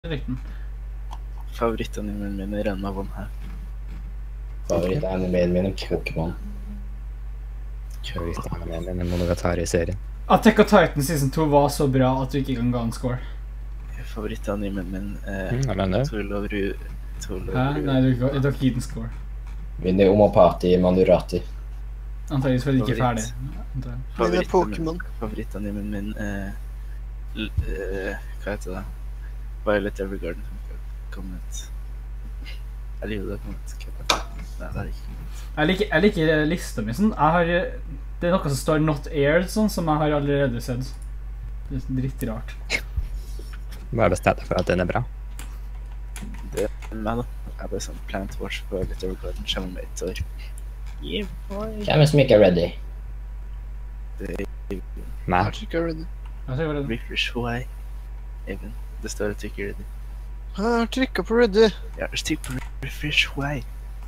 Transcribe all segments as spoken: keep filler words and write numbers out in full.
Riktig. Favorittanimen min er en av dem her. Favorittanimen min er Pokémon. Favorittanimen min er Monogatari-serien. Attack on Titan season to var så bra at du ikke kan ga en score. Favorittanimen min er Mm, er den det? Tolobru. Hæ? Nei, du kan ikke gi den score. Min er Omopati Manurati. Antageligvis fordi du ikke er ferdig. Favoritt- Min er Pokémon. Favorittanimen min er l- eh, hva heter det? Violet Evergarden som kom ut. Eller jo, det kom ut. Nei, det er ikke kommet. Jeg liker, jeg liker lista mi sånn. Jeg har, det er noe som står not aired sånn, som jeg har allerede sett. Det er drittrart. Hva er bestemte for at den er bra? Det er meg da. Jeg er bare sånn Plant Watch på Violet Evergarden kommer om et år. Yeah, boy. Hvem er som ikke er ready? Det er Jeg Meg? er ikke ready. Jeg ser hva det er. Refresh Why. Even. Det står at du ikke er ready. Jeg har trykket på ready. Ja, stikk på Refresh Why.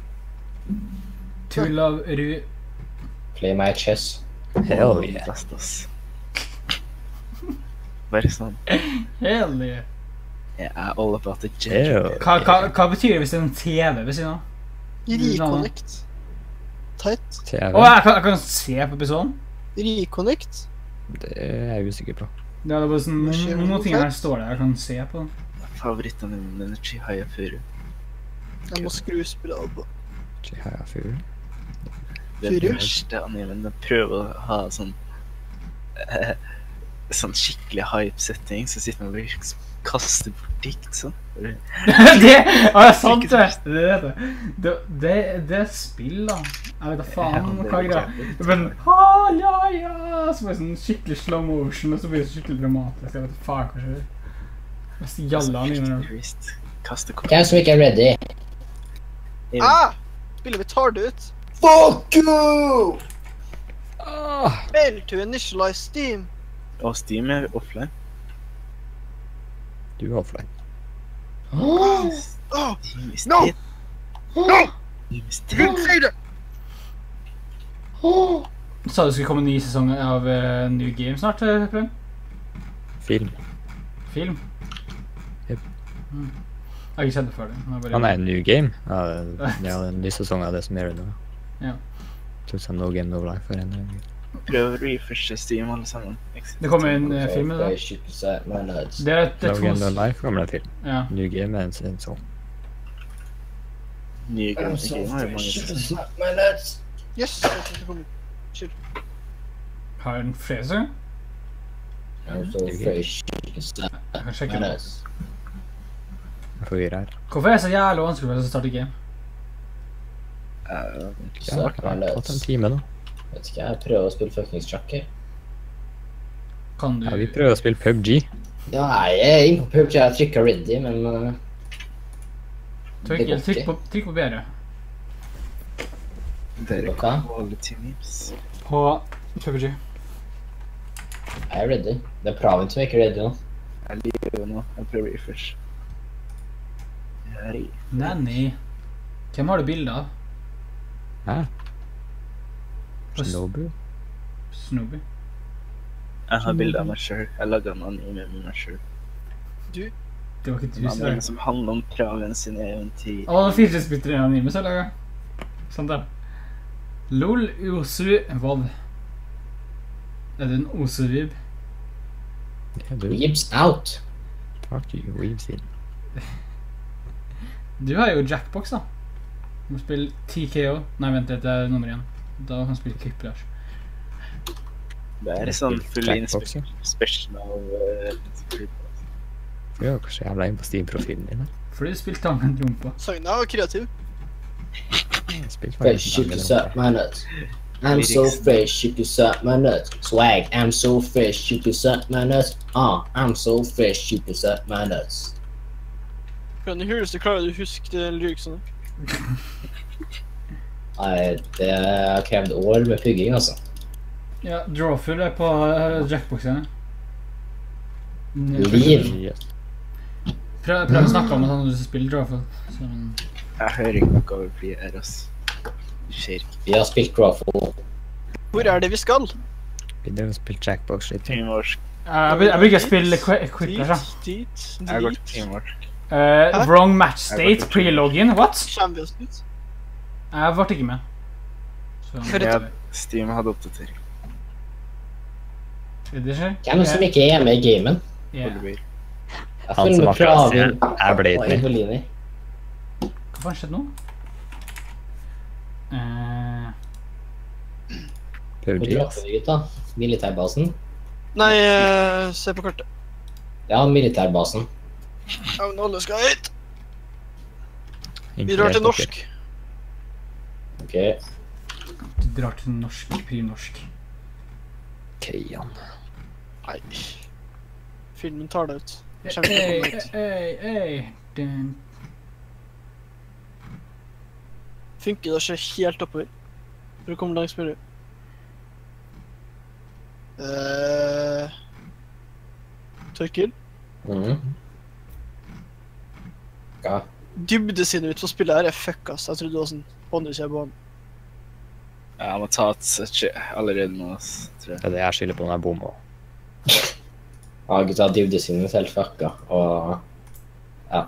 To love Ru... Play my chess. Hell yeah. Best, ass. Bare sånn. Hell yeah. Jeg er all about the Ew. gender. Hva, hva, hva betyr det hvis det er en T V ved siden av? Reconnect. Tight. T Å, V? jeg kan, jeg kan se på episoden? Reconnect. Det er jeg usikker på. Det er bare sånn, Hva skjer med noen ting fett? her står det, jeg kan se på den. Favorittene mine er Chihaya Furu. Jeg må skru spillet av på. Chihaya Furu. Det er Furu? den verste animen. Den prøver å ha sånn eh, sånn skikkelig hype-setting, så sitter man og virkelig kaster bort dikt sånn. det, å, det er sant det! Det, vet jeg. det, det, det er spill da. Jeg vet da faen Ja, det hva er er greia. jævlig. Det er bare sånn, ha, ja, ja, så blir det sånn skikkelig slow motion, og så blir det skikkelig dramatisk. Jeg vet da faen hva skjer. Mest jalla animer. Trist. Kaste kort. Hvem som ikke er ready? Ah! Spillet mitt tar det ut. Fuck you! Ah, Fail to initialize Steam. Og Steam er offline. du er offline. Åh! Åh! You missed No! it. No! You missed Du kan it. si det! Åh! Sa du skulle komme en ny sesong av uh, New Game snart, eh, Prøv? Film. Film? Jep. Mm. Jeg har ikke sett det før det. Jeg har bare- Han er en new game. Ja, ja, en ny sesong av det som gjør det nå. Ja. Tok seg No Game No Life for en gang. Prøv å refreshe Steam alle sammen. Det kommer en uh, film med det. Skytelse med nuts. Det er, det No er Game No to... Life kommer det til. Ja. New Game er en sin sånn. Nye I'm game so game har jo mange fresh, sesonger. skytelse med nuts. Yes! Jeg synes det kommer. Har den flere sesonger? I'm so fresh, skytelse Jeg kan sjekke med det. nuts. Jeg forvirrer her. Hvorfor er det så jævlig vanskelig for deg å starte game? Ja, Ja, Snart jeg med har fått en nuts. time da. Vet ikke, jeg prøver å spille fuckings sjakk. Kan du... Ja, vi prøver å spille P U B G. Ja, jeg er inne på P U B G, jeg trykker ready, men uh, Trykk, det går trykk, ikke. på, trykk på bedre. det er Hva? quality memes. På P U B G. jeg er ready. Det er Pravin som ikke er ready nå. Jeg liker det nå. Jeg prøver å refresh. Jeg er i. Nanny. Hvem har du bilder av? Hæ? På S- Shinobu? Snoopy. Jeg har bilder av meg selv. Jeg laget en anime med meg selv. Det var ikke du En som anime laget. som handler om Praven sin eventyr. Å, firespytter i anime så laget. Sånn der. Lol, Osu, Vov. Er det en Osu-vib? Ja, du. Ribs out. Fuck you, weaves in. Du har jo Jackbox da. Du må spille T K O. Nei, vent, det er nummer igjen. Da kan du spille Kickblast. Det er sånn full Jackbox, ja. inspection av uh, Du er jo kanskje jævla inn på Steam-profilen din. da. Fordi du spilte Tangen Rumpa. Sagna var kreativ. Jeg spilte Fresh, faktisk skytelse Danganronpa. med nuts. I'm so fresh, skytelse med nuts. Swag, I'm so fresh, skytelse med nuts. Ah, I'm so fresh, skytelse med nuts. Hvordan i huleste klarer du å huske det lyrikene? Nei, det har krevd år med pugging, altså. Ja, Drawful er på uh, Jackbox igjen. Liv. Yes. Prøv, prøv å snakke om at han har lyst til å spille Drawful. Så, Jeg hører ikke noe over fordi jeg er ass. Det skjer ikke. Vi har spilt Drawful. Hvor er det vi skal? Vi drev og spilte Jackbox litt. Team Wars Jeg, bru- jeg bruker å spille Qu- Quiplash, da. Dit, Jeg har gått dit. teamwork. Eh, Hæ? wrong match state, pre-login, what? Kommer vi oss ut? Jeg ble ikke med. Så, Hør Ja, etter. Steam hadde oppdatering. er det skjer? Hvem er det som ikke er med i gamen? Ja. Oliver. Jeg Han følger som med akkurat sier, Pravin jeg ble og ikke med. Evelini. Hva faen skjedde nå? Eh, Hvor dropper vi ut da? Militærbasen? Nei, eh, se på kartet. Ja, militærbasen. Ja, men alle skal hit. Vi drar til norsk. Ok. du drar til norsk, pri-norsk. Krian. Nei. Filmen tar det ut. Jeg kommer ikke til å Ei, komme ut. ei, ei. Den- Funker det å se helt oppover? For å komme langs med det. Uh, Torkil? Mhm. Ja. Dybdesinnet mitt for spillet her er fuck, ass. Jeg trodde det var sånn åndekjærbanen. Jeg må ta et set allerede nå, ass, tror jeg. Det er det jeg skylder på når jeg bommer. Ja, gutta, dybdesynet er helt fucka, og... Ja.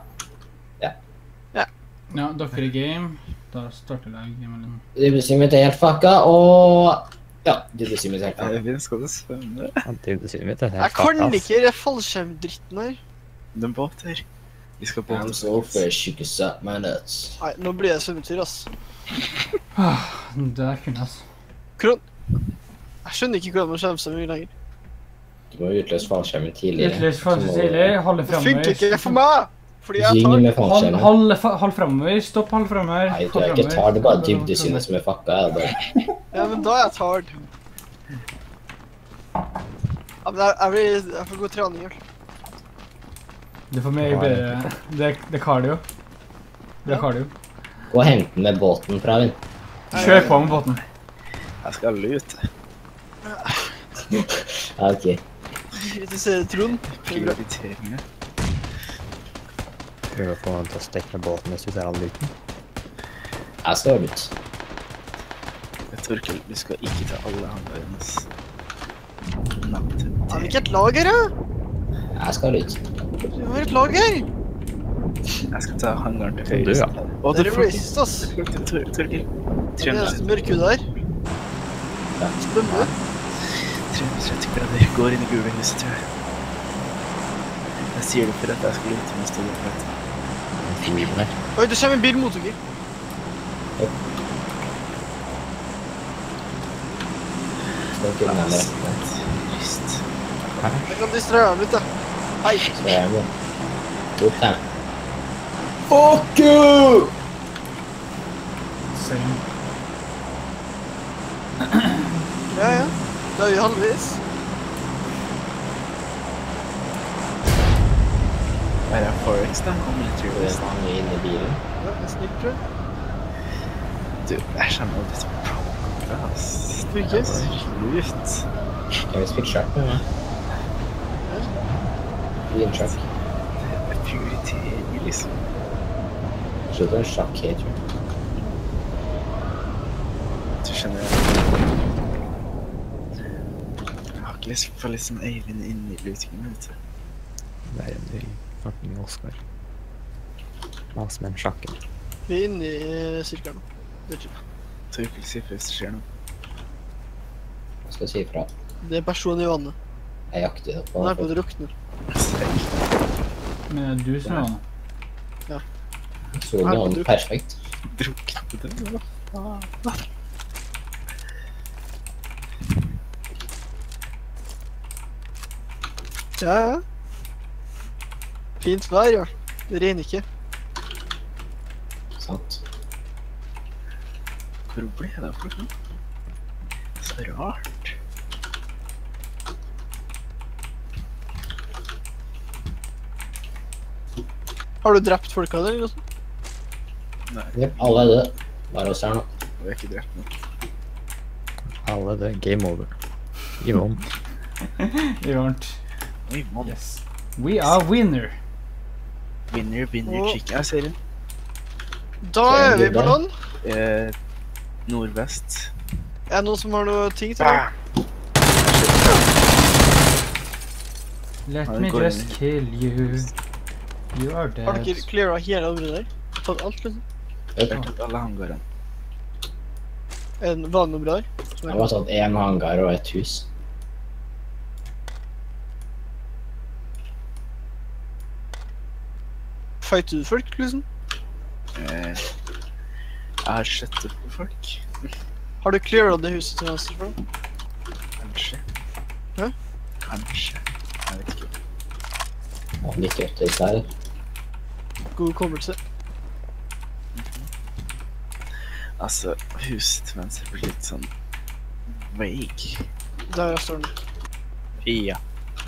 Ja, dere er game. Da starter jeg gamen. Dybdesynet er helt fucka, og... Ja, dybdesynet er helt fucka. Eivind, skal du svømme? Det er synet mitt er Jeg helt kan fuck, ass. ikke den fallskjermdritten her. Den båter. Vi skal på I'm so fresh, you can suck my nuts. Nei, nå blir det svømmetur, ass. Det der kunne jeg, altså. Hvordan? Jeg skjønner ikke hvordan man skjermer seg mye lenger. Du må utløse fallskjermen tidligere. Utløs for Så må- tidlig, holde Det funker fremover. ikke for meg! Fordi jeg Gyng tar med Hold, fallskjermen. hold, fa- hold fremover, stopp, hold fremover. Nei, du hold er ikke fremover. tar, det er bare Hold dybdesynet som er fucka, er det bare. Ja, men da er jeg tard. Ja, men jeg, jeg, blir, jeg får gå trening, vel. Du får mer bedre... Det, det er cardio. Det er Ja. cardio. Gå og hent den med båten, Pravin. Kjør på med båten. Jeg skal lute. Ja, ok. Ikke se Trond. Det er bra. Prioriteringer. Prøver å få han til å stikke med båten hvis du ser all luten. Jeg skal ut. Torkel, du skal ikke ta alle hangarene, ass. Natt til Har vi ikke et lag her, ja? Jeg skal ut. Vi har et lag her. Jeg skal ta hangaren til Du, høyre. ja. Å, Det det er er folk. racist, ass. Folk til Tor- Torkel. Det er eneste mørkhudet her. Spennende. tre hundre tretti grader. Går inn i gule huset, tror jeg. Jeg sier det for at jeg skal lute med stedet for dette. En fiber der. Oi, det kommer en bil mot dere. Skal ikke med meg resten. Trist. Jeg kan distrahere ham litt, da. Hei. Så jeg må. Opp her. Fuck you! Same. Ja, ja. Da er vi halvvis. Hva er det Forex, da? Og military Det er vest. mange inne i bilen. Ja, jeg snitt, tror jeg. Du, jeg skjønner jo litt pro. Ass. Ikke? Slutt. Kan vi spille sjakk med meg? Green sjakk. Jeg prioriterer, liksom. Slutt å være sjakk her, tror jeg. Du skjønner jeg. Jeg har ikke lyst på litt sånn Eivind inn i lutingen, vet du. Det er en ny fucking Oscar. Mas med en sjakken. Vi er inne i eh, sirkelen. Det er ikke. Torkel sier først det skjer noe. Jeg skal si ifra. Det er en person i vannet. Jeg jakter det på. Han er på å drukne. Men det er du som er han. Solen er jo perfekt. Druknet det, hva? Ja, ja. Fint vær, ja. Det regner ikke. Sant. Hvor ble det for noe? Så rart. Har du drept folk av det, eller noe sånt? Nei, Jep, alle er døde. Bare oss her nå. vi har ikke drept noe. Alle det, game over. Yvonne. Det er varmt. Oi, mann. Yes. We are winner. Winner, winner, Åh. chicken. Jeg ser den. Da er vi på land. Eh, nordvest. Er det noen som har noe ting til meg? Ah! Let Ja, det me går just inn. kill you. You are Har dead. dere clearet hele området der? Tatt alt, liksom? Jeg har tatt alle hangarene. En vanlig område der? Jeg har bare tatt en hangar og et hus. Fighter du folk, liksom? Eh, Jeg har skjøttet på folk. Har du clearet det huset til venstre for? Kanskje. Hæ? Kanskje. Jeg vet ikke. Og litt øtter der. God kommelse. Altså, huset til venstre blir litt sånn vague. Der står den. Ja.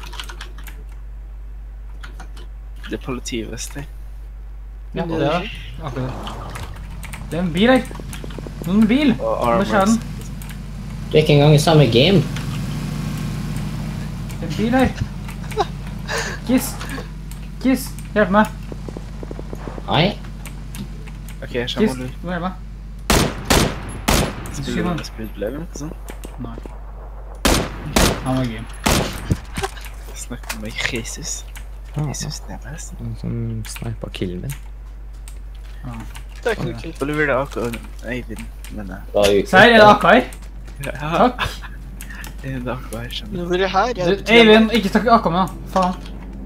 Det er politivest her. Ja, det er det. Akkurat. Det er en bil her. Noen med bil. Og Hva skjer den? Det er ikke engang i samme game. Det er en bil her. Kiss. Kiss. Hjelp meg. Nei. Ok, jeg Kiss. kommer Du nå. må hjelpe meg. Spiller du med speedplay eller noe sånt? Nei. Han var game. Jeg snakker med Jesus. Ah, Jesus Neves. noen som sniper killen min. Det er ikke noe kult. Og lurer det akkurat Eivind, men jeg... Det var jo Serr, er det akka her? Ja, Takk. det er akkurat her som... Men hvor er det her? Jeg Du, Eivind, ikke takk akka med da. Faen.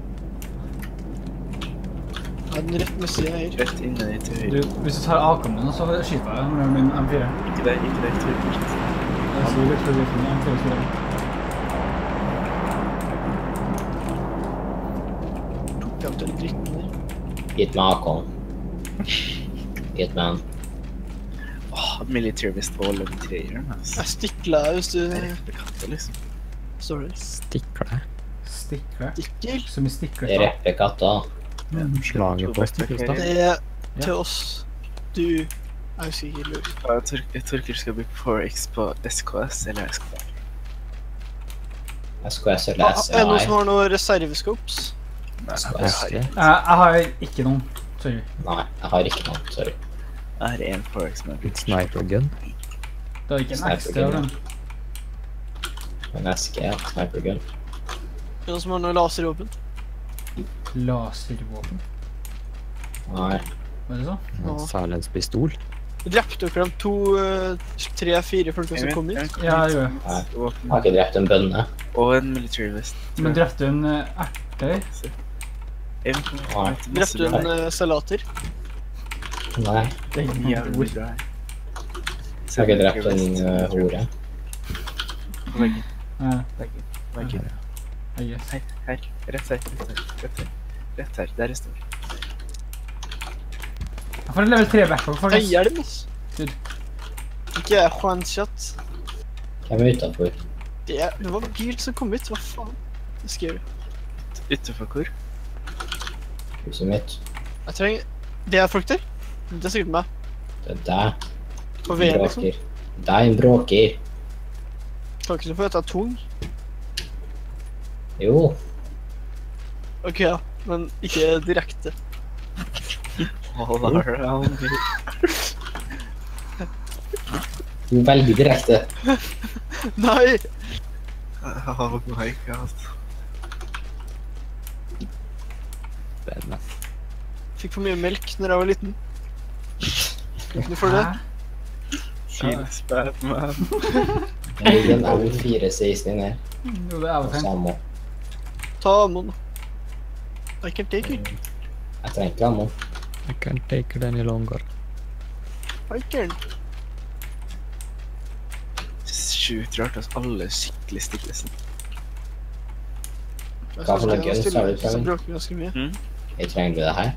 Jeg er den rett med siden her. Rett inne i til Du, høyre. hvis du tar akka med nå, så skyter jeg med min M fire. Ikke der, ikke der, til høyre. Jeg sier litt for litt med M fire spiller. Tok jeg opp den dritten der. Gitt meg Akon. Gitt meg han. Åh, military vest på level tre-eren, altså. Jeg stikla hvis du... Det er rett katter, liksom. Står det. Stikker det. Stikler. Stikkel? Som i stikler. Det er replikatta. Slaget på stikker. Det er til oss. Du er usikker, Lur. Ja, jeg tror- jeg tror ikke du skal bruke four X på S K S eller S K S. S K S eller Er det noen som S A I. har noen reservescopes? Nei, S K jeg S. har, Jeg, jeg har ikke noen. Sorry. Nei, jeg har ikke noe. Sorry. jeg har en four X med brukt. Sniper gun. Det er ikke en Sniper ekstra gun. den. Men S G, sniper gun. Er det noen som har noe laservåpen? Laservåpen. Nei. Hva er det så? Ja. Silence pistol. Drepte dere de to, eh, tre, fire folk som kom hit? Ja, jeg gjør det. Nei. Jeg har ikke drept en bønne. Og en military vest. Men drepte hun uh, erter? Eivind, kom Nei. her. Drepte hun uh, salater? Nei. Det er ingen Jævlig ord. bra her. Jeg har ikke drept en uh, hore. Veggen, Ja, veggen, veggen. I guess. Her, her, rett her, rett her, rett her. Rett her, der det står. Jeg får en level tre backpack, Hei, folkens. hjelm, ass. Dude. Ikke jeg, Juan Chat. Hvem er utenfor? Det, er- det var en bil som kom hit, hva faen? Det skrev jeg. Utenfor hvor? Huset mitt. Jeg trenger... Det er folk der? Det er sikkert meg. Det er deg. På veien, liksom. Bråker. Deg en bråker. Kan ikke få hette tung. Jo. Ok, ja. Men ikke direkte. All around me. Du er veldig direkte. Nei! Oh my god. Spennende. Fikk for mye melk når jeg var liten. Fikk du for det? She's bad, man. Det ligger en L fire seksten her. Jo, det er av og Og til. samme. Ta ammon. I can take it. Jeg trenger ikke ammo. I can't take it any longer. I can. Sjukt rart at alle skikkelig stikker sånn. Jeg Hva for noe synes gun det sa var du, stille, så Kevin? bråker vi ganske mye. Jeg trenger du det her?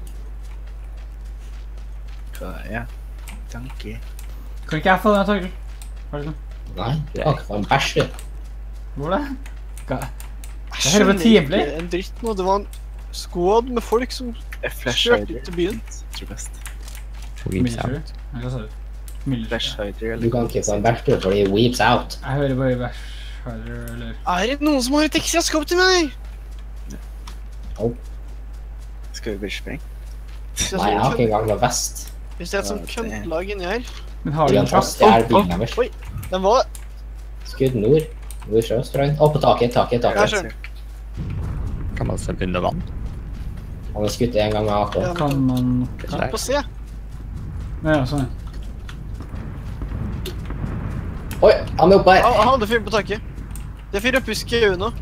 Hva er jeg? Tanke. Kan ikke jeg få den, Torgel? Hva er det sånn? Nei, du kan ikke få en bæsj, du. Hvor er det? Hva? Jeg Det her er bare skjønner teamplay. ikke en dritt nå. Det var en squad med folk som Jeg flash kjørte hider. ut til byen. Tror best. Weeps Military? out. Jeg kan se det. Military. Flash hider Du eller kan ikke få en bæsj, du, fordi it weeps out. Jeg hører bare vers, eller, eller... Er det noen som har et ekstra skap til meg? Skal vi bli sprengt? Hvis det Nei, jeg er har sånn ikke engang noe vest. Hvis det er et sånt Ja, det- køntlag inni her. Men har Du du kan en ta trapp? stjæl bilen deres. Oi, den var... Skudd nord. Nord, sjø, strand. Å, på taket, taket, Jeg taket. skjønner. Kan man svømme under vann? Han har skutt en gang med A K. Ja. Kan man... Kikk på C. Ja, sånn. Oi, han er oppe her. Han han hadde fyr på taket. Det er fyr oppe i skauen nå.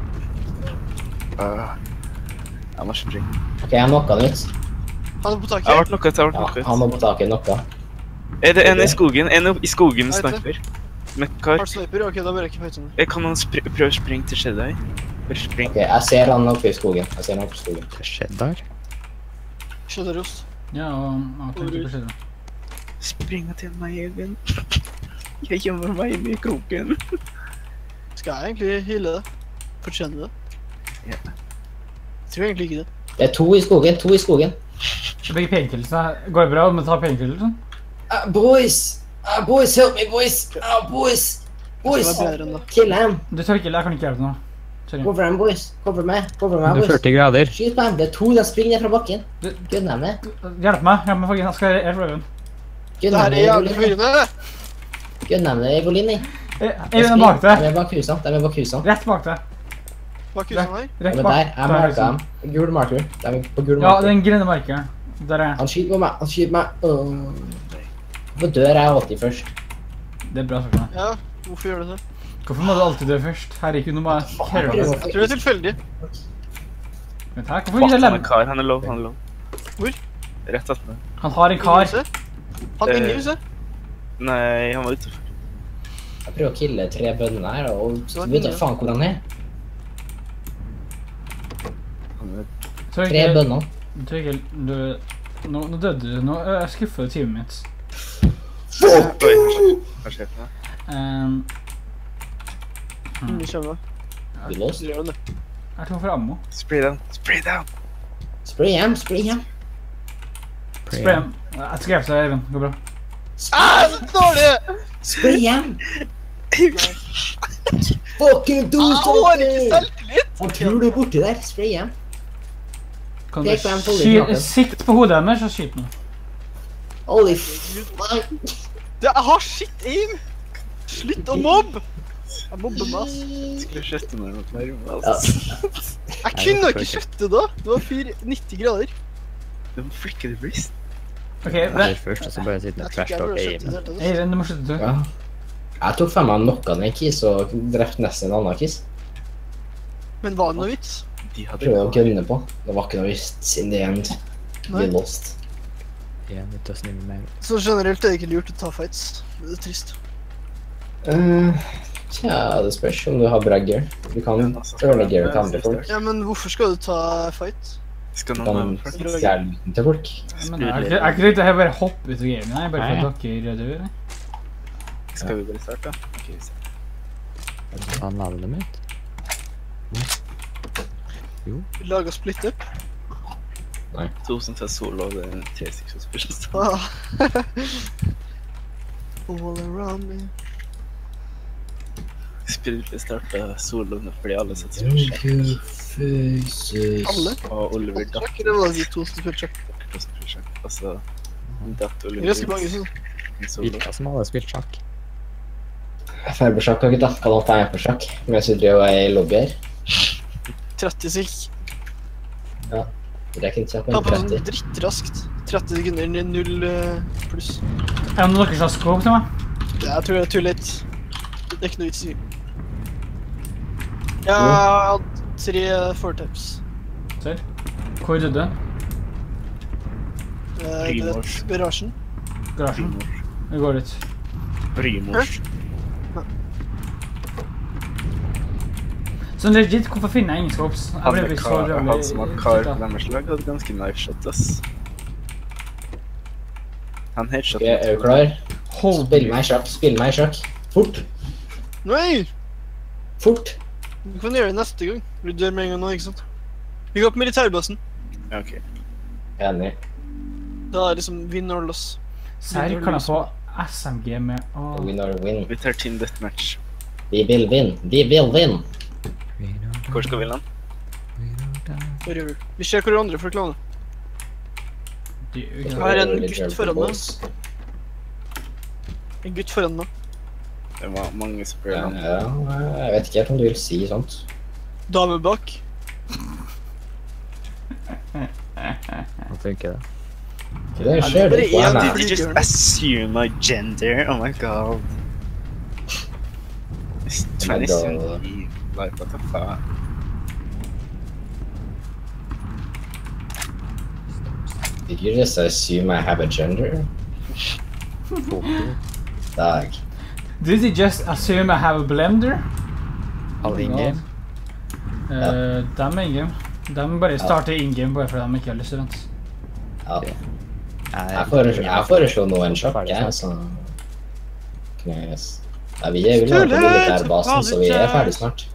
Uh, jeg må springe. Ok, jeg knocka den ut. Han er på Jeg har taket. vært knocka ut, jeg har vært Ja, knocka han ut. må på taket, knocka. Er det en i skogen? En i skogen Jeg vet det. sniper. Med kar. Hard sniper? Ok, da bør jeg ikke fighte henne. Eh, Kan han spr prøve å springe til Shedai? Bare spring. Ok, jeg ser han oppe i skogen. Jeg ser han oppe i skogen. Det skjedde der. Skjønnerost. Ja, og... Ja, tenkte på skjedde. Spring til meg, Even. Jeg gjemmer meg inne i kroken. Skal jeg egentlig heale det? Fortjene det? Ja. Jeg tror egentlig ikke det. Det er to i skogen, to i skogen. Begge painkillsene. Går det bra om vi tar painkillsen? Uh, boys! Uh, boys, help me, boys! Uh, boys! Boys! Det var bedre enn det. Kill ham! Du tør ikke, jeg kan ikke hjelpe nå. Sorry. Cover ham, boys! Cover meg! Cover meg, Under boys! førti grader. Skyt meg! Det er to, de springer ned fra bakken. Du- Gunn ham ned. Hjelp meg, hjelp meg, folkens. Jeg skal hjelpe Øyvind. Gunn Det ham her ned, er jævlig Evolini. forvirrende. Gunn ham ned, Evolini. Øyvind er bak De deg. er bak husene, de er bak husene. Rett bak deg. Bak huset her. De Rett er bak. der, jeg Der er marka huset. dem. Gul marker. De er på gul Ja, marker. den grønne markeren. Der er jeg. Han skyter på meg, han skyter meg. Åh. Hvorfor dør jeg alltid først? Det er bra sagt. meg. Ja, hvorfor gjør du det? Hvorfor må du alltid dø først? Herregud, nå må jeg carry Jeg det. tror det er tilfeldig. Vent her, hvorfor Fuck, ikke han er lemme? kar, han er low, han er low. Hvor? Rett etter meg. Han har en Inni kar. huset? Han inni Eh. huset? Nei, han var utenfor. Jeg prøver å kille tre bønner her, og Så du vet da mye. faen hvor han er. Han er... Tror Tre ikke, bønner. tror ikke du... Nå, nå døde du. Nå er jeg skuffet i teamet mitt. Oi, hva skjer for meg? Um, Inni kommer. Du er lost. Gjør han det? jeg tror for ammo. Spray down, spray down! Spray ham, spray ham. Spray ham. Jeg skal hjelpe deg, Eivind. Det går bra. Ah, så dårlig! Spray ham. Fucking do Ah, har ikke something! selvtillit! Han tror du er borti der. Spray ham. Kan du Pek på en folde i sky- knappen. sikt på hodet deres og skyt meg. Holy fuck. Det jeg har shit aim! Slutt å mobbe! Jeg mobber meg, ass. Skulle skjøtte meg mot meg, Ja. altså. Jeg kunne ikke skjøtte da! Det var fyr nitti grader. Du må flikke det brist. Ok, Jeg vent. dør først, og så bare sitter Jeg og tror ikke jeg trash-talk burde i skjøtte det men helt, ass. Eivind, du må slutte å Ja. Jeg tok faen meg knocka ned en kiss og drepte nesten en annen kiss. Men var det noe vits? De hadde Prøvde å gunne på. Det var ikke noe vits in the end. Nei. We lost. igjen ut og snimme meg. Så generelt er det ikke lurt å ta fights. Det er trist. Uh, tja, det spørs om du har bra gear. Du kan earne gear til andre folk. Ja, men hvorfor skal du ta fight? Skal Du noen kan folk stjele looten til folk. Men jeg er ikke- jeg er ikke redd til å bare hoppe ut av gamet, nei, bare for at dere dør. nei. Skal vi bare starte? Ok, vi ser. Hva er navnet mitt? Vi lager split up. To som tar solo, og det er tre stykker som spiller. Ah. All around me. Spillet starta solo fordi alle satt spørsmål. Alle? Og Oliver datt. Chuck, det var de to som spilte Chuck. Og så spørsmål. Og så datt Det er Oliver ganske mange som i solo. Virka som alle har spilt sjakk. Febersjakk har ikke datt på noe tegn på sjakk, mens vi driver og er i lobby her. tretti sikk. Det er ikke Ta en på sånn tretti. drittraskt. tretti sekunder, null eh, pluss. Er det noen dere som har scope til meg? Jeg tror det er too late. Det er ikke noe vits i. Jeg har hatt tre four-taps. Ser. Hvor døde du? Eh, Det er garasjen. Garasjen? Vi går ut. Primors. Så legit, hvorfor finner jeg ingen scopes? Jeg Han ble med visst så kar, dårlig han som har kar på sittet. deres lag, hadde ganske knife shot, ass. Han headshot. Ok, er du klar? Hold Spill meg i sjakk, spill meg i sjakk. Fort, Nei! fort. Du kan gjøre det neste gang. Du dør med en gang nå, ikke sant? Vi går på militærbasen. Ja, ok. Enig. Da er det liksom win or loss. Serr, kan jeg få S M G med å... Win or win. Vi tar team deathmatch. Vi vil vinn. Vi vil vinn. Hvor skal vi lande? Whatever. Vi ser hvor andre folk lander. Det er jo ikke Her noe. er en gutt foran meg. En gutt foran meg. Det var mange som Ja, prøvde. ja, jeg vet ikke helt om du vil si sånt. Dame bak. funker det. Det skjer Bare litt på en henne. til. Did you just assume my gender? Oh my god. It's twenty seventy. Like, what the fuck? Did you just assume I have a gender? Dag. Did you just assume I have a blender? Alle in-game. Uh, dem er in-game. De bare starter in-game bare fordi de ikke har lyst til det. Ja. Jeg Jeg foreslo, jeg foreslo noen sjakk, jeg, så... Knes. Ja, vi er jo nå på militærbasen, så vi er ferdig snart.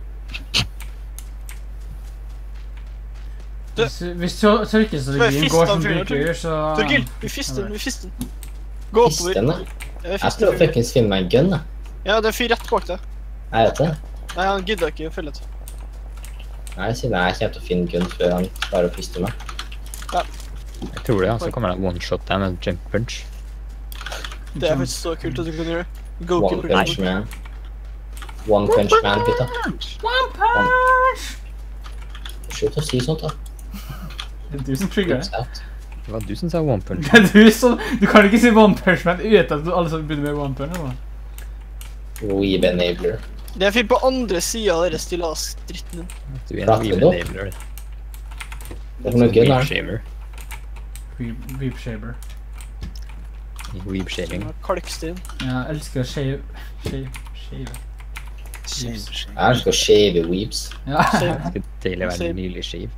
Hvis, hvis tør- tørkestrategien går som du ikke gjør, så... Torgil, vi fister den, vi fister den. Gå oppover. Fistene. Ja, vi Jeg fister skulle den. fuckings finne meg en gun, da. Ja, det er fyr rett bak deg. Jeg vet det. Nei, han gidder ikke å følge etter. Nei, siden jeg kommer til å finne gun før han klarer å fiste meg. Jeg tror det, ja. Så kommer det one-shot deg med jump punch. Det er faktisk så kult at du kan gjøre. Go One kill punch man. One punch man, gutta. One punch! Slutt å si sånt, da. Det er du som trigger det. Out. Det var du som sa one-punch. Det er du som... Du kan ikke si one punch man uten at du alle som begynner med one punch, eller? Weeb enabler. Det er fyr på andre siden av dere stillas-dritten din. Du er en Prater du weeb nå? enabler. Det er noe gun her. Weeb-shamer. Weep shaver. Weeb-shaving. Kalkstein. Ja, jeg elsker å shave... Shave... Shave. Shame, shame. Jeg elsker å shave weebs. Ja. Shave. Det skulle deilig være nylig shaved.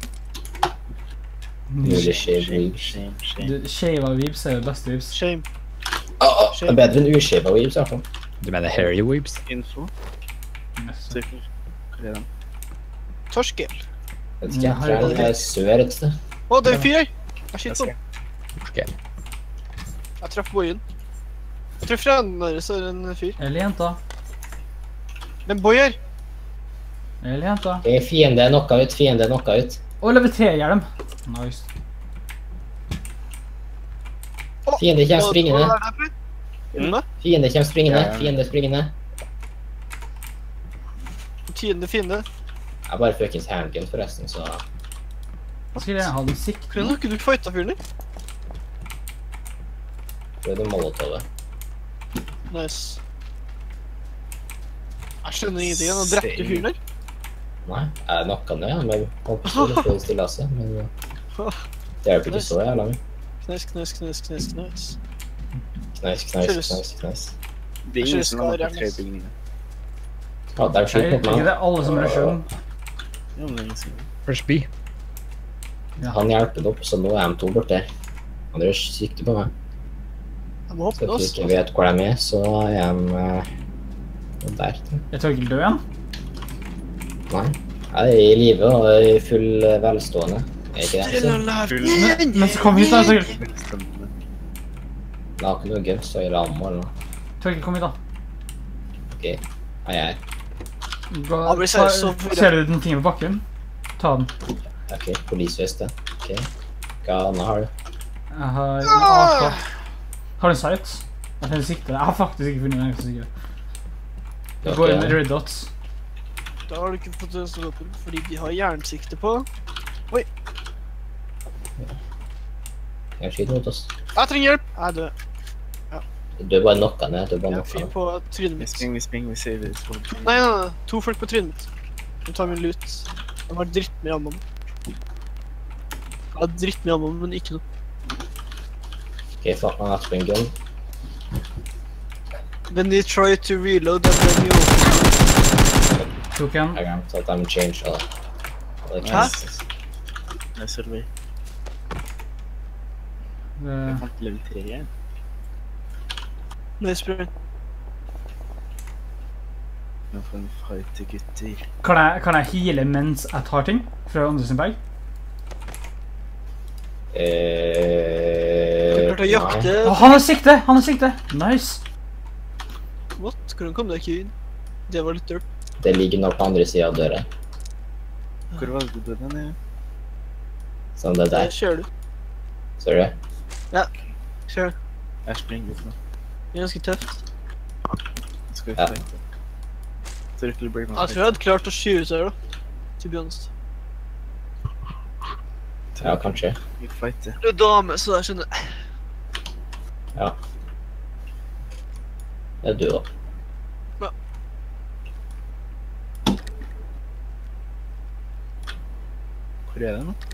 Mulig shave Shame, weebs. shame, shame. Du, shave av vibs er jo beste vibs. Shame. Åh, åh, det er bedre enn ushave weebs, i hvert fall. Du mener hairy weebs? Info? Sirkel. Hva er det? Torskil. Vet ikke, jeg tror jeg er sør et sted. Å, det er en fyr her! Jeg skyter sånn. Ok. Jeg traff boyen. Jeg tror freden deres er en fyr. Eller jenta. Men boy her! Eller jenta. Ok, fiende er knocka ut, fiende er knocka ut. Og level tre-hjelm. Nice. Å, Fiende kommer hva- springende. hva er det her for? Inne? Fiende kommer springende, Ja. fiende springende. Tiende fiende. Jeg er bare fuckings handgun forresten, så... Skal jeg ha den sikt? Hvordan har ikke du fighta fyren der? Prøv det molotovet. Nice. Jeg skjønner ingenting, han har drept i fyren der. Nei, jeg knocka ned, ja, men hoppstod på stillaset, men... Det hjelper ikke så jævla mye. Knes, knes, knes, knes, knes. Kneis, kneis, kneis, kneis. Det er Jeg ingen synes som har det er noe tre bygninger. Ja, det er Er sjukt er mot ikke meg. det alle som rusher den? Ja, men det er ingen som- Rush B. Han hjelper opp, så nå er de to borte. Han er sykt på meg. Jeg må hoppe Skal nå, du ass. ikke vet hvor de er, så er de... eh, der. Jeg tør ikke dø igjen. Nei. Jeg er i live og i full eh, velstående. Er ikke det? Så? Men, men så kom hit da, Torgill. Jeg har ikke noe guns og ammo eller noe. Torgill, kom hit da. Ok, jeg er her. Gå, Ja, men ta, ser så forvirret. ser du den tingen på bakken? Ta den. Ok, polisveste. Ok. Hva annet har du? Jeg har en A K. Har du en sight? Jeg finner sikte. Jeg har faktisk ikke funnet en sikte. Det går inn i red dots. Da har du ikke fått en sånn våpen, fordi de har jernsikte på. Jeg skyter mot oss. Jeg trenger hjelp! Jeg er død. Du er bare knocka ned, du er bare Jeg er knocka fyr ned. på trynet Vi mitt. springer, vi springer, vi ser det. Nei, nei, nei. To folk på trynet mitt. De tar min loot. De har dritt med ammo. Jeg har dritt med ammo, men ikke noe. Ok, fuck, han har hatt på en gun. When they try to reload, then you open. Tok en. Jeg glemte at de changed det. Det er Hæ? nice. Jeg ser det. Det- Jeg fant level tre igjen. Nice, bro. Nå får vi fighte gutter. Kan jeg, kan jeg heale mens jeg tar ting fra andre sin bag? Du Eh... klarte å jakte. Å, han har sikte! Han har sikte! Nice! What? Hvordan kom du ikke inn? Det var litt dirt. Det ligger nå på andre siden av døra. Hvor var det du den er? Sånn det Der der. kjører du. Ser du? Kjør. Jeg springer ut nå. Det er ganske tøft. Skal vi Ja. fighte? Circle break my Jeg tror jeg hadde klart å skyve ut her da. To be honest. Ja, kanskje. Vi fighter. Du er dame, så jeg skjønner. Ja. Det er du da. Ja. Hvor er det nå?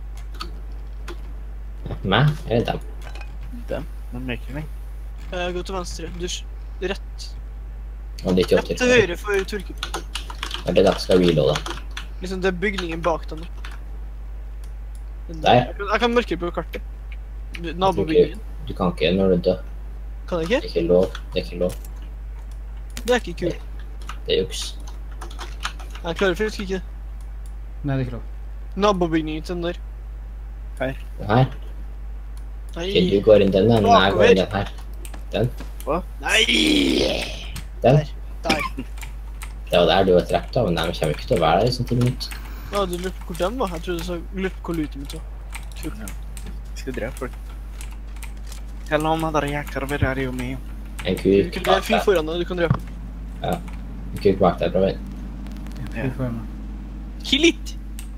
Meg? Eller dem? Dem? Man merker meg. Eh, Gå til venstre. Du s- rett. Og dit Rett til høyre for Turku. Er det der skal reloade? Liksom, det er bygningen bak den. Den Der? Jeg kan, jeg kan markere på kartet. Nabobygningen. Du kan ikke når du dør. Kan jeg Det ikke? er ikke lov. Det er ikke lov. Det er ikke kult. Det er juks. Jeg klarer faktisk ikke det. Nei, det er ikke lov. Nabobygningen til den der. Og her. Nei. Ok, du går inn den, men jeg går inn den her. Nei! Den. Der. Der. Det var der du var drept av, men de kommer ikke til å være der i sånn ti minutter. Ja, du lurer på hvor den var. Jeg trodde du sa lurer på hvor luten mitt var. Vi skal drepe folk. Hello, mother jackar, where are you, me? En Du kuk kan bak det er fyr deg. foran deg, du kan drepe. En kuk bak deg, prøv. Vi får høre. Kill it!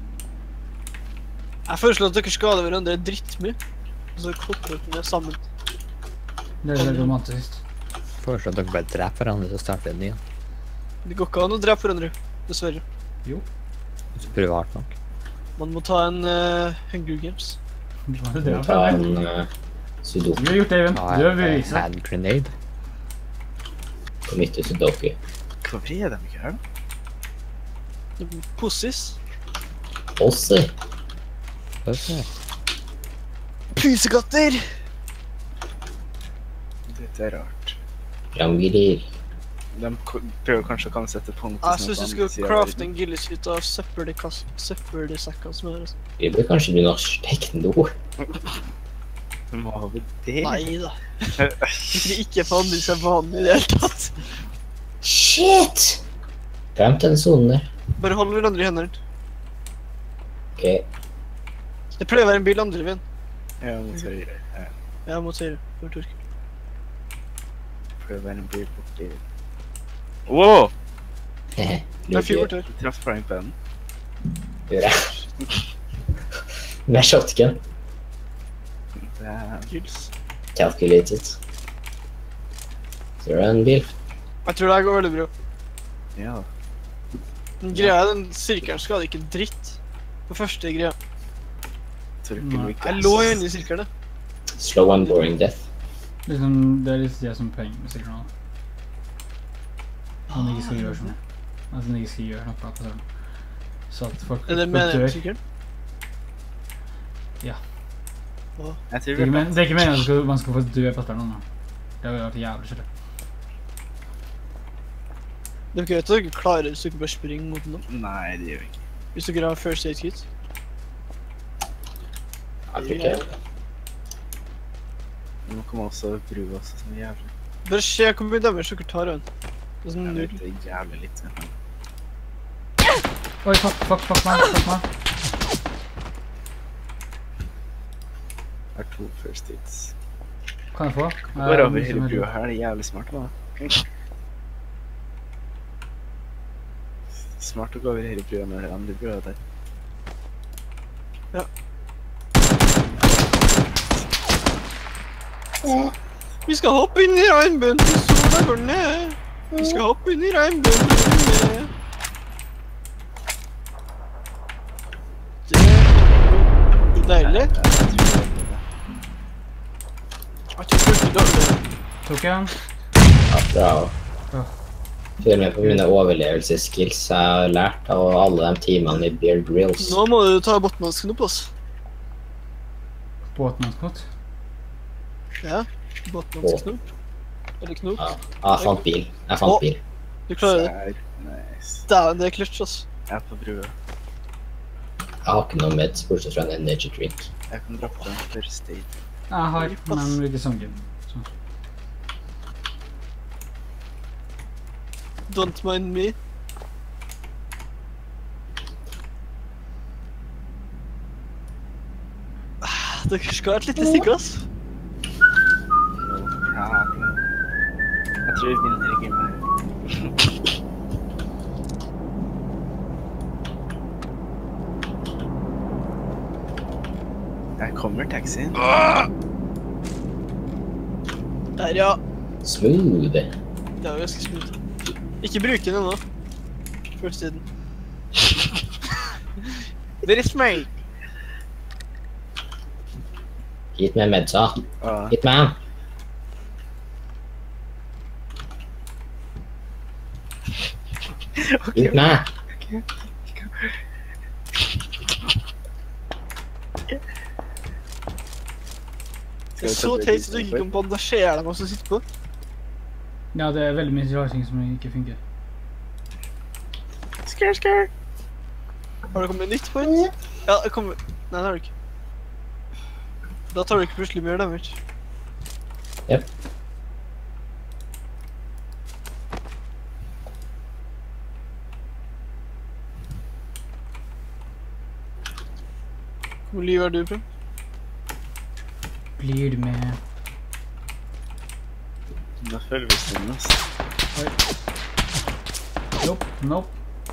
Jeg foreslår at dere skader hverandre drittmye. Og så kokker dere ned sammen. Det er veldig romantisk. Foreslår at dere bare dreper hverandre, så starter den igjen. Det går ikke an å drepe hverandre, dessverre. Hvis du prøver hardt nok. Man må ta en uh, Hunger Games. Det var det Du det må var. ta en uh, sudoku. Du har gjort det, Even. Ja, Du har eh, beviset. hand grenade. På midt i sudoku. Hvorfor er de ikke her? Pussies. Også. Hør Pusekatter! Dette er rart. Ramgirir. De ko- prøver kanskje å komme seg til punkt. Jeg synes du skal crafte en gillis ut av søppelkass- søppelsekker som er altså. Vi bør kanskje begynne å stekke nå. Hva har vi det? Nei da. Ikke ikke forandre seg vanlig i det hele tatt. Shit! Glemt den sonen der. Bare hold hverandre i hendene. Ok. Det pleier å være en bil andre veien. Ja, mot høyre. Ja, Ja, mot høyre. For Turk. prøver å være en bil borti. Wow! Hehe. Det er fyr bort Lurer. her. Jeg traff fryingpanen. Gjør jeg. Med shotgun. Det er... Gills. Calculated. Så er det en bil. Jeg tror det her går veldig bra. Ja. Den greia, den sirkelen skader ikke dritt. På første greia. Turkel Nei. Wick. Jeg lå inne i sirkelen. Slow and boring death. Liksom, det er litt det som er poenget med sikkert. At den ikke skal gjøre sånn. At den ikke skal gjøre noe på serveren. Så at folk Er det folk med dør. sirkelen? Jeg tror Det er vi ikke er men- det er ikke meningen at man skal- man skal få dø på serveren nå. Det har vært jævlig skjønt. Det er ikke vet at dere klarer hvis dere bare springer mot den. Nei, det gjør vi ikke. Hvis dere har first aid kit. Jeg tror ikke. Nå kommer også brua også som er jævlig. Bare se hvor mye damage dere tar av den. Det er sånn Jeg null. vet det er jævlig litt. men- Oi, fuck, fuck, fuck meg, fuck meg. Jeg har to first hits. Kan jeg få? Går over hele brua her, det er jævlig smart da. Smart å gå over hele brua når det er andre brua der. Vi skal hoppe inn i regnbuen til sola går ned. Vi skal hoppe inn i regnbuen til sola går ned. Det er deilig. Jeg tror det er dårlig. Tok jeg den? Ja, bra. Ja. Føler meg på mine overlevelsesskills jeg har lært av alle de timene i Bear Grylls. Nå må du ta botmansken opp, ass. Båtmannskott. Ja, botmansknop. Eller knop. Ja, jeg fant bil. Jeg fant bil. Du klarer det. Sær. Nice. Dæven, det er clutch, ass. Jeg er på brua. Jeg har ikke noe meds bortsett fra en energy drink. Jeg kan droppe den first aid. Jeg har, men ikke sånn game. Så. Don't mind me. Ah, dere skal ha et lite stykke, ass. No problem. Jeg tror vi vinner i gamet. Her kommer taxien. Der, ja. Smooth. Det var ganske smooth. Ikke bruke den ennå. Først siden. There is me. Hit med medsa. Ah, Hit med. okay. Hit med. Det er så teit at du ikke kan bandasjere dem og så sitte på. Ja, det er veldig mye rare ting som ikke funker. Skør, skør. Har det kommet nytt point? Ja, det kommer... Nei, det har det ikke. Da tar du ikke plutselig mer damage. Jep. Hvor mye liv er du, Prem? Blir du med? Da føler vi stunden, ass. Oi. Nope, nope.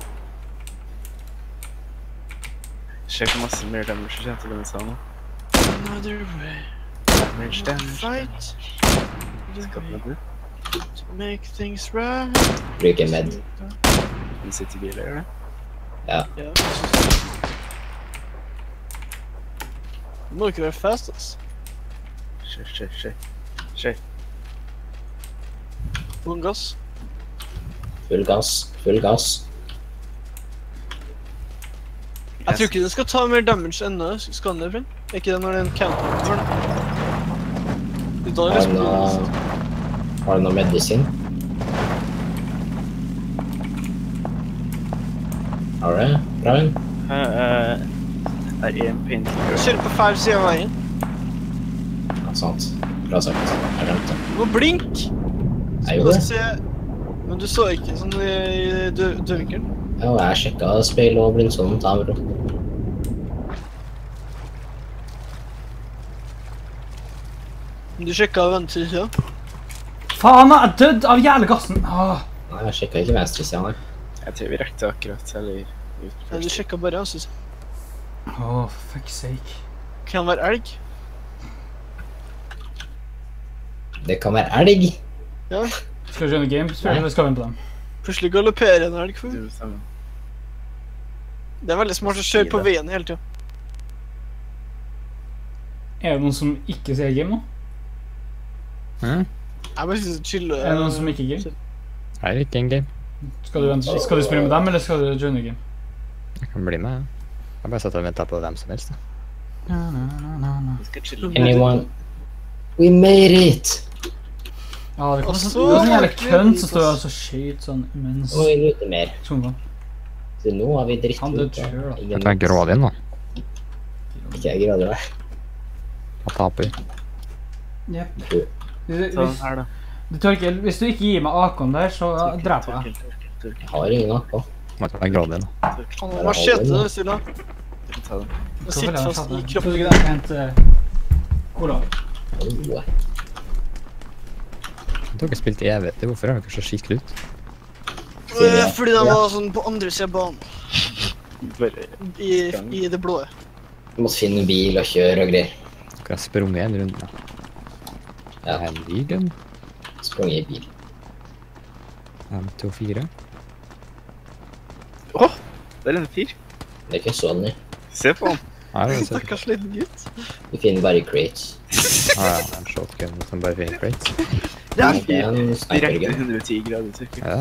Sjekk hvor masse mer damage du kjente til denne salen. Another way. Damage, damage, Fight. Skal vi det? To make things right. Bruker med. Vi sitter i biler, gjør det? Ja. Ja, jeg synes det. Det må ikke være fast, ass. Kjør, kjør, kjør. Kjør. Full gass. Full gass. Full gass. Jeg tror ikke den skal ta mer damage ennå, skal den det, Prem? Er ikke det når den counter for det? Det er da Har det du liksom... noe... Har du noe medisin? Har du det? Bra, hun? Uh, er en painkiller. Kjør på feil side av veien. Ja, sant. Bra sagt. Jeg glemte det. Du må blink! Jeg gjorde det. Se... Men du så ikke sånn i dø dødvinkelen. Ja, jeg sjekket speil og blindsånden ta bro. Du sjekket venstre siden. Faen, jeg er dødd av jævlig gassen! Åh. Nei, jeg sjekket ikke venstre siden her. Jeg tror vi rekte akkurat, eller... Nei, du sjekket bare venstre siden. Åh, for fuck's sake. Kan være elg? Det kan være elg. Ja. Skal du gjøre en game, spør, eller skal vi inn på dem? Plutselig galopperer en elg for. Du, sammen. Det er veldig smart å kjøre på veien hele tiden. Er det noen som ikke ser game nå? Mm. Jeg bare synes det er chill. Er det noen som ikke er game? Er det ikke en game? Skal du, vente, skal du spille med dem, eller skal du joine game? Jeg kan bli med, ja. Jeg bare satt og ventet på hvem som helst, da. Na, na, na, na, na. Vi skal chille. Anyone? We made it! Ja, det kommer Og sånn, så- det er sånn jævlig kønt som står og så skjøt sånn immens. Nå må vi lute mer. Sånn da. Så nå har vi dritt Han død ut. selv, da. Jeg tar grådig nå. Ikke jeg grader det. Jeg taper. Jep. Du, Hvis, Sånn hvis, her, da. du Torkel, hvis du ikke gir meg Akon der, så dreper jeg. Torkel, Torkel, Torkel. jeg har ingen akko. Må ta grådig nå. Han har machete der siden. Du kan ta den. Og sitter fast i Tror du kroppen. ikke det er hent uh, Olav? Oh. Jeg har ikke spilt i evigheter. Hvorfor har dere så skikkelig ut? Øh, Fordi de var sånn på andre siden av banen. Bare... I, i det blå. Du måtte finne bil og kjøre og greier. Dere har sprunget en runde. Ja. Det er en ny gun. Sprung i bil. En, to, fire. Åh! Det er en fyr. Det er ikke sånn, ja. Se på han. Her har du sett. Stakkars liten gutt. Du finner bare crates. Ah, ja, en shotgun som bare finner crates. Det er Det er en Direkte snipergun. hundre og ti grader, Torkel. Ja.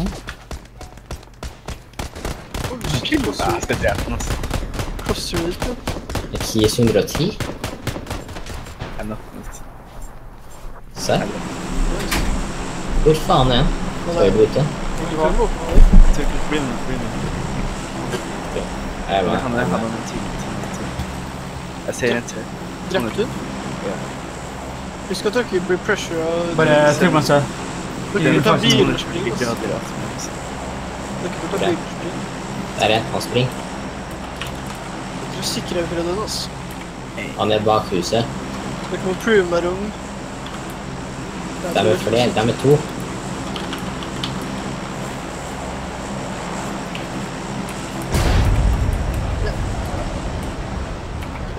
Jeg skal drepe den, altså. Crosser du ut, Et Kies hundre og ti. Jeg er nok nytt. Se. Hvor faen er han? Skal vi bryte? Torkel, bli med, bli med. Jeg er Men med. han er, han er en time, time, time. Jeg ser en til. Drepte du? Ja. Husk at dere blir pressure av... Bare trykk meg seg. Dere Det bør er ta faktisk noen bilspring, ikke ass. grader, altså. Dere bør ta bilspring. Der er han springer. Dere er sikre for den, ass. Han er bak huset. Dere må prove meg rom. De er flere, de er to.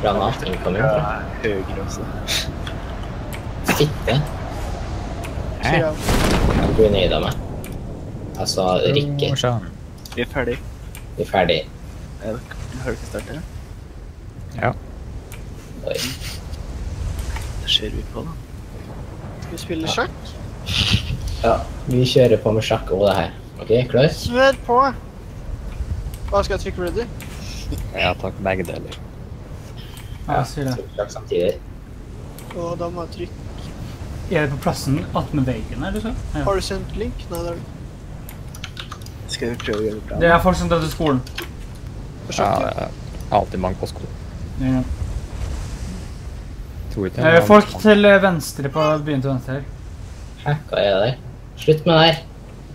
Granat incoming. Ja, høyre også. Fitte. Sier jeg. Han grenada meg. Jeg sa Rikke. Morsan. Vi er ferdig. Vi er ferdig. Er dere- Har dere startet? Ja. Oi. Det ser vi på, da. Skal vi spille sjakk? Ja, vi kjører på med sjakk og det her. Ok, klar? Sver på! Hva skal jeg trykke ready? Ja, takk begge deler. Ja, jeg sier det. Sjakk samtidig. Og da må jeg trykke. Er det på plassen attmed veggen her, du sa? Ja. Har du sendt link? Nei, det er det. Skal vi prøve å gjøre det bra? Det er folk som drar til skolen. På Ja, sjakk, jeg har alltid mange på skolen. Ja. Tror ikke Eh, folk til venstre på byen til venstre her. Hæ, hva er det der? Slutt med det her.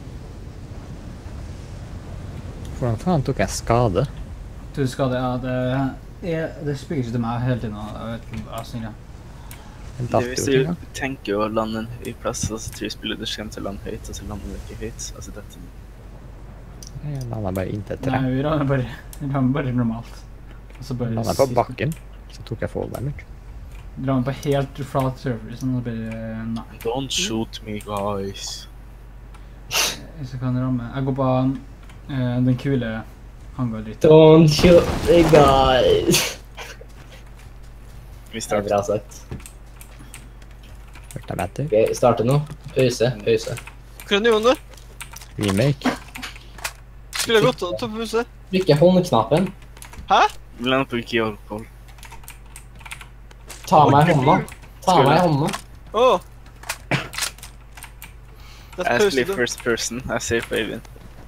Hvordan faen tok jeg skade? Du skal det, ja, det, er, det spiller ikke til meg hele tiden, og jeg vet ikke hva jeg sier. Jeg Det datt er hvis jo ikke du engang. tenker å lande en høy plass, og så tror jeg spillet du kommer til å lande høyt, og så lander du ikke høyt. Altså dette. Jeg landa bare inntil et tre. Nei, vi rammer bare, vi rammer bare normalt. Og så bare... Landa på bakken, så tok jeg fall damage. Vi rammer på helt flat surface, sånn at det bare... Nei. Don't shoot me, guys. Så kan jeg ramme. Jeg går på eh, den kule hangar-dritten. Don't shoot me, guys. Vi Det er starter. bra sagt. Hørte jeg meg etter? Ok, starte nå. Pause, pause. Hva gjør du? Remake. Skulle jeg gått og ta på pause? Trykke håndknappen. Hæ? Vi lander på Georgpol. Ta meg i hånda. Ta meg i hånda. Åh! Det er Jeg pause, spiller da. first person. Jeg ser på Øyvind.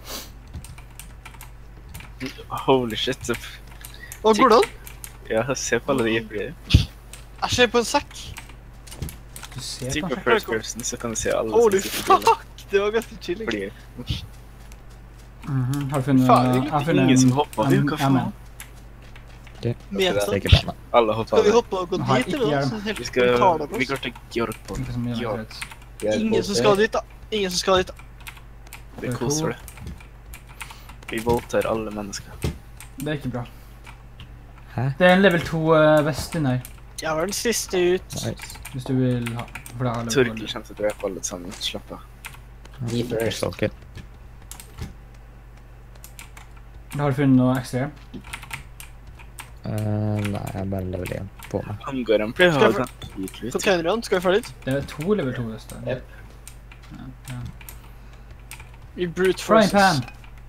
Holy shit. så- Å, går det an? Ja, se på alle de jævlige. Jeg ser på en sekk. Du ser Trykk på kanskje? first person, så kan du se alle Holy som sitter i bilen. fuck! Det var ganske chill. ikke? Fordi Mhm, har du funnet... Faen, jeg har funnet ingen som en- hopper. en- Hva ja, faen? men. Meta. Stekebane. Alle hopper Skal vi av. hoppe og gå Jeg har dit, ikke eller? hjelm. Så helt Vi skal, tar det på vi oss. går til Georgpol. Ikke så mye Ja. greit. Ingen som skal dit, da. Ingen som skal dit, da. Vi koser det. Vi voldtar alle mennesker. Det er ikke bra. Hæ? Det er en level to uh, vest inn her, Jeg var den siste ut. Nice. hvis du vil ha. For da har level Torkel to. kommer til å drepe alle sammen. Slapp av. Me first. Socket. Har du funnet noe ekstra? Uh, nei, jeg er bare level én på meg. Hangaren pleier å Skal ha jeg sånn skitlut. Containerne, skal vi få dit? Det er to level to vest der. Yep. Ja, ja. I brute Frying forces. pan!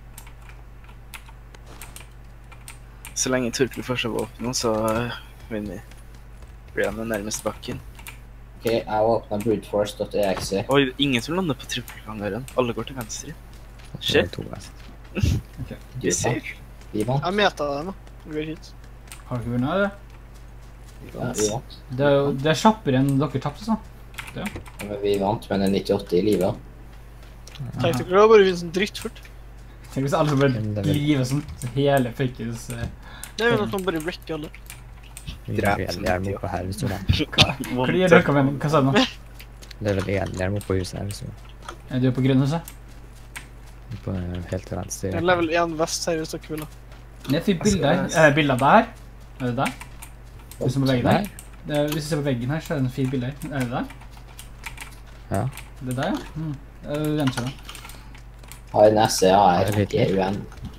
Så lenge Torkel får seg våpen, så øh, vinner vi. Blir han den nærmeste bakken. Ok, jeg åpner bruteforce.exe. Oi, ingen som lander på trippelhangaren. Alle går til venstre. Shit. To vest. Vi ser. Vi vant. Jeg meta dem, da. Vi går hit. Har du ikke vunnet det? Ja, vi vant. Det er jo det er kjappere enn dere tapte, sånn. Ja, men vi vant med en nittiåtte i livet. Tenkte dere da bare vinne sånn drittfort? Tenk hvis alle som bare Men det er vel- driver sånn, så hele fakes... eh, Det er jo at man bare wrecker alle. Drep Level som én idiot. oppå her hvis du vil. Hva gjør dere med hva sa du nå? Level én hjelm oppå huset her hvis du vil. Er du på grønnhuset? På helt til venstre. Jeg er level én vest her hvis dere vil. da. Det er et fint bilde her. Er det bilder der? Er det der? Hvis du ser på veggen her? Det er, hvis du ser på veggen her, så er det en fin bilde her. Er det der? Ja. Det er der, ja. Mm. Det er venstre da. Har en S E A R Jeg vet G ikke. U N.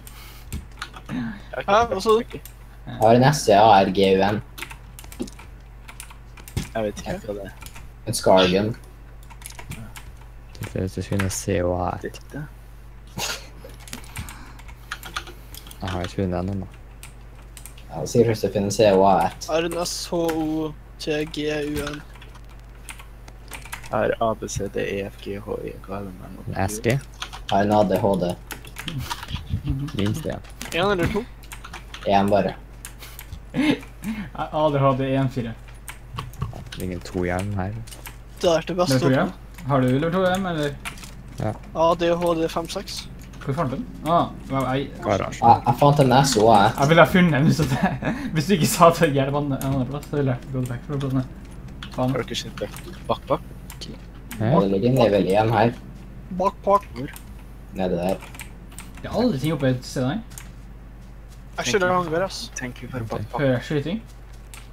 Hæ? Hva sa du? Har en S E A R G U N. Jeg vet ikke hva det er. En Scargun. Hvis du finner C O A R. Dette. Jeg har ikke funnet den ennå. Ja, sier først å finne C O A R. R N S H O T G U N. Her A, B, C, D, E, F, G, H, I, K, L, M, N, O, P, S G. Har en A D H D. Minst én. En eller to? En bare. A D H D en fire. Det ligger to hjelm her. Det er til beste. Level to hjem? Har du level to hjem, eller? A D H D fem seks. Hvor fant du den? Ah, wow, jeg, Garasje. Jeg, jeg fant en S O A R. jeg ville ha funnet den hvis, det, hvis du ikke sa at jeg gjør en annen plass, så ville jeg gått vekk fra plassen. Faen. Har dere sett bak bak? bak? Og Hæ? det ligger en level én her. Bak, bak. Nede der. Det er aldri ting oppe i et sted her. Jeg skjønner hangar, ass. Tenk vi bare bak bak. Hører jeg skyting?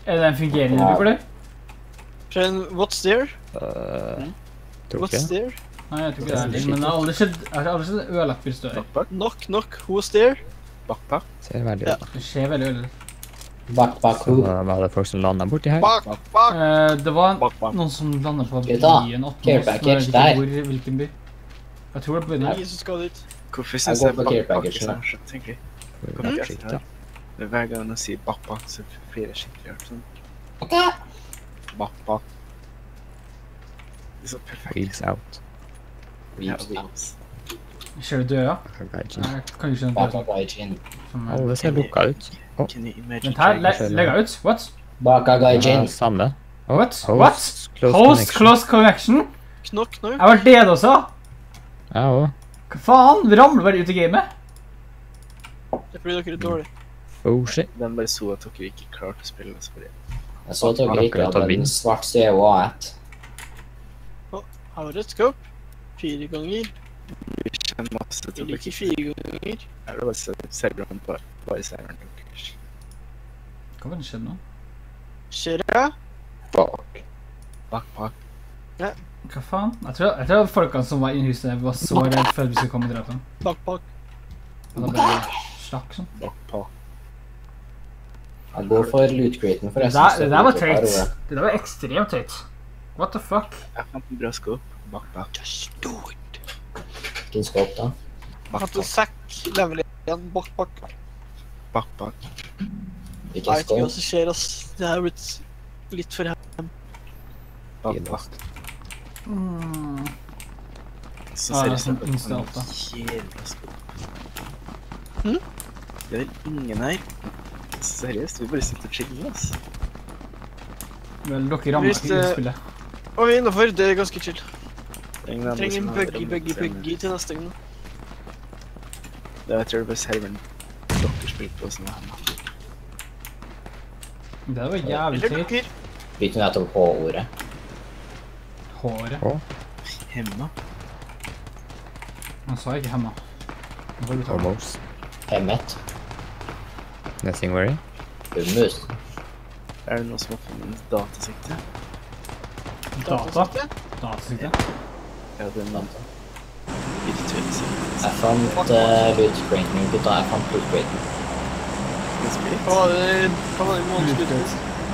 Er det en fungerende du bruker det? Fra en What's there? Uh, tror What's ikke det. there? Nei, jeg tror ikke det er det, men jeg har aldri sett, jeg har aldri sett ødelagt bilstøy. Bakbak. Knock, knock, who's there? Bakbak. Ser veldig Ja. ut. Det ser veldig ødelagt. Bak, bak, Så ho. var det folk som landet borti her. Bak, bak! Eh, det var Bakbak. noen som landet på Gutta, byen åttende care oss, men jeg package vet der. ikke hvor, hvilken by. Jeg tror det er på byen her. Ingen som skal dit. Hvorfor Jeg synes går jeg på care bakbak er package, så morsomt, egentlig? Hvorfor er det her? Hver gang jeg sier bakbak, så blir det skikkelig hørt sånn. Bakbak. Det er så perfekt. Wheels out. Ja, Weeps out. wheels. Ser du døra? Gaijin. Jeg kan jo ikke se en Bak, døra bak, gaijin. som er... Alle ser lukka ut. Å, Can you imagine Vent her, le trying- legger jeg ut? What? Bak, ja, gaijin. samme. Å, What? host What? close Host connection. close connection? Knock, knock. Jeg var det også! Ja, og Hva faen? Vi ramler bare ut i gamet. Det er fordi dere er dårlige. oh shit. Den bare så at dere ikke klarte å spille så for det. Jeg så at dere ikke hadde en svart C O A ett. Her var det et skap. Fire ganger. Vi kjenner masse til Jeg dere. liker fire ganger. Er det bare serveren på bare serveren deres? Hva var det skjedd nå? Ser jeg? Fuck. Bakbak. Hva faen? Jeg tror, jeg tror folkene som var inne i huset var så redd for at vi skulle komme og drepe dem. Bak, bak. Og da bare stakk sånn. Bakbak. Jeg går for loot craten, for Det jeg der, synes det der var er teit. over. Det der var ekstremt teit. What the fuck? Jeg fant en bra skåp. Bakbak. Hvilken skåp da? Jeg hadde Bakbak. sekk level igjen. Bak, bak. Bakbak. Hvilken Jeg vet ikke hva skåp? som skjer, ass. Det har blitt litt for her. Bakbak. Mm. Så Ah, ser det er det sånn ut som instalt, da. en jævla skåp. Hm? Det er vel ingen her. Seriøst, vi bare sitter og chiller, ass. Vel, dere rammer Hvis ikke i det- spillet. Og vi er innenfor. Det er ganske chill. Ingen andre Trenger en som har buggy, rammet buggy, scenen. buggy til neste gang. Det er, jeg tror det er bare serveren dere spiller på som er hjemme. Det der var jævlig Eller teit. dere. Bytte nettopp H-ordet. Håret. Å, Hjemme? Han sa ikke hemma. Nå får du ta det. almost. Hemmet. Nothing worry. Hummus. Er det noen som har funnet en datasikte? Data. Datasikte. Ja, det er en data. Virtuell sikte. Jeg fant uh, loot craten, gutta. Jeg fant loot craten. En spirit? Hva var det? Hva var det i månedslutten?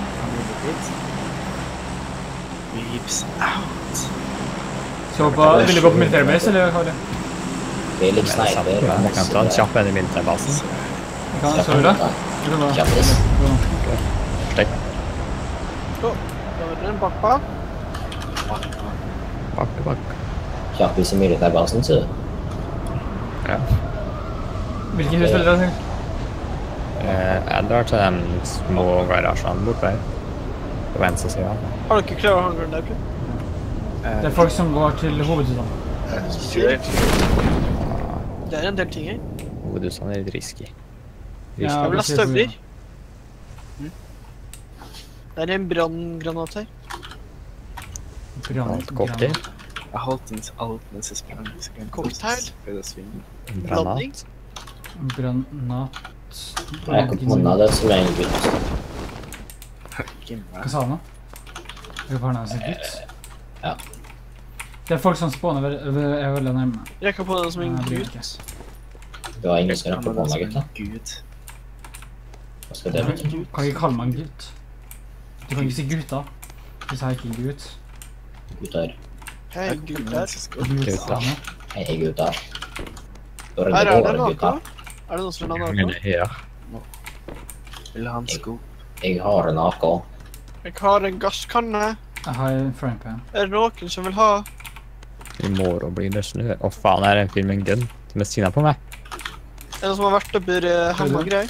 Weeps out. Så på, vil du gå på militærbase, eller hva er det? Felix Men jeg Sniper. jeg kan ta en kjapp en i militærbasen. Vi kan så det. Kjappis. Stek. Da var det en bak, bak. Bakbak. Bak, bak. Kjappis i militærbasen, så. Ja. Hvilke hus vil dere til? Eh, jeg drar til de små garasjene borte der. På venstre siden. Har dere klart hangaren der, tror Eh, Det er folk som går til hovedhusene. Kjør. Det er en del ting her. Hovedhusene er litt risky. Ja, Jeg vil ha precis. støvler. Det er en branngranat her. Brann- Alt cocktail. Jeg holdt den alt mens jeg sprang. så kan jeg Cocktail? prøve å svinge. En Blanding. granat. Brannat. Jeg kom på hånda det som er en gutt. Ikke Hva meg. sa han da? Er det barna sin gutt? Ja. Det er folk som spåner vel- vel- er veldig nærme. Rekker på den som en Nei, det blir gud. ikke. Du har ingen som Han rekker er på hånda, som en gutta. Gud. Hva skal det bety? Du kan ikke kalle meg en gutt. Du kan ikke si gutta. Hvis jeg ikke er gutt. Gutter. Hei, Jeg gud kommer der. mens jeg skal- Gutta. Hei, hei, gutter. Hvor Her er er det det går, nako. gutta? Er det noen som vil ha Men nako? ja. Vil ha en sko. Jeg har en A K. Jeg har en gasskanne. Jeg har en frying pan. Er det noen som vil ha? I morgen blir det snø. Å faen, er det en fyr med en gun som er sinna på meg? Er det noen som har vært oppi uh, hemma greier?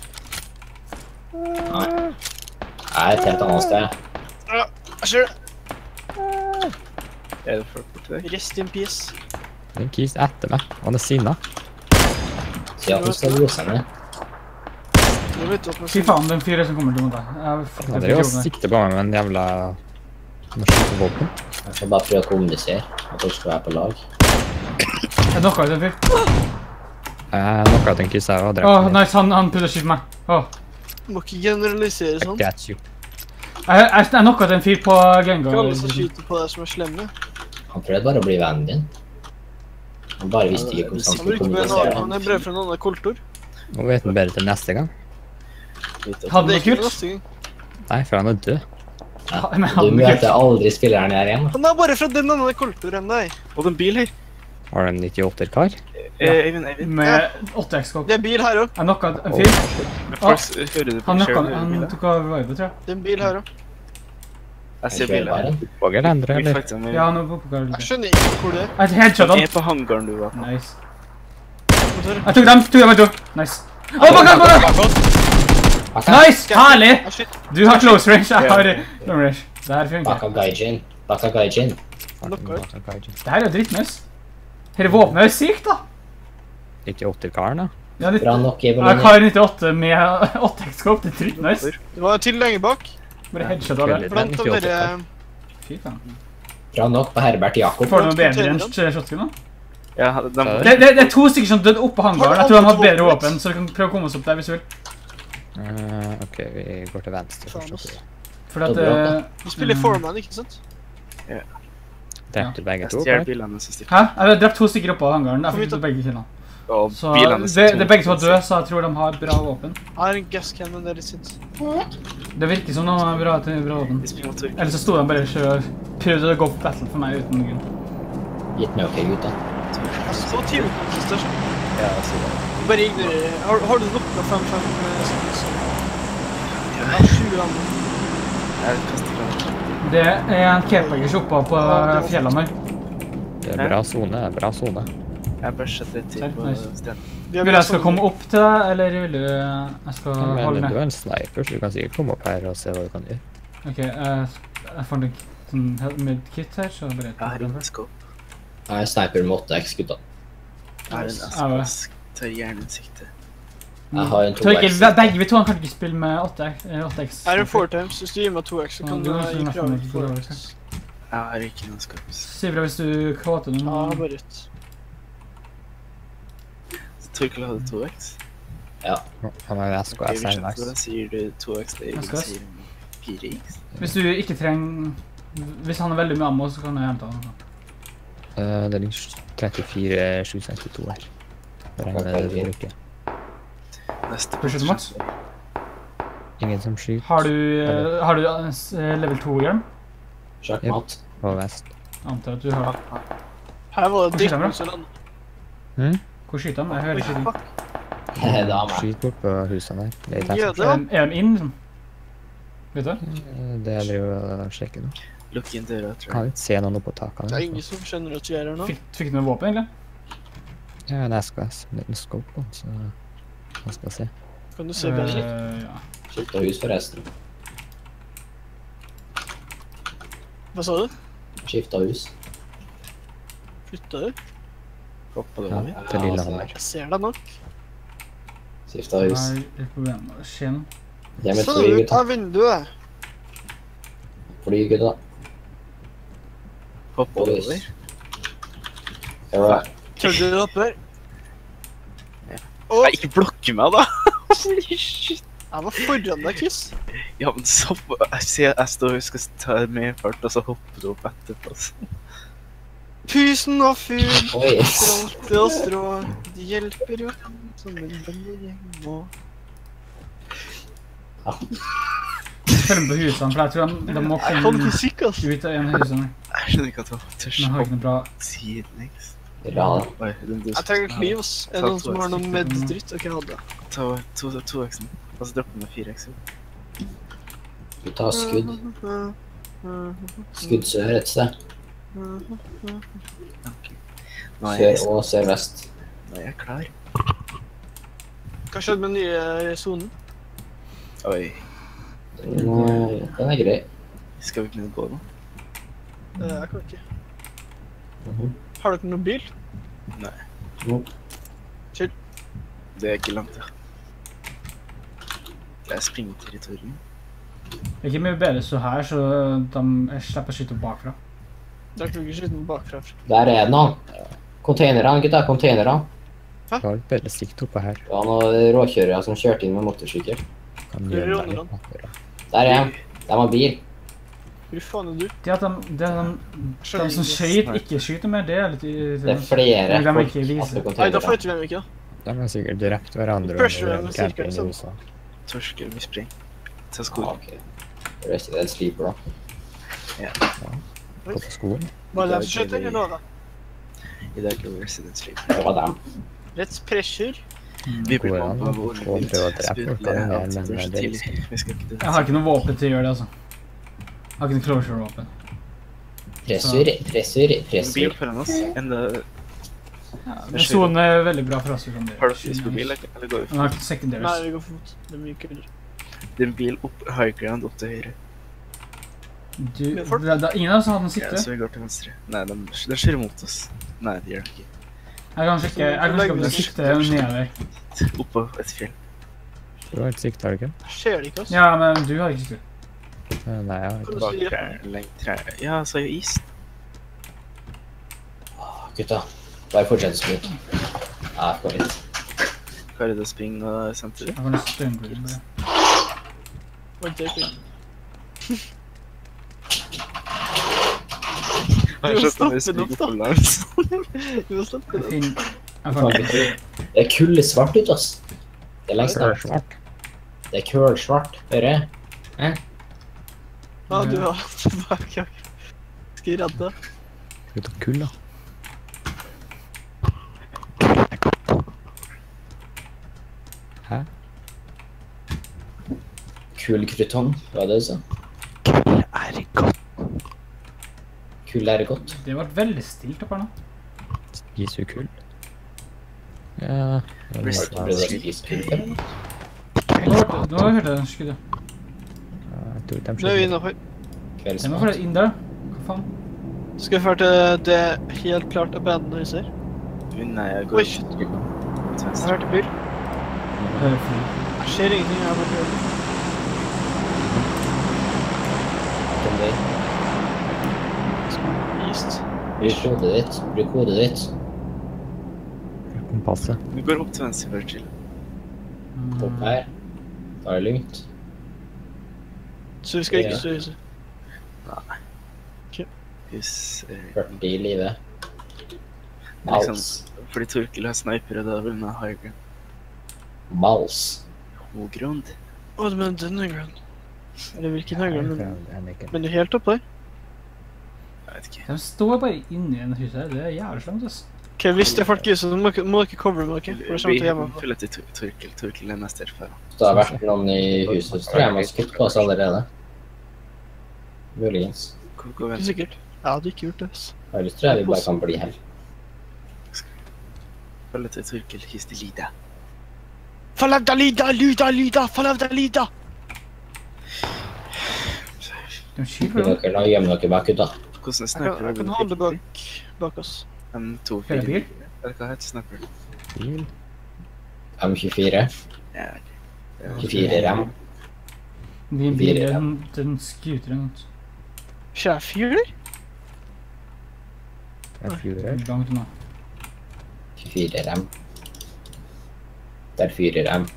Nei. Jeg er et helt annet sted. Ja, jeg ser det. Er det folk borti der? Rest in peace. Den kis etter meg. Han er sinna. Si at du skal lose ned. Nå vet du at man Fy faen, den fyren som kommer til mot deg. Jeg Han fucker driver og opp i sikter på meg med en jævla maskinvåpen. Jeg skal bare prøve å kommunisere. At dere skal være på lag. Jeg knocka ut en fyr. Jeg knocka ut en kis her og Åh, drept den. nice, han, han prøvde å skyte meg. Åh, må ikke generalisere I sånn. got you. Jeg, jeg, jeg knocka en fyr på Gengar. Ikke alle som skyter på deg som er slemme. Han prøvde bare å bli vennen din. Han bare visste ikke hvordan han Han skulle bruker bare en kommunisere. annen, han er brev fra en annen kultur. Nå vet han bedre til neste gang. Det Hadde er det ikke kult? neste gang. Nei, for han er død. Ja. Men Du hadde det kult? møter aldri spilleren her igjen. Han er bare fra den andre kultur enn deg. Og det er en bil her. Har du en nittiåtter-kar? Eh, Eivind, Eivind. Med åtte X-skåp. Det er en bil her også. Jeg knocka en fyr. Men folk s- hører du på Han knocka kjører han bilen? tok av vibe, tror jeg. Det er en bil her også. Jeg ser bilen her. På gelendere, Vi eller? faktisk med- Ja, han er på oppgave. Jeg skjønner ikke hvor det er. Jeg headshot Han han. er på hangaren du var på. Nice. Hvor er det? Jeg tok dem, tok dem, jeg tok. Nice. Å, bak han, bak han! Nice, herlig! Jeg skyter. Du har close range, jeg har long range. Det her funker. Baka Gaijin. Baka Gaijin. Det her er jo drittnice. Her er våpenet er sykt, da. nittiåtter-karen, da? Ja, nitt- Bra nok i jeg har nittiåtte med åtte X-skåp, det er drittnice. Det var til lenger bak. Bare headshot av det. Blant av dere... Fy faen. Bra nok på Herbert Jakob. Får du noe bedre enn shotgun da? Ja, de, Det, det, det er to stykker som døde oppe på hangaren. Jeg tror de har bedre våpen, så du kan prøve å komme oss opp der hvis du vil. Eh, ok, vi går til venstre Faen, først. ass. Fordi at... Dobbelt, da. eh, Vi spiller mm. Foreman, ikke sant? Drepte begge jeg to? stjeler eller? bilene som stikker. Hæ? Jeg har drept to stykker oppe på hangaren. Jeg fikk ut begge killene. Og Så bilene det, som det er begge som er døde, så jeg tror de har bra våpen. Jeg har en gascan, men det er litt sint. Det virker som de har bra, bra våpen. Vi springer mot Turk. Eller så sto de bare og prøvde å gå på battle for meg uten grunn. Gitt meg ok, gutta. Jeg så teamkonflikt der. Ja, jeg ser det. Bare ignorer. Har, har du nok med fem fem stykker? Jeg har sju andre. Jeg kaster granat. Det er en carepackers oppe på fjellene her. Det er bra zone, det er bra zone. Jeg bare setter et til Serr, på nice. stenen. Vi har Vil bare jeg skal sånn- komme opp til deg, eller vil du jeg skal holde Men du ned? er en sniper, så du kan sikkert komme opp her og se hva du kan gjøre. Ok, jeg, jeg får en sånn medkit her, så bare... Jeg har en skåp. Jeg er sniper med åtte X, gutta. Jeg har en Ja, vel. ask. Tar gjernutsikte. Jeg har en to Torkel, X. begge vi to kan ikke spille med åtte X. Jeg er en four times. Hvis du gir meg to X, så Ja, kan du du har gi sånn krav nesten for to X. X. Jeg har ikke noen skåp. Sivra, hvis du kåter Ja, noen... bare rett. Torkel hadde to X. Ja. Han har jo S K Ok, vi S skjønner. Max. Da sier du to X, det S K S. sier fire X. Hvis du ikke trenger... Hvis han har veldig mye ammo, så kan jeg hente han. Eh, Det ligger trettifire sju sekstito her. Regner det vi bruker. Neste Pusher til Max. Ingen som skyter Har du, eh, har du eh, level to-hjelm? Sjakkmat. på vest. Antar at du har... Her var det Hvor skjer det, drittmus i landet. Hm? Hvor skyter de? Jeg hører skyting. Det er dame. Skyt bort på husene her. Det er i Jøde, Tesla. Er da. de, er de inn, liksom? Vet du? Eh, Det er det å sjekke nå. Lukk inn døra, tror Kan jeg. ikke se noen oppå takene. Det er her, ingen som skjønner at vi er her nå. Fikk, fikk du noe våpen, egentlig? så- Ja, en S K S. En liten scope på, så man skal se. Kan du se bedre litt? Eh, ja. Skifta hus, forresten. Hva sa du? Skifta hus. Flytta du? Hopp på Ja, døra. til Lillehammer. Jeg ser deg nok. Skifta hus. Nei, det er et problem. Det skjer noe. Hjem med Så fly, ut gutta. av vinduet. Fly, gutta. Hopp Oi. over. Det var Tør du hoppe? Ja. Å, Nei, ikke blokke meg, da! Holy shit. jeg var foran deg, Chris. Ja, men så Jeg ser jeg står og skal ta mer fart, og så hopper du opp etterpå. altså. Tusen og fugl, Oi. strålte og strå. De hjelper jo som en vennegjeng må. Følg med på husene, for jeg tror de, de må Jeg kan komme ikke sikke, ass. ut av en av husene. Jeg skjønner ikke at du tør De har ikke hoppe noe bra... sidelengs. Bra, da. Oi, den du Jeg trenger kniv, ass. Er det noen som har noe med-dritt? Ok, jeg hadde. Ta to, to X-en, og så dropper du med fire X-en. Gutta har skudd. Skudd sør et sted. Ok. Nå er jeg, Sør og sør-vest. nå er jeg klar. Hva skjedde med den nye sonen? Oi, Den er- den er grei. skal vi kunne gå nå? Eh, Jeg kan ikke. Mhm. Har dere noen bil? Jo. Det er ikke langt, ja. Jeg springer territorium. Det er ikke mye bedre så her, så de jeg slipper å skyte bakfra. Dere kan ikke skyte den bakfra. Der er den, han. Containerne, gutta. Containerne. Det var litt bedre sikt oppå her. Det var noen råkjørere som kjørte inn med motorsykkel. Kan Det er gjøre rånerne. det. Der er han. De har bil. Hvor faen er du? Det at de, det at de, de som skyter, ikke skyter mer, det er litt... Det er flere Men de folk ikke viser. at du kan Nei, da tøyre. fighter vi ikke, da. De har sikkert drept hverandre Pressure under dem med camping sirkel, i liksom. USA. Torsker, vi springer. Ta Ah, skolen. ok. Resident Sleeper, da. Gå på skolen. Var det dem som skjøt, eller nå, da? I dag er vi Resident Sleep. Det var dem. Let's pressure. Vi blir Går på an på å vår prøve å drepe folk av mer, men det er så det er tidlig. Vi skal ikke Jeg har ikke noe våpen til å gjøre det, altså. Jeg har ikke noe closure-våpen. Pressur, pressur, En bil pressur. foran oss. Enda... Ja, men sonen er veldig bra for oss. Sånn Har du fysisk bil, eller går vi Den har ikke secondaries. Nei, vi går for fot. Det er mye kulere. Det er en bil opp, high ground opp til høyre. Du, det, det, ingen av oss har den Ja, sikte. så vi går til venstre. Nei, de, de kjører mot oss. Nei, de gjør det ikke. Jeg kan sjekke, jeg kan sjekke om det er sikte nedover. Oppå et fjell. Du har et sikt, har du ikke? Ser det ikke, altså? Ja, men du har ikke sikte. Eh, Nei, jeg har ikke. Bak trær, lengt trær. Ja, så er jo is. Gutta, bare fortsett å spille. Ja, jeg får litt. Klarer du å springe og senteret? Jeg får nesten støyngrunn bare. Vent, det er ikke. Jeg må skjønner stoppe vi springer den opp, da. for langt. Vi må stoppe Jeg det. finner... Jeg Faen, får det det er kulle svart ut, ass. Det er lengst Det er av. svart. Det er køl svart, hører jeg. Ja, du har tilbake. Skal jeg redde? Ut av kull, da. Hæ? Kul kryton, hva er det du sa? Er det godt? Kull er godt. Det ble veldig stilt opp her nå. Spiser kull? Ja... det Har var du litt ikke prøvd å vanskelig. spise kull før? Nå hørte nå hørte jeg den skuddet. Ja, jeg tror de Nå er vi skjønner. innenfor. Den var Kveldsmat. bare inn der. Hva faen? Skal vi føre til det helt klart abandoned huset her? Nei, jeg Oi, går shit. til Jeg venstre. hørte bil. Hører fly. Jeg ser ingenting, jeg har bare hørt. Kom deg. East. Bruk hodet ditt. Bruk hodet ditt. Kompasset. Vi går opp til venstre for å chille. Opp her. Ta det lugnt. Så vi skal ikke Ja. stå i huset. Hus... eh, førti i livet. Liksom, Mals. fordi Torkel har sniper, og da vil han ha high ground. Mals. High ground? Å, du mener denne ground? Eller hvilken Nei, ground? for Men, jeg- jeg nikker. men du er helt oppe der? Jeg vet ikke. De står bare inni en huset her. Det er jævlig slemt, ass. Ok, hvis det er folk i huset, så må dere- må dere cover med dere. For det kommer til å gjemme. Vi følger til Tor- Torkel. Torkel er neste erfaren. Hvis det har vært noen i huset, så tror jeg man har skutt på oss allerede. Muligens. Hvor går vi? Ikke sikkert. Jeg hadde ikke gjort det. ass. Ellers tror jeg vi bare kan bli her. Følger til Torkel. Histelida. Fall av deg, Lida! Lyda, Lyda! Fall av deg, Lida! De skyter Vil på dem. dere la gjemme dere bak gutta? Hvordan Jeg sniper kan, jeg kan holde bak, bak oss. M to Er det fire. bil? Eller hva heter sniper? Bil? M tjuefire. Ja, tjuefire rem. Din bil, den, den skuter en Skjer jeg fyr der? Jeg fyrer. langt unna. tjuefire rem. Der fyrer M.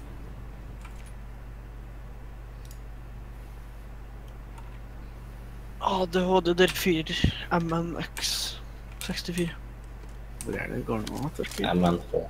A D H D der fyrer M N X sekstifire. Hvor er det går nå, Torkel? M N H.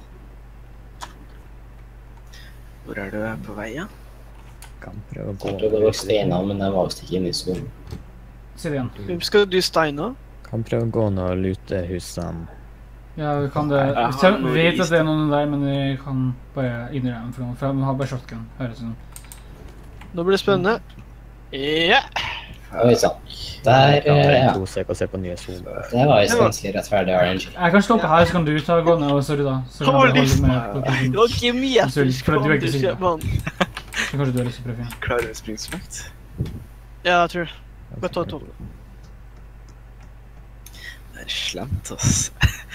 Hvor er du på vei, ja? Kan prøve å Jeg trodde det gå var steiner, men den var visst ikke inne i skolen. Se det igjen. Hvem skal du steine? Kan prøve å gå ned og lute husene. Ja, vi kan det. Jeg Vi har noe vet i at det er noen der, men vi kan bare ignorere dem for noen. For de har bare shotgun, høres det som. Nå blir det spennende. Ja! Oi sann. Der, Kan eh, ja. to sek og se på nye soner. Det var visst ganske rettferdig R N G. Jeg kan slå på her, så kan du ta gå ned, og sorry da. Så kan Holy jeg holde med Det på var ikke meter For at du er ikke skål, sikker. mann. Så kanskje du har lyst til å prøve igjen. Klarer du å springe så langt? Ja, jeg tror det. Bare ta tolv. Det er slemt, ass.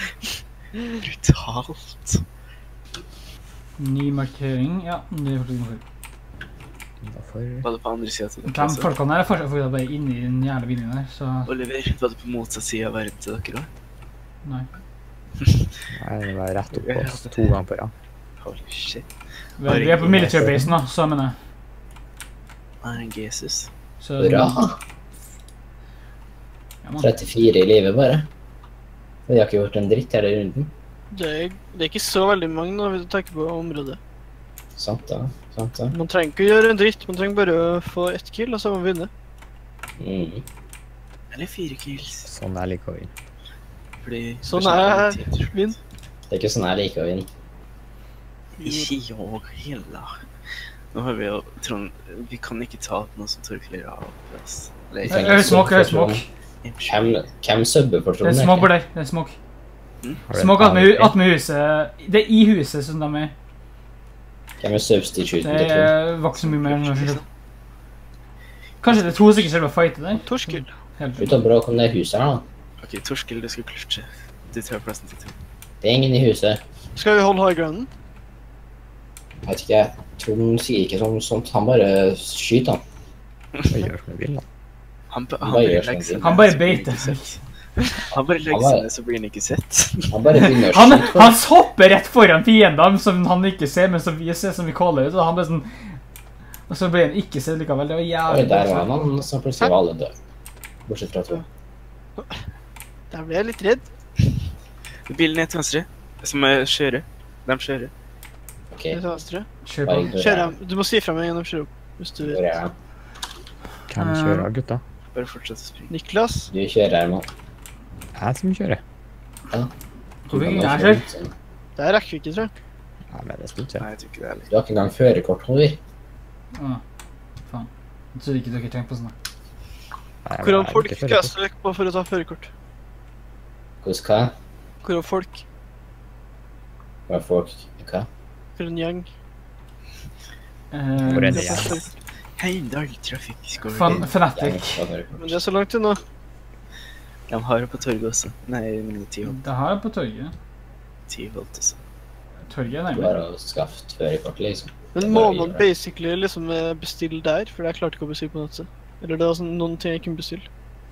Brutalt. Ny markering. Ja, det er fortsatt noe før. Hvorfor? Var du på andre siden til De dere? også? folkene her er fortsatt fortsatt bare inne i den jævla bilen der, så Oliver, var du på motsatt side av verden til dere også? nei. Nei, det var rett opp på oss to ganger på rad. Holy shit. Vi er, vi er på military basen da, så mener jeg. Er en Jesus? Så, Bra. Ja, man. trettifire i livet bare. Vi har ikke gjort en dritt hele runden. Det er, det er ikke så veldig mange når vi tenker på området. Sant da, sant da. Man trenger ikke å gjøre en dritt, man trenger bare å få ett kill, og så må man vinne. Mm. Eller fire kills. Sånn jeg liker å vinne. Fordi Sånn er vinn. Det er ikke sånn jeg liker å vinne. Ikke jag heller. Nå har vi jo Trond, vi kan ikke ta noe som tørkler av oss. Jeg er smoke, jeg er smoke. Hvem, hvem subber for Det er Trond? smoke der, det er smoke. Mm? Smoke at med, at med huset. Det er i huset som de er. Hvem er substituten Det til Trond? er- var ikke så mye mer enn det. Kanskje det er to stykker selve fightet der? Torskill. Helt Slutt å bråke om det huset her da. Ok, Torskill, du skal klutche. Du tar plassen til Trond. Det er ingen i huset. Skal vi holde high grounden? Jeg vet ikke, Trond sier ikke sånn sånt. Han bare skyter han. Jeg gjør som jeg vil, da. Han, ba, Han han bare bare gjør legger sånn. seg Han ned, bare så blir han beiter. ikke sett. Han bare legger Han bare- seg ned, så blir han ikke sett. Han bare begynner å Han, skyte. han hopper rett foran fiendene som han ikke ser, men som vi ser, som vi caller ut. Og han ble sånn... Og så ble han ikke sett likevel. Det var Oi, jævlig... der var han, så plutselig var alle døde. Bortsett fra Trond. Der ble jeg litt redd. Bilen er til venstre, som er kjører. De kjører. Ok, Litt til venstre. Kjør bare på. ignorer Kjører jeg. jeg. Du må si fra meg gjennom kjører opp. Hvis du Ignorer vet. jeg. Hvem kjører, gutta? Bare fortsett å springe. Niklas. Du kjører her, mann. Jeg som kjører. Hvor vil jeg kjøre? Der rekker vi ikke, tror jeg. Ja, men det skal ikke. Nei, jeg tror ikke det er heller. Du har ikke engang førerkort, Holger. Å, faen. Jeg trodde ikke dere tenkte på sånn. Nei, men Hvordan jeg folk liker skal jeg førerkort. søke på for å ta førerkort? Hvordan hva? Hvordan folk? Hva er folk? Hva? Hvordan gjeng? Hvor er det Eh, igjen? Heimdall Trafikk skal fan, vi Fnatic. Men det er så langt unna. De har det på torget også. Nei, men ti volt. Det har jeg på torget. ti volt også. Torget er Du nærmere. har å skaffe førerkort, liksom. Det er Men må bare å man gjøre det. basically liksom eh, bestille der? For jeg klarte ikke å bestille på nettet. Eller det var sånn noen ting jeg kunne bestille.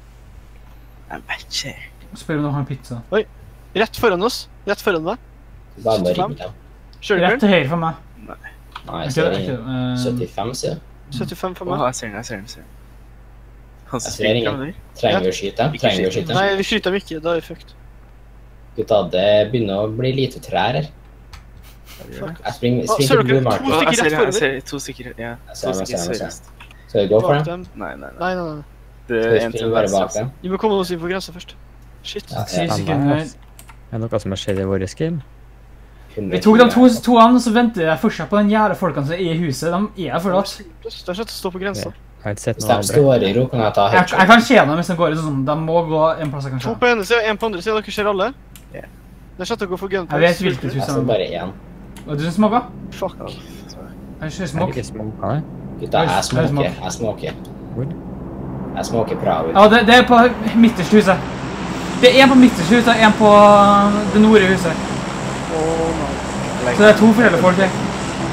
Jeg vet ikke. Spør om de har en pizza. Rett foran oss. Rett foran meg. Bare må ringe dem. Kjører Rett den. til høyre for meg. Nei, jeg Ikke ser det, ikke ingen. det. Eh, syttifem, sier du. syttifem for Å, meg. jeg ser den, jeg ser den, jeg ser den. Han Jeg ser springer ingen. framover. Trenger vi å skyte dem? Ikke Trenger vi å skyte. skyte dem? Nei, vi skyter dem ikke. Da er vi fucked. Gutta, det begynner å bli lite trær her. Fuck. Jeg springer, Å, springer ser til Blue dere? Market. To Å, jeg stykker ser rett den, jeg forover. ser to stykker, ja. Jeg To ser den, jeg stykker ser den, jeg ser seriøst. Skal vi gå for Bak dem? dem. Nei, nei, nei. Nei, nei, nei. Det Skal er vi en til springe bare venstre. bak dem? Vi må komme oss inn på grensa først. Shit. Ja, Ti ja. sekunder. Er det noe som har skjedd i våre game? hundre Vi tok de to, to an, og så venter jeg fortsatt på den jævla folkene som er i huset. De er forlatt. Det er slett å stå på grensa. Jeg har ikke sett Hvis noen de andre. står i ro, kan jeg ta Jeg, jeg headshot. kan se dem hvis de går i sånn. De må gå en plass jeg kan To se. på ene sida, én på andre sida. Dere ser alle? Ja. Det er slett å gå for gunpoints. Jeg vet hvilket hus Jeg de ser er. bare én. Og du som smoker? Fuck. Ja, Jeg ser Jeg smok. liker smoke, nei. Gutta, jeg Oi, oi, smoker. smak. Jeg smoker. Hvor? Jeg smoker bra ut. Ja, det, det er på midterste huset. Det er en på midterste huset, og en på det nordre huset. Åh, nei. Så det er to forskjellige folk her.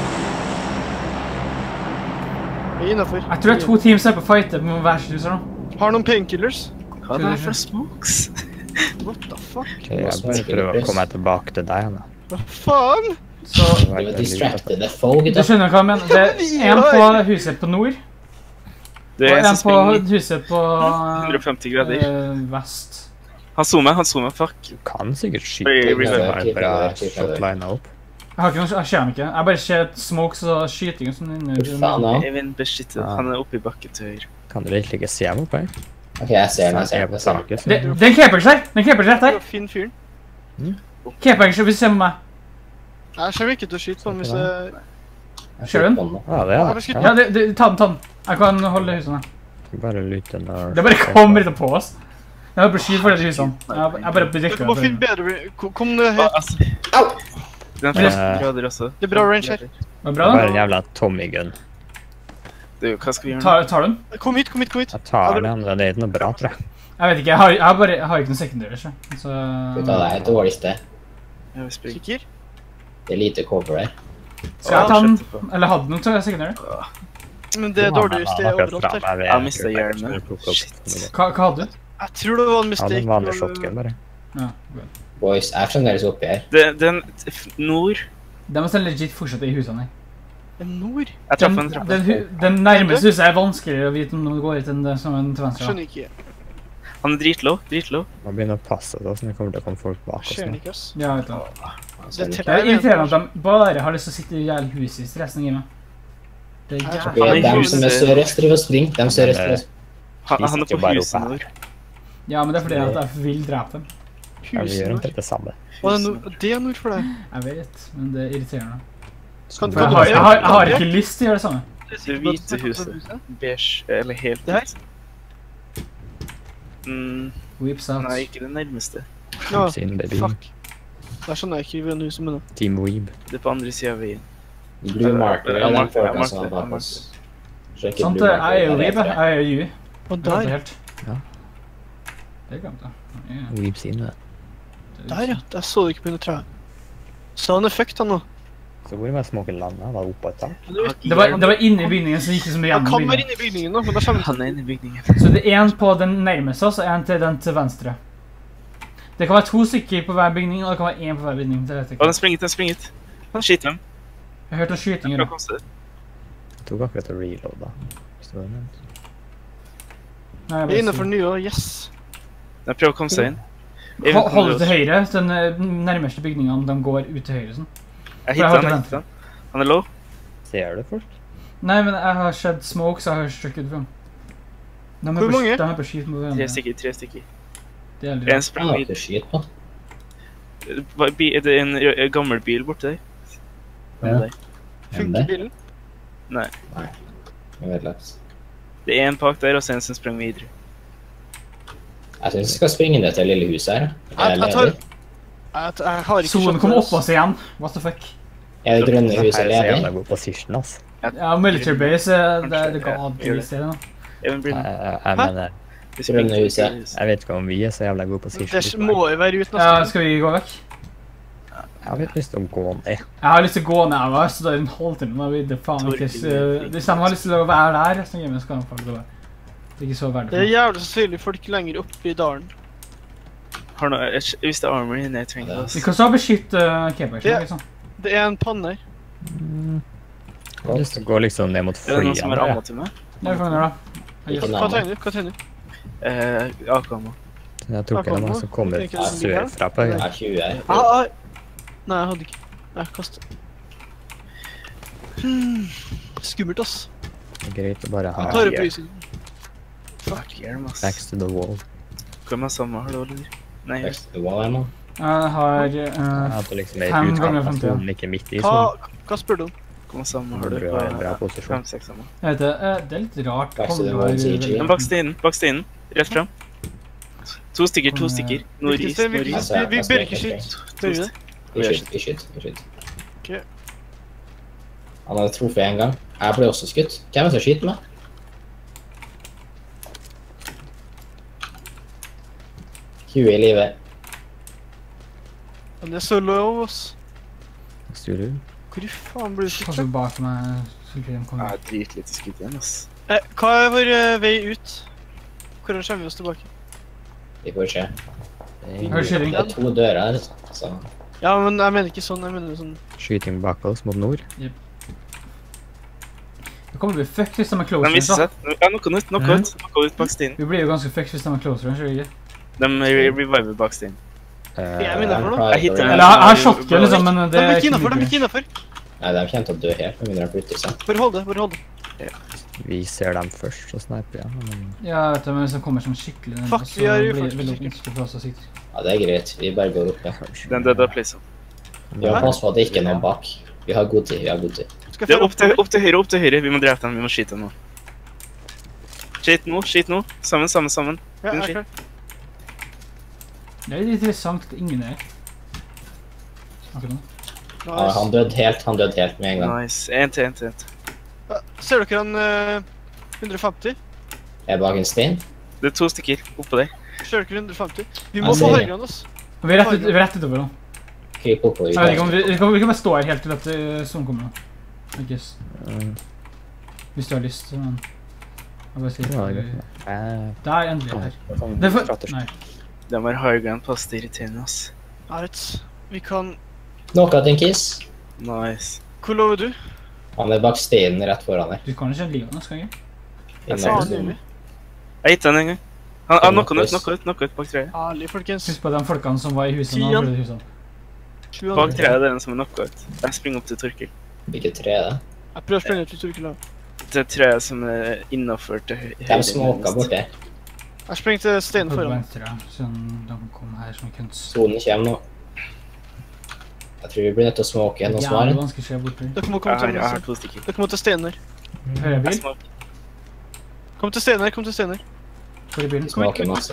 Vi er innenfor. Jeg tror det er to teams her på fightet på hver sitt hus her nå. Har noen painkillers? Hva er det her for smokes? What the fuck? Ok, jeg bare prøver å komme meg tilbake til deg nå. Hva faen? Så Det var distracted the foe, du gutta. skjønner hva jeg mener. Det er en på huset på nord, Det og er en en som på springer huset på hundre og femti grader. eh, vest. Han zoomer, han zoomer, fuck. Du kan sikkert skyte Oi, hvis du revive. har bra shotline opp. Jeg har ikke noe, jeg ser dem ikke. Jeg bare ser smokes og skyting og sånn Hvor faen inni. da? Eivind beskyttet, Ja. han er oppe i bakken til høyre. Kan du virkelig ikke se meg oppe her? Ok, jeg ser den, jeg Jeg ser er den. på jeg ser den. taket, så Det, det er en capers her! Det er en capers rett Det her. er fin fyren. Capers, hvis du ser på meg. Jeg kommer ikke til å skyte på han hvis jeg... Jeg Ser du den? skyter på nå. Ja, det er det. Ja, Ja. det, det, ta den, ta den. Jeg kan holde husene. Bare lytte når... Det bare kommer litt på oss. Jeg har bare skyt for de husene. Jeg, jeg bare Dere bedrikker må finne det. bedre... Kom- Kom ned Ah, her. altså. Au! Den er Men- femti grader også. Det er bra range her. Var det bra, Bare da? en jævla Tommy gun. Du, hva skal vi gjøre nå? Tar, tar du den? Kom hit, kom hit, kom hit. Jeg tar den, men det er ikke noe bra, tror jeg. Jeg vet ikke, jeg har, jeg har, bare, jeg har ikke noen sekundærer, så... så Gutta, det er et dårlig sted. Ja, vi springer. Sikker? Det er lite cover her. skal jeg ta Ah, den? shit, faen. Eller hadde den noen sekundærer? Men det er dårlig sted overalt her. Jeg mistet hjelmen. Shit. Hva, hva hadde du? Jeg tror det var en Ja, mistake. den vanlige når- shotgun, bare. Ja, Boys, jeg er fremdeles oppi her. Det- Den f- nord. de må legit fortsette i husene her. En nord? Jeg traff Den, en traff den, en. hu- den nærmeste huset er vanskeligere å vite om det går ut enn det som er til venstre. Skjønner ikke. Han er dritlow, dritlow. Man begynner å passe det, så det kommer til å komme folk bak oss Skjer nå. ikke, ass. Ja, vet du. Altså, Det Det er irriterende at de bare har lyst til å sitte i jævlig huset i resten av gamet. Det er Her- jævlig. det er Han er dem som er sørøst driver og springer. De sørøst driver og Han, Vi han er sitter jo på bare huset oppe nord. her. Ja, men det er fordi at jeg vil drepe dem. Ja, vi Huset gjør nord. omtrent det samme. Å, det er nord, det er nord for deg. Jeg vet, men det er irriterende. Kan- For jeg har, jeg har, jeg har ikke lyst til å gjøre det samme. Det hvite huset. Beige, eller helt Det her? hvit. Mm, Weeps out. nei, ikke det nærmeste. Ja, Sin baby. fuck. Der skjønner jeg ikke hvordan huset mener. Team Weeb. Det er på andre siden av veien. Blue marker er Jeg de marker- jeg folka som er marker- bak oss. Sjekker Sant, blue jeg er jo marker, Weeb, der er jeg er jo Yui. Og Det er der, helt. Ja. Det glemte jeg. Ja, Weeb sin, det. det er der ja. Der så du ikke på under treet. Så han er fucked, han nå. Så hvor var smoken landet? Han var oppe på et tak. Det var, det var inne i bygningen, så det gikk ikke så mye Han gjennom kan være bygningen. inne i bygningen nå, men da kommer Han er inne i bygningen. Så det er en på den nærmeste oss, og en til den til venstre. Det kan være to stykker på hver bygning, og det kan være en på hver bygning. Det vet jeg Å, den ikke. springet, den springet. Han skyter dem. Jeg hørte skytinger. Bra da. konsert. Jeg tok akkurat å reloade. Hvis det var nevnt. Nei, jeg Vi er bare innenfor den nye, og yes. Den prøver å komme seg inn. sier- Hold hold det til høyre. Den eh, nærmeste bygningene, de går ut til høyre. Sånn. Jeg For jeg hitter har han, til jeg hitter han. Han er low. Ser du folk? Nei, men jeg har sett smoke, så jeg har strukket ut fra dem. De er Hvor på- mange? De er på skyt mot Tre hverandre. stykker, tre stykker. Det er litt En rart. sprang Ja, videre. du skyter på. Hva- bi- Er det en rø- gammel bil borte der? Ja. Der. Funker bilen? Nei. Jeg vet ikke. Det er en bak der, og så en som sprang videre. Jeg synes vi skal springe ned til lille huset her. Jeg, Er jeg, det tar, ledig? jeg, jeg har ikke Solen skjønt kom det, opp oss igjen. What the fuck? Er det grønne Her huset er så jævla ledig? god position, ass. Ja, military base, eh, det er det Ja, galt gjør i det. stedet nå. Even blir Jeg, den. jeg, jeg mener, Vi springer Grønne til huset. lille huset. jeg vet ikke om vi er så jævla gode position. Det må jo være ut Ja, neste gang. skal vi gå vekk? Jeg har litt lyst til å gå ned. Jeg har lyst til å gå nedover, så det er en halvtime. Da vil det faen ikke s- eh, Hvis de har lyst til å være der, så gamet skal de få det. Det er ikke så verdt Det er det. jævlig sannsynlig folk lenger oppe i dalen. Har noe, jeg- hvis det er armor inne, jeg trenger det. Vi Altså. kan så beskytte uh, Quebec, Ja. liksom. Det er en panne her. Mm. Jeg har lyst til å gå liksom ned mot Er det noen som har flyene. ammo til meg? Det er for da. Ikke Hva navn. tegner du? Hva tegner du? Eh, A-kammo. Jeg tok en av dem som kommer Tenker du den ligger her? sørfra på Jeg er tjue her. Ah, ah. Nei, jeg hadde ikke. Jeg kastet. Hmm. Skummelt, ass. Det er greit å bare ha Jeg tar opp ja. lyset. Fuck hjelm, ass. next to the wall. Hvem er samme, har du, Oliver? Nei, Next to the wall, Emma. Jeg har Jeg uh, hadde liksom ei Fem utkant ganger av femti, ja. sonen, ikke midt i Hva, sonen. hva spør du om? hvem er samme, har Det du? er bra- bra posisjon. Fem, seks samme. Jeg vet det, eh, det er litt rart. Back to the Kom, wall, det var- C G. Men bak steinen, bak steinen. Rett frem. To stykker, to stykker. Nordis, Hvilken sted? Hvilken nordis. sted? Vi vi bør ikke skyte. To Bør vi det? stykker. Vi skyter, vi skyter, vi skyter. Ok. Han hadde truffet en gang. Jeg ble også skutt. Hvem er det som skyter meg? tjue i livet. Men det er så low, ass. Styrer du? Hvor i faen blir du Og skutt? så bak meg, så ikke de kommer. Jeg er dritlite skutt igjen, ass. Eh, hva er vår eh, vei ut? Hvordan kommer vi oss tilbake? Vi får se. Hører skyting. Det er to dører her, så... Ja, men jeg mener ikke sånn, jeg mener sånn. Skyting bak oss mot nord. Det kommer bli fucked hvis de er De close. viser Da. seg. Ja, noe nytt, noe Mhm. ut. Noe ut bak steinen. Vi blir jo ganske fucked hvis de er closer, så ikke? De re- reviver bak steinen. Eh, Jeg mener for noe. Jeg hitter den. Eller jeg jeg har shotgun, liksom, men det De er er ikke innenfor, de er mye. ikke innenfor. Nei, de kommer til å dø helt, med mindre de flytter seg. Bare hold det, bare hold det. vi ser dem først, så sniper jeg. Men Ja, vet du, men hvis de kommer som skikkelig nærmere, Fuck, så vi er jo blir det faktisk veldig sikkert. vanskelig for oss å sitte. Ja, det er greit. Vi bare går opp, ja. kanskje Den døde plassen. Vi må passe på at det ikke er noen bak. Vi har god tid, vi har god tid. Skal Det jeg er opp til, følge opp til høyre, opp til høyre. Vi må drepe dem, vi må skyte dem nå. Skyt nå, skyt nå. Sammen, sammen, sammen. Ja, jeg er klar. Det er litt interessant at ingen er her. Akkurat nå. Ja, Nice. han døde helt, han døde helt med en gang. Nice. En til, en til. En til. Ja, Ser dere han eh, hundre femti? Jeg er bak en stein. Det er to stykker oppå der. Ser dere hundre femti? Vi Ja, må ser få jeg. høyere enn oss. Vi er rett, ut- vi er rett utover nå. Kryp opp og Jeg vet ikke om vi, vi, kan, vi kan bare stå her helt til dette sonen kommer nå. I guess. Eh, Hvis du har lyst, men... Jeg bare sier ja, det er det. greit. Eh, Der er endelig her. sånn Det er for... strategi. Nei. De har high ground pass, det irriterer oss. Jeg vet. Vi kan... Noe til en kiss. Nice. Hvor lover du? Han er bak steinen rett foran her. Du kan ikke ligge nå, skal jeg? Jeg Ja, ser Innom det. nydelig. Jeg har gitt han en gang. Han han knocka ut, knocka ut, knocka ut bak treet. Ærlig, folkens. Husk på de folkene som var i husene. Stian. og flyttet husene. Sju Bak andre. treet er det en som er knocka ut. Jeg springer opp til Torkel. Hvilket tre er det? Jeg prøver å springe ut til Turkila. Det treet som er innenfor til hø- høyre. De småker borte. Jeg springer til steinen På foran. venstre, ja. Sånn, de kom her som kunst. Solen kommer nå. Jeg tror vi blir nødt til å småke igjen og Jævlig svare. vanskelig å se bort til. Dere må Jeg komme har, til jeg har venstre. to stykker. Dere må til steinen her. Hører jeg Jeg bil? smaker. Kom til steinen her, kom til steinen her. Hvor er bilen? Småke masse.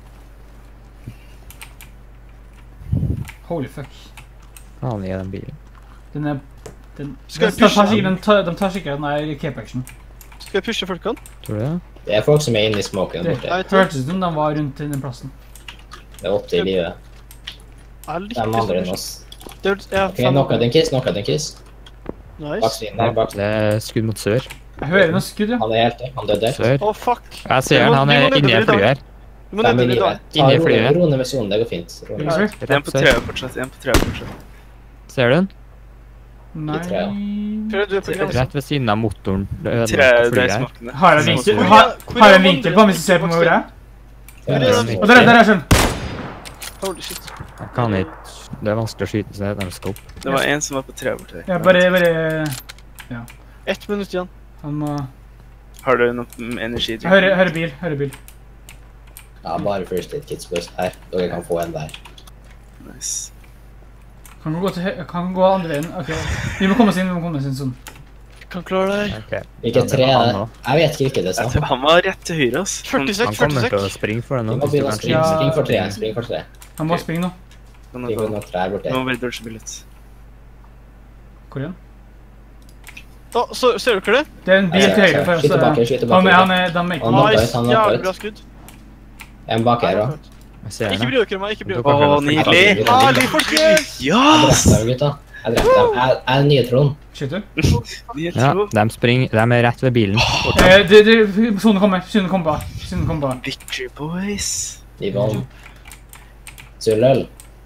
Holy fuck. Faen i den bilen. Den er... Den, Skal jeg de, tar pushe sikkert, den? de, tar, de tar sikkert den der cape-action. Skal jeg pushe folkene? Tror du det? Det er folk som er inne i småken Det borte. Jeg vet ikke. hørtes ut som de var rundt i den plassen. Det er åtte i livet. Jeg De likte andre enn sånn. oss. Det er- jeg er Ok, fem knocka år. den kiss, knocka den kiss. Bak Nice. steinen der, bak Det er skudd mot sør. Jeg hører noen skudd, ja. Han er helt der, han døde. Sør. Å, fuck. Jeg ser han, han Vi må er nedover inni i et dag. fly her. Vi må Fem i nedover i livet. dag. Ta Inni ro, flyet. ro ned med sonen, det går fint. Ro ned. Yes, sir. En på treet fortsatt, en på treet fortsatt. Ser du den? Nei... tre, ja. Prøv du er på grensen. Rett ved siden av motoren. Det ødelagte Treet, det er flyet her. smakene. Har jeg vinkel, Hvor er- har, hvor er har jeg en de vinkel andre på hvis du ser på meg hvor jeg er? Ja, det er det Og der, er- der er skjønn. Holy shit. Jeg kan ikke. Det er vanskelig å skyte seg med scope. Det var en som var på treet borte der. Ja, bare, bare... Ett minutt igjen. Han må... Har du noe energi? Hører, hører bil, hører bil. Ja, bare first aid kits boys her. Dere kan få en der. Nice. Kan gå til hø- kan gå andre veien. Ok, vi må komme oss inn, vi må komme oss inn sånn. Kan klare deg. Ok. Hvilket tre er det? Jeg vet ikke hvilket det er Jeg snart. tror han var rett til høyre, ass. Han- førti Han sek, førti kommer til å sek. springe for det Vi nå. må hvis du begynne å kan springe. skyte. Spring for tre, spring for tre. Han må springe nå. han Spring har- for noen trær borte. Han må bare dodge bullet. Hvor igjen? Å, så, ser dere det? Det er en bil til høyre for oss. Skyt tilbake, skyt tilbake. Han er, han er, de er ikke... Han knocked Nice, ut, han knocked jævlig ut. bra skudd. En bak her òg. Jeg ser Ikke den. bry dere om meg, ikke bry dere. Dere Åh, kan flytte. nydelig! Ærlig, folkens! Ja! Jeg drepte dem, gutta. Jeg drepte dem. Jeg jeg er den nye Trond. Skyter. Jeg Ja, tror de springer. De er rett ved bilen. Eh, det, det, sonen kommer, sonen kommer bare. Sonen kommer bare. Victory boys. Yvonne. Zuløl.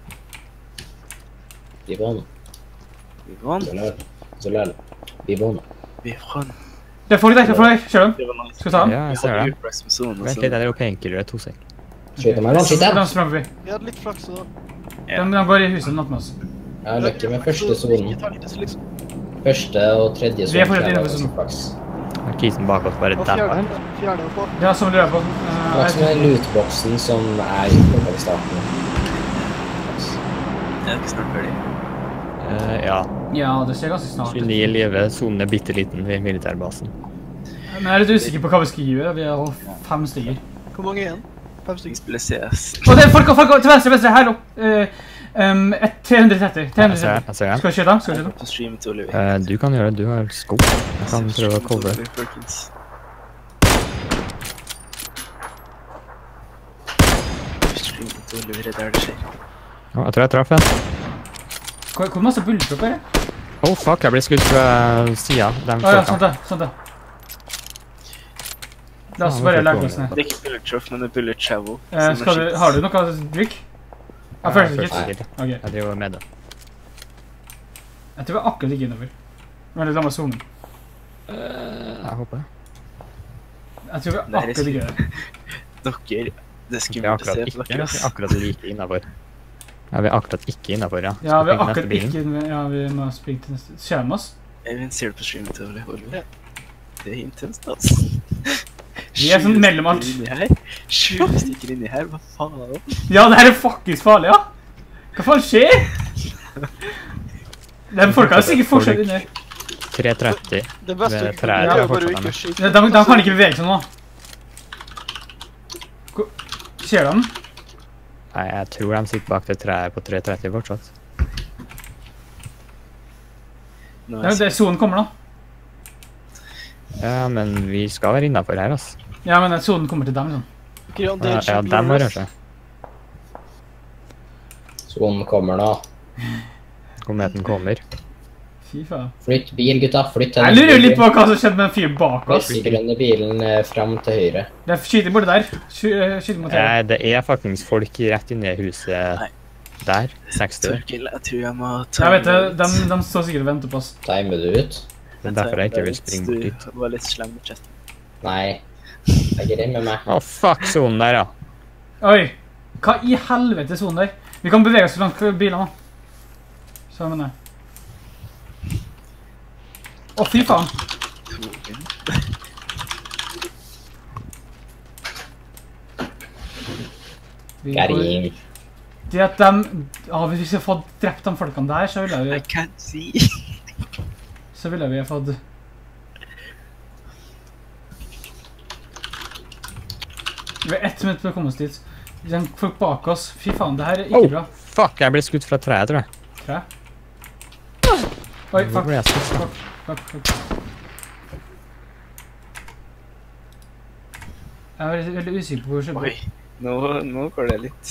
Yvonne. Yvonne, Zuløl. Zuløl. Yvonne. vi er fra Det er folk der, det er folk der. Kjør dem. Det var nice. Skal vi ta dem? Ja, jeg Vi ser hadde det. upress med sonen, Vent altså. litt, det er jo painkillere. To sek. Skyt dem her nå, skyt dem. De sprang forbi. Vi hadde litt flaks da. Ja. De, de går i huset natt med oss. Jeg har lykke med første sonen. Ikke ta litt, liksom. Første og tredje Vi er sonen. fortsatt tror jeg inne var på sonen. ganske flaks. Er kisen bak oss bare Og dempa fjerde, her? fjerde var på. Det er som lurer på. Det var Eh, som den lootboxen som er plukket i starten. Jeg er ikke snart ferdig. Eh, ja. ja, det skjer ganske snart. tjueni i live. Sonen er bitte liten ved militærbasen. Men jeg er litt usikker på hva vi skal gjøre. Vi har fem stykker. Hvor mange er igjen? Fem Vi stykker. spiller C S. Og det er folk, folk til venstre, venstre, her opp. Uh, um, et tre hundre tretti. Jeg ser den. tre hundre tretti. Jeg ser den. Skal vi skyte dem? Skal vi Jeg skyte går dem? på streamen til Oliver. Eh, du kan gjøre det. Du har sko. Jeg kan prøve å cover. Folkens. Streamen til Oliver er der det skjer. Å, jeg tror jeg traff en. Hvor, hvor masse bulldrop er det? Oh fuck, jeg ble skutt fra sida. De Å ja, sant folkene. det. Sant det. La oss Faen, bare hvorfor legge kom oss ned. Det er ikke bullet truck, men det er bullet travel. Eh, skal du, har du noe drikk? Ja, Ja, first first kit. kit. Ok. Jeg driver med det. Jeg tror vi er akkurat ikke innover. Men det er med sonen. Jeg håper det. Jeg tror vi er Det her er akkurat ikke der. Dere, det er Det er skummelt å akkurat se ikke, på dere, ass. akkurat like innenfor. Ja, vi er akkurat ikke innenfor, ja. Ja, vi er Skal vi akkurat neste bilen? ikke inne- Ja, vi må springe til neste. Ser de oss? Eivind, ser du på streamen til Oliver? Ja. Det er intenst, altså. Vi er sånn mellom alt. Inni her. Sju stykker inni her, hva faen? Ja, det her er faktisk farlig, ja! Hva faen skjer? De folka er sikkert fortsatt inne. tre tretti. Det beste Ved du trær, kan gjøre, ja, er bare å fortsatt ikke med. skyte. De, de, de kan ikke bevege seg nå. Hvor- Ser de? Nei, jeg tror de sitter bak det treet på tre tretti fortsatt. Nå Ja, er det er sonen kommer nå. Ja, men vi skal være innenfor her, ass. Ja, men sonen kommer til dem, liksom. Grian, det Ja, er ja ikke dem må glorious. røre seg. Sonen kommer nå. Kometen kommer. Fy faen. Flytt bil, gutta. Flytt til Jeg lurer jo litt på hva som skjedde med den fyren bak oss. Flytt den grønne bilen eh, frem til høyre. Det er skyting borte der. Sky- eh, Skyting mot høyre. Eh, det er faktisk folk rett inne i huset Nei. der. seks dør. Torkel, jeg tror jeg må ta Jeg vet det, meg ut. de, de står sikkert og venter på oss. Timer du ut? Det er derfor jeg ikke vil springe bort dit. Du var litt slem med chatten. Nei. Jeg er grei med meg. Å, fuck, zonen der, ja. Oi, hva i helvete sonen der? Vi kan bevege oss langt bilene. Så mener jeg. Å, fy faen. Vi Got får- him. Det at de... Ja, hvis vi har fått drept de folkene der, så ville I vi... can't see. Så ville vi ha fått... Vi har ett minutt til å komme oss dit. De folk bak oss. Fy faen, det her er ikke Oh, bra. fuck, jeg ble skutt fra treet, tror jeg. Tre. Oi, Hvor fuck. ble jeg skutt? Fuck, fuck, fuck. Jeg er veldig, veldig usikker på hvor jeg Oi, nå, nå går det litt.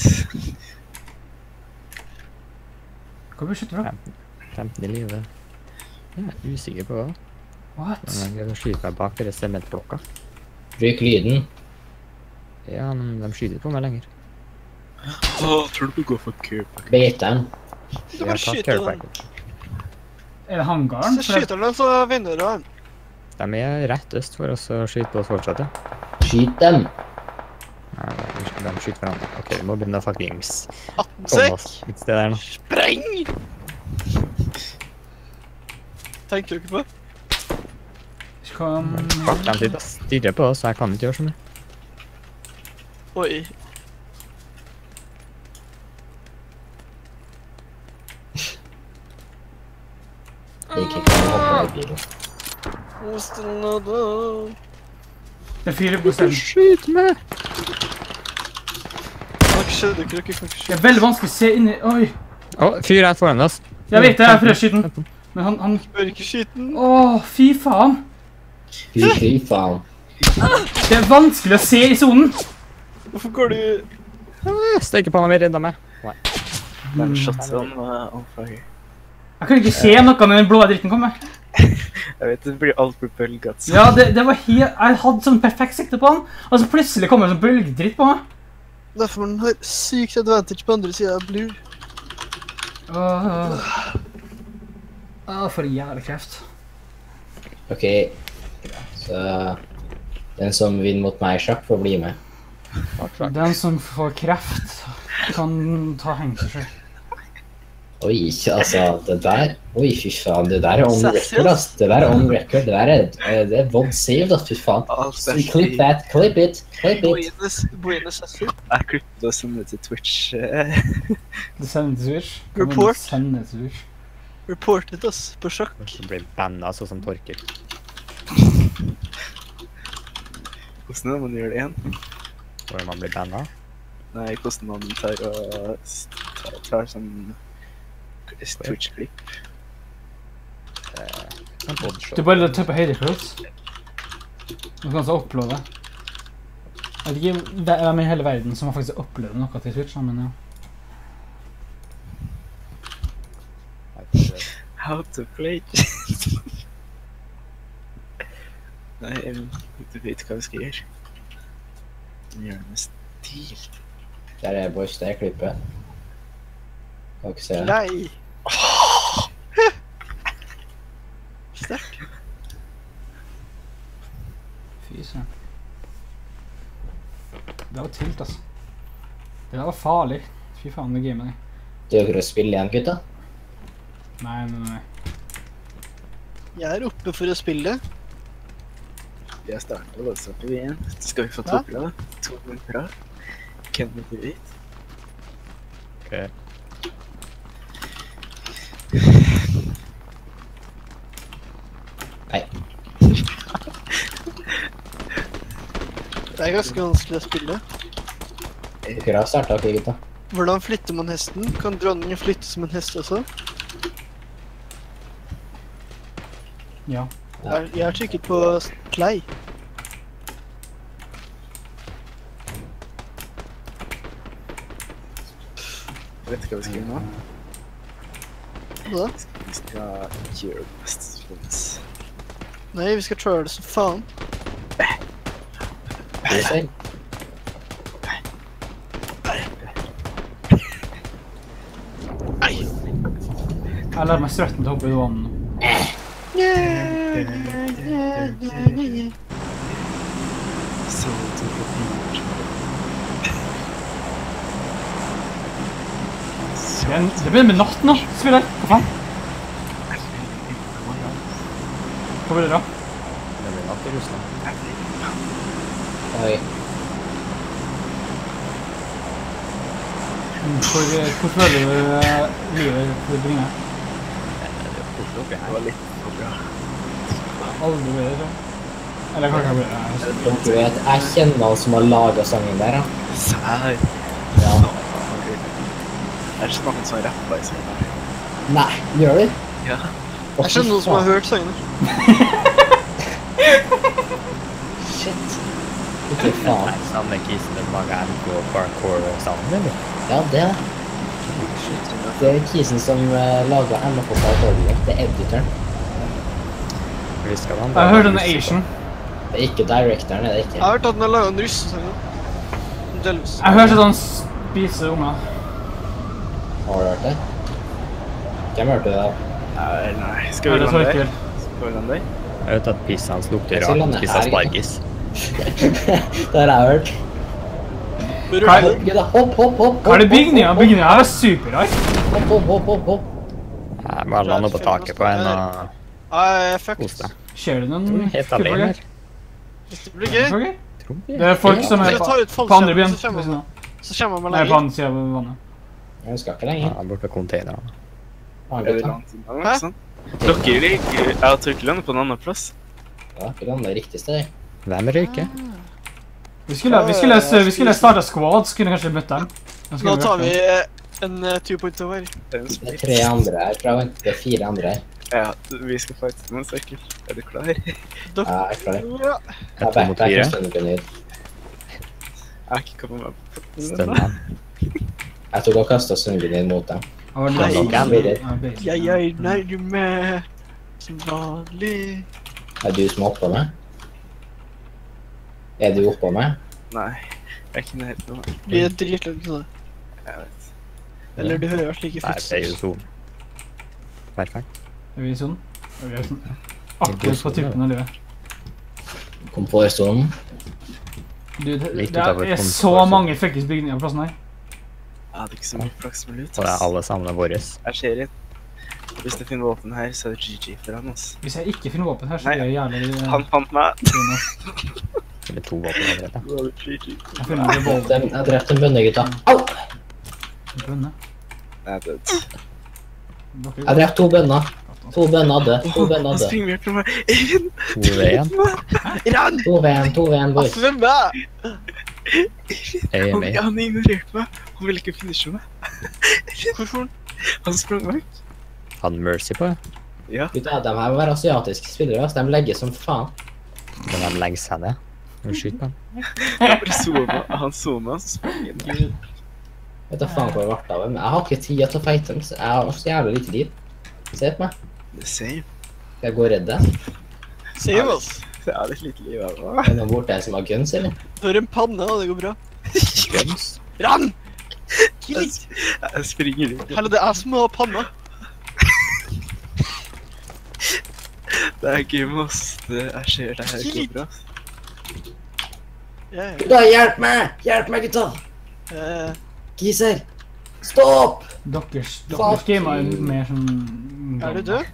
Hva blir skjøtt fra? femten i livet. Jeg er usikker på hva. What? Men jeg skyter meg bak deres sementblokka. Bruk lyden. Ja, men de skyter på meg lenger. Åh, tror du du går for Cooper? Beiteren. Du Jeg bare har tatt skyter den. carebacken. Er det hangaren? Så For det- skyter den, så vinner du den. De er rett øst for oss å skyte på oss fortsatt, ja. Skyt dem. Nei, de- de skyter hverandre. Ok, vi må begynne å fuckings atten komme sekk. oss et sted der nå. Spreng! Tenker du ikke på? Kom... Fuck, de sitter og stirrer på oss, så jeg kan ikke gjøre så mye. Oi. Ikke kan hoppe i bilen. Osternadal. Det er fire på stedet. Skyt meg! Hva skjedde ikke? Dere kan ikke Det skyte. er veldig vanskelig å se inni... Oi! Å, fyr rett foran oss. Jeg vet det, jeg prøver å skyte den. Men han... han... Bør ikke skyte den. Åh, fy faen! Fy, fy faen. Det er vanskelig å se i zonen! Hvorfor går du... Ah, Steker på meg, redda meg. Den shotgun var on fire. Jeg kan ikke se noe når den blå dritten kommer. Jeg vet, det blir alt blir bølget. Ja, det, det var helt... Jeg hadde sånn perfekt sikte på han, og så plutselig kommer det sånn bølgedritt på meg. Derfor man har sykt advantage på andre siden av blue. Åh... Åh, for en jævla kreft. Ok. Så... Den som vinner mot meg i sjakk får bli med. Den som får kreft kan ta heng til seg. Oi, ikke altså, det der... Oi, fy faen, det der er on Sassy, record, ass. Det der er on record. Det der er... eh, Det er V O D saved, ass, fy faen. Alt So er clip that, clip it, clip it. Boines, boines er sykt. Jeg klippet oss inn til Twitch. eh. Det sender til Switch. Report. Sender til Switch. Reportet oss på sjakk. Så blir banna sånn som Torker. Hvordan er det man gjør det igjen? Hvor man blir banna. Nei, hvordan man tar og s- tar, tar sånn Twitch-klipp. Sånn bodyshot. Du bare trykker på høyreklips. Du kan også uploade. Jeg vet ikke hvem i hele verden som har faktisk uploadet noe til Twitch, men ja. How to play. Nei, jeg, du vet hva vi skal gjøre. Vi gjør det med stil. Der er boys, det er klippet. Kan ikke se det. Nei. Sterk. Fy søren. Det var tilt, altså. Det der var farlig. Fy faen, det gamet der. Dere å spille igjen, gutta? Nei, nei, nei. Jeg er oppe for å spille. Jeg starter, og da starter vi igjen. Skal vi få Ja. to bra? To bra? Hvem vil du vite? Ok. Nei. Det er ganske vanskelig å spille. Dere har startet, ok, gutta? Hvordan flytter man hesten? Kan dronningen flytte som en hest også? Ja. Jeg, jeg har trykket på play. Vet du hva vi skal gjøre nå? Hva da? Vi skal gjøre best spilles. Nei, vi skal trå det som faen. Skal vi se. Jeg lar meg strøtten til å hoppe i vannet. Så to profiler. Det er en- det begynner med natt nå, spiller. Hva faen? Hva blir det da? Det blir natt i Russland. Oi. Hvor, hvor føler du eh, livet for bringer? Oslo oppi Det her. var litt for bra. Aldri blir det sånn. Eller kanskje jeg blir det. Dere vet, jeg kjenner noen som har laget sangen der, ja. Sær. Ja. Er det ikke noen som har rappet i sånn her? Nei, gjør du? Ja. Å, Jeg skjønner noen som har hørt sangene. Shit. Ikke faen. Nei, samme kisen det mange M K parkour-sammen, eller? Ja, det er det. Det er kisen som uh, laget M K Parkour. Det er editoren. Vi skal ha en Jeg har hørt den Asian. Det er ikke directoren, det er det ikke. Jeg har hørt at den har laget en russesang. Delvis. Jeg har hørt at han spiser unger. Har du hørt det? Hvem hørte det da? Nei, nei. Jeg Skal vi hørte lande Torkel. der? Skal vi lande der? Jeg vet at pissen hans lukter Jeg skal rart. lande Spiser her, spargis. Det har jeg hørt. Bør Hva du- er- Gud, hopp, hopp, hopp. Hva er det bygninga? Bygninga her er superrar. Hopp, hopp, hopp, hopp, hopp. Jeg bare lander på taket på en og Jeg er fucked. kos deg. Ser du Du noen er helt alene her. Hvis det blir gøy, Folk? Tror vi. Det er folk som er Hvis jeg tar ut på, på andre fallskjermen, ben. så kommer man- så kommer man Nei, meg på lenger. andre siden av vannet. Jeg skal ikke Ja, lenger. bort ved containeren. Har Er du det det? langt unna, Hæ? ikke sant? Dere liker Jeg og Torkel lander på en annen plass. Ja, ikke det er riktig sted. Hvem røyker? Vi skulle, vi skulle, vi skulle starta squad, så kunne vi kanskje møtt dem. Da skulle Nå tar vi vært eh, en eh, two point oh her. Det er en Det er split. tre andre her, tror jeg. Det er fire andre her. Ja, vi skal faktisk med en Torkel. Er du klar? Ja, jeg er klar. Ja. Jeg er to mot back, fire. jeg er ikke Jeg har ikke kommet med på den. Stønner. Jeg tok og kastet snuggen din mot dem. Har Nei, det- jeg blir redd. Ja, basic. Jeg er nærme som vanlig. Er du som er oppå meg? Er du oppå meg? Nei, jeg er ikke nær på meg. Vi er dritlangt sånn. Jeg vet. Eller du hører slike Nei, det er jo flytser. zone. Perfekt. Er vi i sonen? Er vi i sonen? Akkurat på tuppen av livet. Komfortzonen? Du, det, Litt det utover er så komfort. mange fuckings bygninger på plassen her. Jeg hadde ikke så mye flaks med lut, Og det er ass. alle sammen er våre. Jeg ser inn. Hvis jeg finner våpen her, så er det G G for han, ass. Hvis jeg ikke finner våpen her, så Nei. er jeg jævlig eh, Han fant meg. fin, ass. Eller to våpen allerede. Da var det G G. Jeg finner det Jeg våpen. jeg drepte en bønne, gutta. Au! Bønne. Nei, det Dere- Jeg drepte to bønner. To bønner døde. To bønner Han døde. springer helt på meg. Eivind! To ved én. Rann! To ved en, to ved en, boys. Hvem er? Jeg er Han, med. han ignorerte meg. Han ville ikke finishe meg. Hvorfor? Han sprang vekk. Hadde Mercy på det. Ja. Gutta, de her må være asiatiske spillere, ass. De legger som faen. Men de legger seg ned. Må skyte på den. Jeg bare zoomet. Han zoomet, så sprang han. Gud. Vet du faen hvor jeg ble av dem. Jeg har ikke tid til å fighte dem. så Jeg har så jævlig lite tid. Se på meg. The same. Skal jeg gå og redde dem? Save oss. Jeg har litt lite liv av meg. Er det noen borte her som har guns, eller? Du har en panne, og det går bra. Guns. Rann! Jeg, jeg springer litt. Heller det er jeg som har panna. Det er game, ass. Det, jeg ser det her går bra. Ja, ja. Gutta, hjelp meg! Hjelp meg, gutta! Eh, Giser! Stopp! Deres, Fuck deres game er you. mer sånn... Er du død?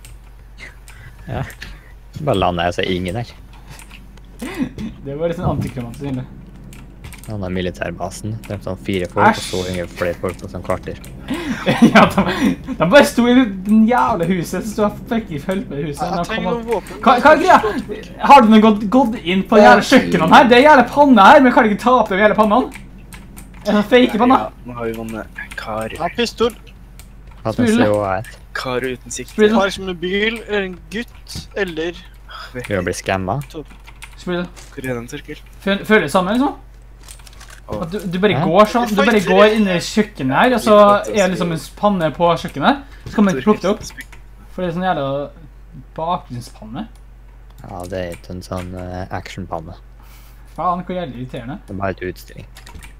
Bare lander jeg, så er ingen her. Det var litt sånn antiklimatisk, egentlig. Han er militærbasen. Drepte han fire folk, og så ingen flere folk på sånn kvarter. Ja, de, de bare sto i den jævla huset, så stod jeg ikke følt med huset. Jeg, De jeg kom trenger opp- noen våpen. Hva, hva er greia? Har du noen gått, gått inn på jævla kjøkkenene her? Det er jævla panne her, men kan du ikke ta opp de jævla pannene? En sånn fake panne. Ja, nå har vi vunnet kar. Jeg har pistol. Hatt Spille. med C O et. Kar uten sikte. Spille. Jeg har som en bil, eller en gutt, eller... Vi har blitt skamma. Spill. Hvor er den, Torkel? Føl- Føler det samme, liksom? Åh. At du, du bare Hæ? går sånn, du bare går inn i kjøkkenet her, og så er det liksom en panne på kjøkkenet. Så kan man ikke plukke det opp, for det er sånn jævla bakgrunnspanne. Ja, det er ikke en sånn uh, actionpanne. Faen, hvor jævlig irriterende. Det er bare et utstilling.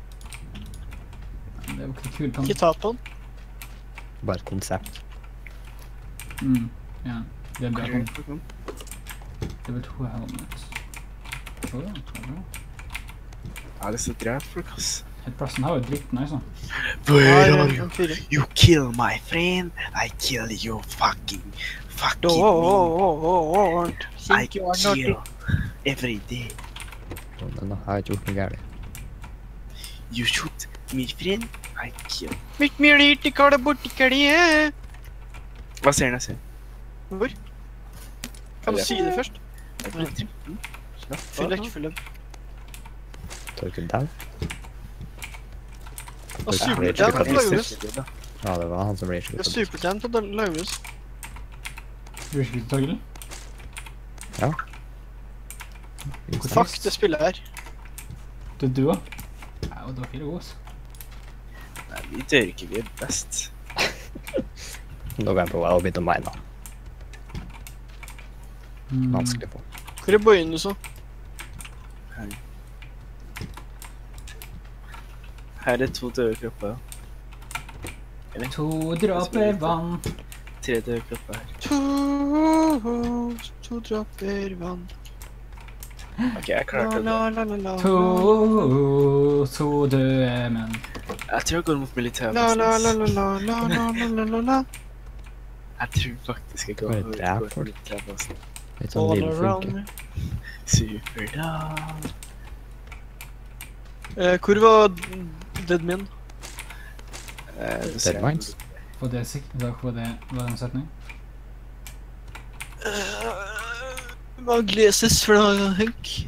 Det er jo ikke kul panne. Ikke ta på den. Bare et konsept. Mm, ja. Det er bra. Hvor er det kom? Det var to her om det. Så, det var bra. Jeg har lyst til å drepe folk, ass. Helt plassen her var jo dritt nice, da. Where Her are er you? en fire. You kill my friend, I kill you fucking, fucking me. Don't I think you are not kill every day. Men jeg har ikke gjort noe gærlig. You shoot me friend, I kill. Mitt mjøl til kala borti kalje. Hva ser den jeg ser? Hvor? Kan du si det først? Jeg blir tripp. Mm. Slapp Fyll av. ikke, fyll dem. Torkel Dau? Og Rage Superdam Quit. lages. Ja, det var han som rage Det er quit. Superdam til lages. Du er ikke Torgel? Ja. Fuck det spillet her. Du er du også? Ja, og dere er gode, altså. Nei, vi dør ikke, vi er best. Nå kan jeg prøve å begynne å mine. Mm. Vanskelig på. Hvor er boyen du så? Her. Her er to døde kropper. To dråper vann. Tre døde kropper her. To, to dråper vann. Ok, jeg La, klarte det. la, la, la, la. To, to døde menn. Jeg tror jeg går mot militæret. La, la, la, la, la, la, la, la, la, la. Jeg tror faktisk jeg går Bare går drep mot folk. militærbasen. Litt sånn All lille around funke. me. Superdam. Eh, hvor var Deadmin? Eh, du Dead ser- Minds? Var det sikkert? Var det, var det en setning? Hva gleses for da, Henk?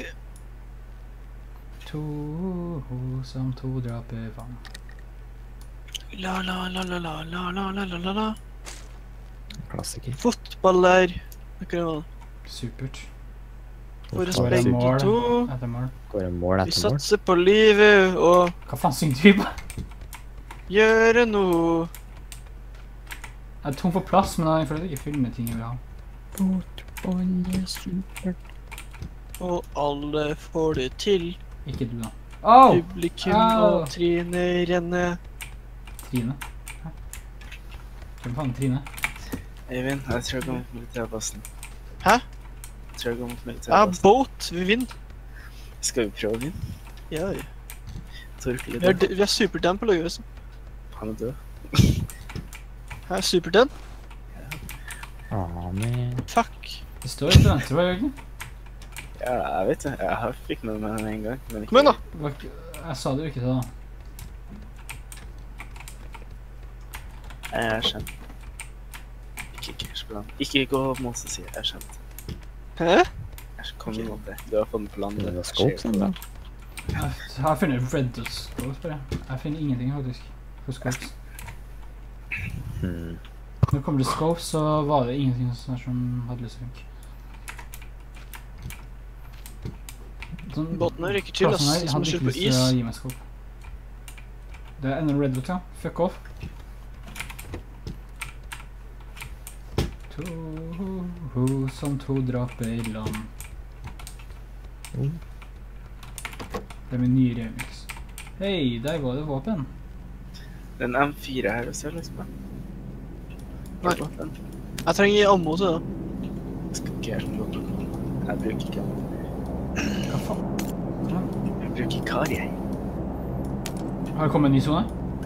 To som to dråper vann. La, la, la, la, la, la, la, la, la, la, la. Klassiker. Fotballer. Hva er det? Supert. For å Får Var det spille mål to. etter mål? Går det mål Vi etter mål? satser på livet og Hva faen syngte vi på? gjøre noe. Jeg er tom for plass, men jeg føler at jeg ikke fyller med ting jeg vil ha. Fotball er supert. Og alle får det til. Ikke du, da. Åh! Publikum Au. og Trine renne. Trine. Hæ? Hvem faen er Trine? Eivind, jeg tror jeg går mot militærbasen. Hæ? Jeg tror jeg går mot Ja, militærbasen. boat. Vi vinner. Skal vi prøve å vinne? Ja, ja. Torkel Vi er har, død. vi har superdam på laget. Altså. Han er død. Her er superdam. Ah, men... Fuck. Det står ikke venstre på høyre. Ja, jeg vet det. Jeg har fikk med meg den en gang. Men ikke... Kom igjen, da. Det var ikke- Jeg sa det jo ikke til da. Jeg er skjønt. Ikke cash på den. Ikke gå mot seg siden, jeg er skjønt. Hæ? Jeg kom mot det. Du har fått den på landet. Det var scopes, da. Jeg jeg har funnet Red Dot Scopes bare. Jeg finner ingenting faktisk. For Scopes. Hmm. Når det kommer til Scopes, så var det ingenting sånn her som hadde lyst til å funke. Sånn, Båten her rykker til, ass. plassen her, jeg Som å hadde kjøre ikke på lyst til is. å gi meg Scope. Det er enda Red Dot, ja. Fuck off. To som to dråper i land. Oh. Det er min nye remix. Hei, der var det våpen. Den M fire her også, liksom. Nei. Den Jeg trenger ammo til det. skal ikke jeg slå på. Jeg bruker ikke den. Hva faen? Kom igjen. Jeg bruker kar, jeg. Har det kommet en ny zone?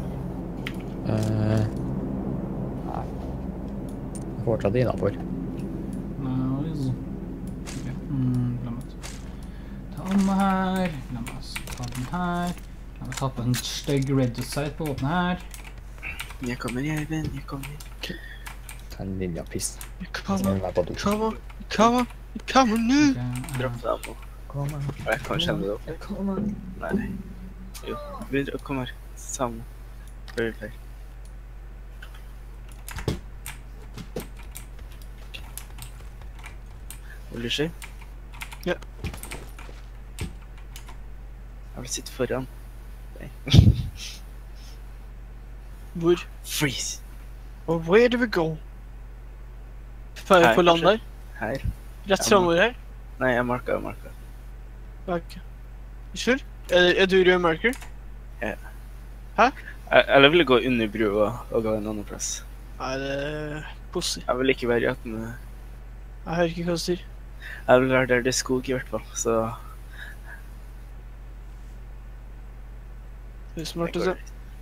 Eh, Nei. Fortsatt innafor. Nice. Ok, mm, la meg ta den her. La meg ta den her. La meg ta på en stygg red dot sight på åpne her. Jeg kommer, jeg, venn. Jeg kommer. Ta en ninja-piss. Come Som on, er på do. come on, come on, come on nå. Ok, eh, Dropp det ammo. Og jeg kan kjenne det opp. Nei. Jo. Vi dro- kom her. Sammen. Prøv her. Vil du se? Ja. Jeg vil sitte foran. Hvor? Freeze! Og where do we go? Fer Her, på land kanskje? der? Her. Rett fremover her? Nei, jeg marka, jeg marka. Bak. Sure? Er, er du rød marker? Jeg- Eller vil jeg gå under brua og gå en annen plass? Nei, det er pussy. Jeg vil ikke være i attende Jeg hører ikke hva du sier. Jeg vil være der det er skog i hvert fall, så... Det er smart å se.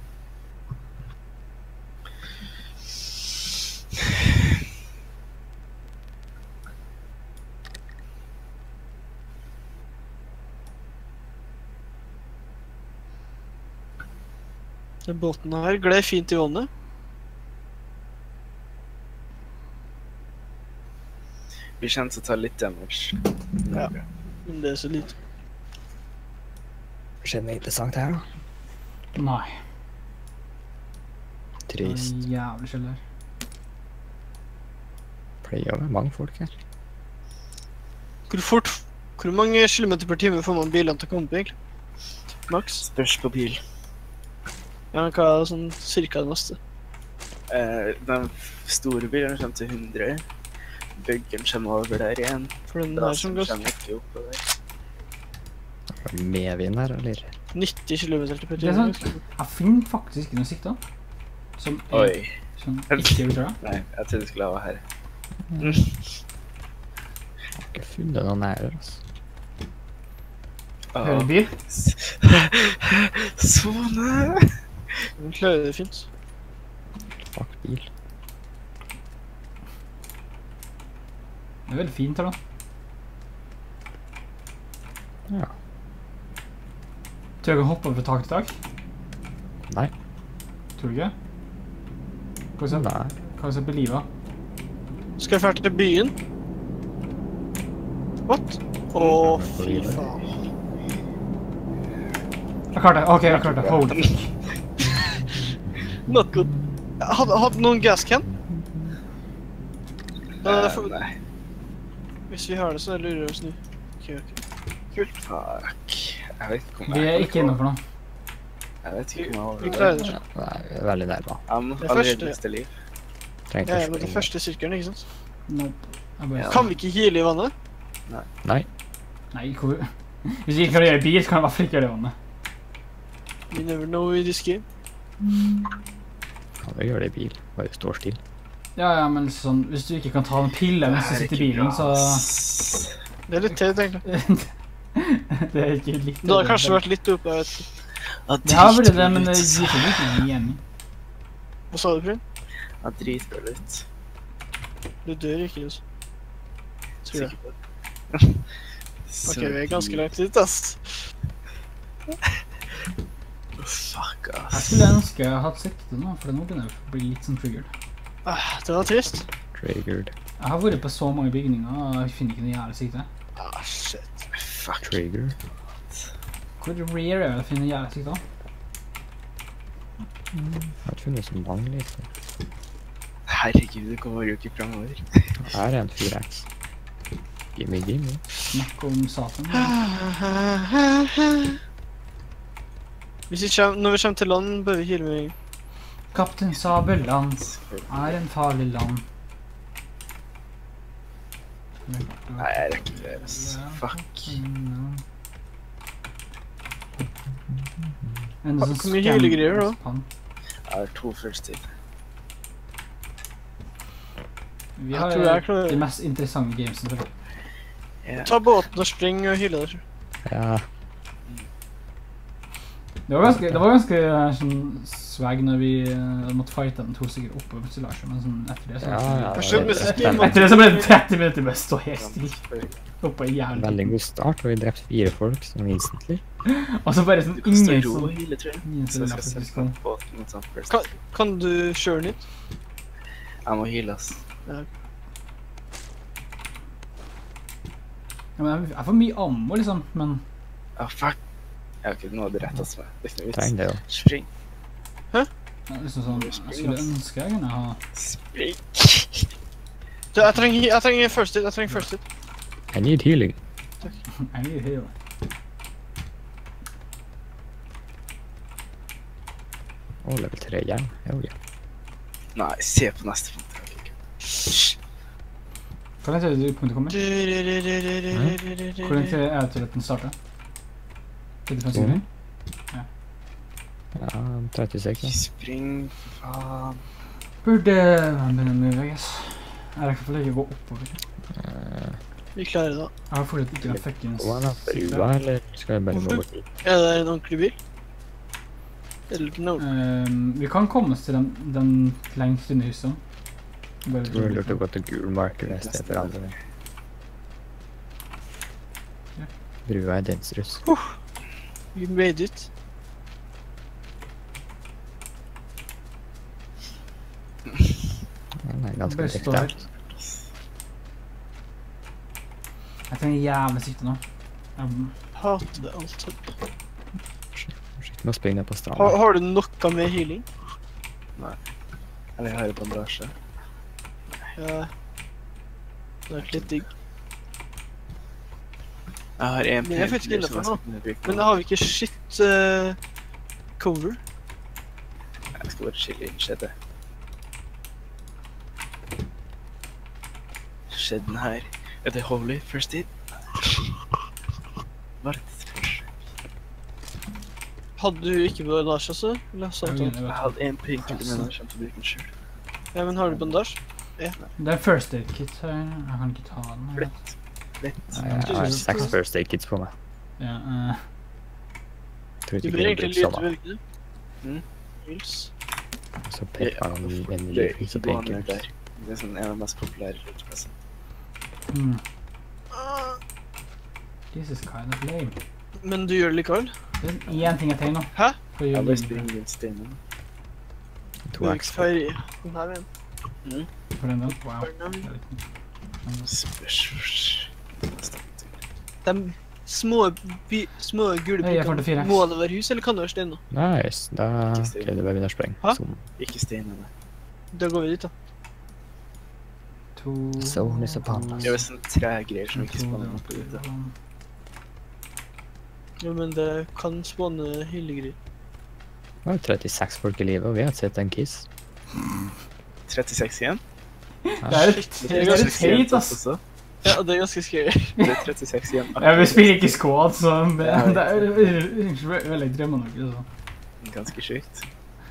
Den båten her gled fint i vannet. Vi kjenner til å ta litt damage. Ja, men det er så lite. Skjer noe interessant her, da? Nei. Trist. Det er jævlig skjell her. Pleier å være mange folk her. Hvor fort, hvor mange kilometer per time får man bilene til å komme på, egentlig? Max? Spørs på bil. Ja, men hva er sånn cirka det neste? Eh, de store bilene kommer til hundre. Buggen kommer over der igjen. For den Da her som går kommer ikke opp på der. Medvind her, eller? nitti kilometer per Det er time. sant. Jeg finner faktisk ikke noe sikt da. Som er, Oi. som ikke er utøret. Nei, jeg trodde du skulle ha her. Jeg har ikke funnet noen her, altså. Hører du bil? Sånne! Den klarer det fint. Fuck bil. Det er veldig fint her da. Ja. Tror du jeg kan hoppe over tak til tak? Nei. Tror du ikke? Hva er det Nei. hva er det på livet? Skal jeg fære til byen? What? Åh, fy faen. Jeg klarte det, ok, jeg klarte det. Holy fuck. Not good. Jeg hadde, hadde noen gascan? Eh, Uh, nei. hvis vi har det, så lurer vi oss nå. Ok, ok. Kult. Fuck. Jeg vet ikke om Vi er ikke inne for noe. Jeg vet ikke om jeg Vi har klarer det. Nei, vi er veldig nærme. Jeg må Det allerede første- miste liv. Trengte Ja, å ja, men det springe. første sirkelen, ikke sant? Nope. Jeg bare... Ja. Kan vi ikke heale i vannet? Nei. Nei, hvor... Hvis vi ikke kan gjøre bil, så kan jeg i hvert fall ikke gjøre det vannet. We never know in this game. Kan vi gjøre det i bil? Bare stå still. Ja, ja, men sånn, hvis du ikke kan ta en pille mens du sitter i bilen, så... Det er litt teit, egentlig. det er ikke litt... Det hadde kanskje vært litt oppe, jeg vet ikke. Det har vært det, men det gir seg ikke mening. Hva sa du, Bryn? Jeg driter ut. Du dør ikke, altså. Tror jeg. Sikker på det. Ok, vi er ganske langt ut, ass. Fuck, Jeg ass. skulle ønske jeg hadde siktet nå, for nå begynner jeg å bli litt sånn triggered. Ah, det var trist. Triggered. Jeg har vært på så mange bygninger, og jeg finner ikke noe jævlig sikte. Ah, shit. Fuck. Trigger. Hvor rare er det å finne jævlig sikte? Jeg har ikke funnet så mange, liksom. Herregud, det går jo ikke fremover. Her er en fire X. Gimme, gimme. Snakk om satan. Hvis vi kommer, når vi kommer til land, bør vi heale med en gang. Kaptein Sabelland er en farlig land. Nei, jeg rekker ikke det, ass. Fuck. En sånn Hvor mye hylegreier da? scam- Jeg har to first tid. Vi Jeg har tror jeg klarer de det. mest interessante gamesene for det. Ja. Ta båten og spring og heale der. Ja, Det var ganske, det var ganske eh, sånn swag når vi eh, måtte fighte den to stykker oppe på stilasje, men sånn etter det så... ja, ja. Jeg skjønner, men så skal man- Etter det så ble det tretti minutter med å stå helt stille. Oppe i jævlig. Veldig god start, og vi drepte fire folk som instantly. Og så bare sånn Det koster ingen ro som... og hyle, tror jeg. Ingen Så som jeg skal faktisk sette kom. på båten og sånn first. Kan, kan du kjøre den hit? Jeg må hyle, ass. Ja, men jeg- jeg får mye ammo liksom, men... Ah, fuck. Jeg har ikke noe å berette oss med. Det er ikke noe Trenger vits. det jo. Spring. ja, liksom sånn, jeg skulle ønske jeg kunne ha... Spring. Du, jeg trenger, jeg trenger first hit, jeg trenger first hit. I need healing. Jeg er heal. Å, level tre igjen. Jo, ja. Nei, se på neste punkt. Ok, Hysj. Hvor lenge til du punktet kommer? Hvor lenge til er det til at den starter? trettifem sekunder? Ja, trettiseks, ja. Spring, faen. Burde man begynne å move, I guess. Jeg rekker for ikke å gå oppover. Uh, Vi klarer det. Jeg har fortsatt ikke den fuckings... Hva er det? Brua, eller skal jeg bare gå bort dit? Er det en ordentlig bil? Eller no? Ehm, vi kan komme oss til den, den lengst inne i huset. Bare Jeg tror det lurt å gå til gul marker i stedet for andre. Ja. Brua er densrus. Vi made it. Den er ganske Bare tekt stå der. her. Jeg trenger jævlig sikte nå. Jeg, Hater det alt. Skitt med å springe ned på Har, stranden. har du noe med healing? Eller jeg har en bandasje. Ja. Det er litt digg. Jeg har en Men jeg er faktisk painkiller inne som for jeg skal kunne bruke. Men da har vi ikke shit eh, cover. Jeg skal bare chille inn skjeddet. Skjedden her. Er det holy first aid? Hva er det først? Hadde du ikke bandasje, så? Eller sa du jeg, det? Jeg hadde en painkiller, men jeg kommer til å bruke den selv. Ja, men har du bandasje? det er first aid kit her. Jeg kan ikke ta den. her. Lett. Lett. Nei, Jeg har seks first aid kits på meg. Ja, eh, Tror Du ikke bør det egentlig blir lyde, sånn. bør ikke du? Mm. Wheels. Så peker han en Det er lyrik ikke så vanlig peker der. Det er sånn en av de mest populære lydplassene. hmm. This is kind of lame. Men du gjør det likevel? Det er én ting jeg trenger nå. Hæ? For å Jeg gjøre bare livet. springer rundt steinene. To X. Ferdig. Den her veien. Mm. For den den. Wow. Ferdig. Det er litt- Spørs. De små, by, små gule Nei, jeg får til fire. prikkene, må det være hus, eller kan det være steiner? Nice, da kan det bare begynne å sprenge. Hæ? Som Ikke steinene. Da går vi dit, da. To... Zone is upon us. Det er jo sånne trægreier som ikke to- spanner opp i det. Jo, men det kan spåne hyllegryr. Det var trettiseks folk i livet, og vi har sett en kiss. trettiseks igjen? Det er litt, det er litt høyt, ass. Også. Ja, det er ganske scary. Det er trettiseks igjen. Ja, vi spiller ikke squad, så det, det er veldig drømmer noe, så. Ganske sykt.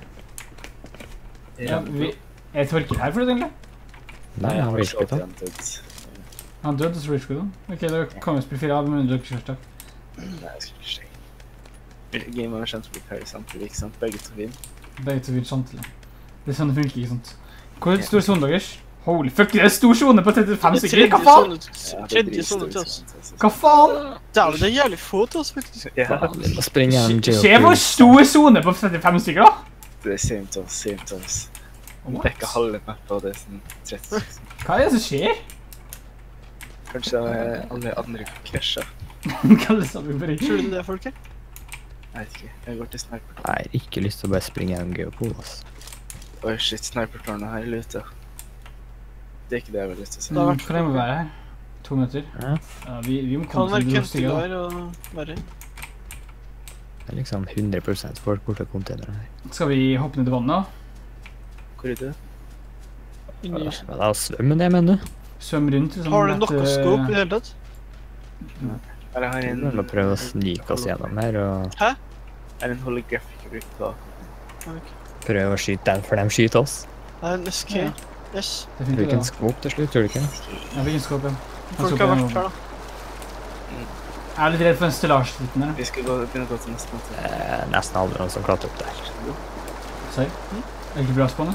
Ja, vi... Er Torkel her for det, egentlig? Nei, han vil ikke ta. Han døde, så Rich Good. Ok, da kan vi spille fire av, men dere kjørte takk. Nei, jeg skal ikke si. Game over kjent for Perry samtidig, ikke sant? Begge to vinner. Begge to vil samtidig. Det er sånn det funker, ikke sant? Hvor stor zone deres? Holy fuck, det er stor zone på trettifem stykker, hva faen? Tredje sånne til oss. Hva faen? Dæven, det er jævlig få til oss, faktisk. Ja, Faen, vi må springe en Se hvor stor zone på trettifem stykker, da! det er same to us, same to us. Vi What? dekker halve mappa, og det er sånn trettiseks. Hva er det som skjer? Kanskje eh, alle andre krasjer. Hva er det som vi bare Tror du det er folk her? Jeg vet ikke. Jeg går til sniper. Jeg har ikke lyst til å bare springe en geopol, ass. Oi, shit, snipertårnet her er ute. Det er ikke det jeg vil lyst til å si. Det har Mm, vært- Hvor lenge må vi være her? To minutter? Ja. Ja, vi, vi må Kan komme være til noen stykker, da. køntegar og verre. Det er liksom hundre prosent folk borte av containeren her. Skal vi hoppe ned i vannet, da? Hvor er det? Inni. Men da svømmer det, mener du? Svøm rundt, liksom. Har du et, noe eh, skop i det hele tatt? Eller jeg har Vi en... må prøve å snike oss gjennom her, og Jeg har en holographic route bak. prøve å skyte dem, for de skyter oss. Det er en S K. Ja. Yes. Det Du funker, fikk en da. skop til slutt, tror du ikke? Jeg fikk en skåp, ja. Folk har vært her, da. Jeg er litt redd for den stillasjliten der. Vi skal gå, begynne å gå til neste måte. Eh, nesten aldri noen som klatrer opp der. Sorry. Er det ikke bra spåne?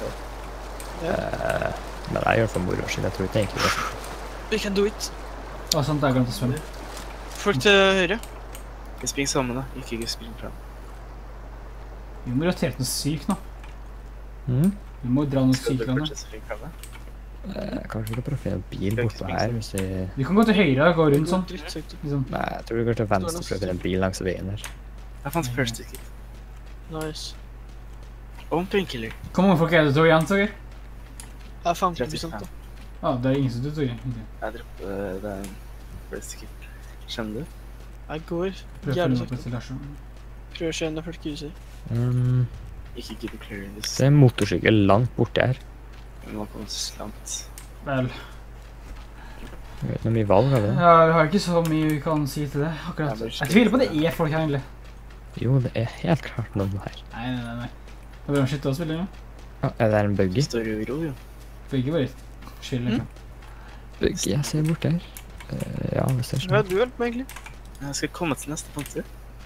Eh, men jeg gjør det for moro skyld, jeg tror ikke egentlig det. We can do it. Å, sant, jeg glemte å svømme. Folk til høyre. Vi springer sammen da, ikke ikke springe frem. Vi må rotere noe sykt nå. Mm? Vi må dra noe Skal du sykt nå. fortsette å springe frem da? Eh, kanskje vi kan prøve å finne en bil bortpå her, hvis vi... Vi kan gå til høyre og gå rundt sånn. Drittsektor. Liksom. Nei, jeg tror vi går til venstre for å finne en bil langs veien her. Jeg fant first ticket. Nice. Og en painkiller. Hvor mange folk er det til igjen, Torgeir? Jeg er femti prosent da. Ah, det er ingen som du, Torgeir. Ok. Jeg dropper uh, den first ticket. Skjønner du? Jeg går Prøv å jævlig følge med på sakte. stillasjon. Prøver å se når folk gyser. Mm, Ikke gidde clear this. det er en motorsykkel langt borte her. Vi må komme oss langt. Vel. Jeg vet ikke om vi valg av det. Ja, vi har ikke så mye vi kan si til det, akkurat. Jeg tviler på det er folk her, egentlig. Jo, det er helt klart noen her. Nei, nei, nei. Da bør man skytte oss, vil du? Ja, er det en Vi buggy? står jo i ro, jo. For ikke bare chill, liksom. Buggy, jeg ser bort der. Eh, ja, hvis det er Ja, sånn. du hjelper meg egentlig. Jeg skal komme til neste punkt,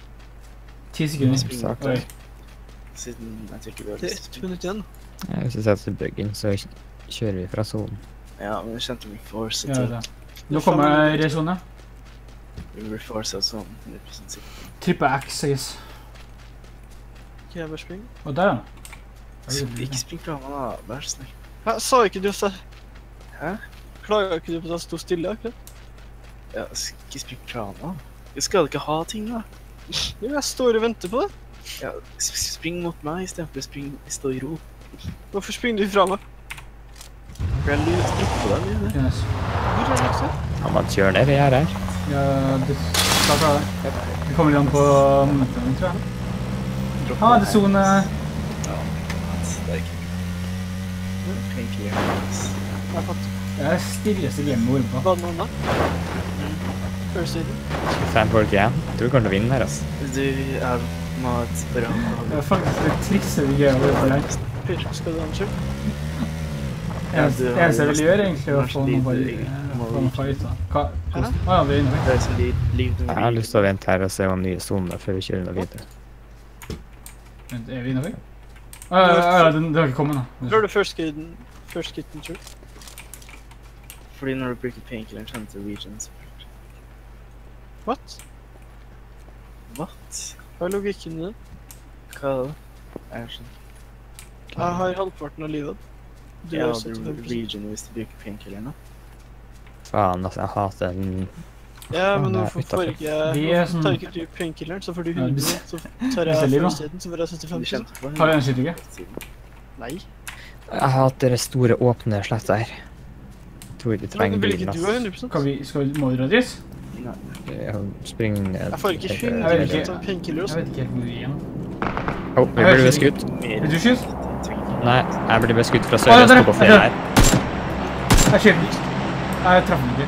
Ti sekunder. Start. Oi. siden jeg tror ikke vi har Det er lyst ett til. minutt igjen. Ja, hvis vi setter bugging, så kjører vi fra zonen. Ja, men jeg kjente meg forced Ja, til. det. Nå kommer resone. Vi blir forced av sånn hundre prosent sikker. Trippel X, I guess. Kan jeg bare springe? Og der, da. Ikke spring fra meg da, vær så snill. Hæ, sa ikke du også? Hæ? Klager ikke du på at jeg sto stille akkurat? Ja, ikke spring fra meg. Jeg skal ikke ha ting da. Jo, jeg står og venter på det. Ja, s- spring mot meg i stedet for å springe, stå i ro. Hvorfor springer du fra meg? For jeg lurer på deg, Line. Yes. Hvor er det liksom? Han bare kjører ned, jeg er her. Ja, det starter der. Vi kommer igjen på motoren, tror jeg. Ha det, zone. Ja, det er ikke. Painkiller. Jeg har fått Det er det stilleste gamet hvor på. banan da. First aid. Fem folk igjen. Jeg tror vi kommer til å vinne her, altså. Du er mat bra. Det er faktisk det triste vi gjør over det her. Pyr, skal du ha en kjøp? Eneste eneste jeg vil gjøre, egentlig, er å få noen fight- få noen fight, da. Hva? Å ja, vi er inne. Det er som liv, liv du Jeg har lyst til å vente her og se om nye zoner før vi kjører noe videre. Vent, er vi inne? Å ja, ja, ja, den den har ikke kommet, da. Hvor er det first kitten? First kitten, tror du? Fordi når du bruker painkiller, så henter regions. What? What? Hva er logikken i det? Hva er det? Er det sånn? Jeg har halvparten av livet. Du Ja, har du syttifem prosent. regen hvis du bruker painkiller nå. Faen, altså, jeg hater den. Ja, men Han er hvorfor får utenfor. ikke jeg... Vi er Hvorfor sånn- tar ikke du painkilleren, så får du Ja, hundre, du- så tar du ser jeg liv, da. first aiden, så får jeg syttifem Du prosent. kjente på Har du en skyttergre? Nei. Jeg hater det store åpne slettet her. Tror ikke vi Men trenger vil bilen, ikke du ha ass. hundre prosent? Skal vi, skal vi, må vi dra dit? Nei. Jeg springer... Jeg får ikke Jeg vet hundre ikke. prosent av painkiller Jeg også. vet ikke helt hvor vi er igjen. Åh, vi blir beskutt. Mer. Vil du skyte? Nei, jeg blir beskutt fra Å, ja, sørøst der, på der. flere her. Jeg skyter den. Jeg traff den ikke.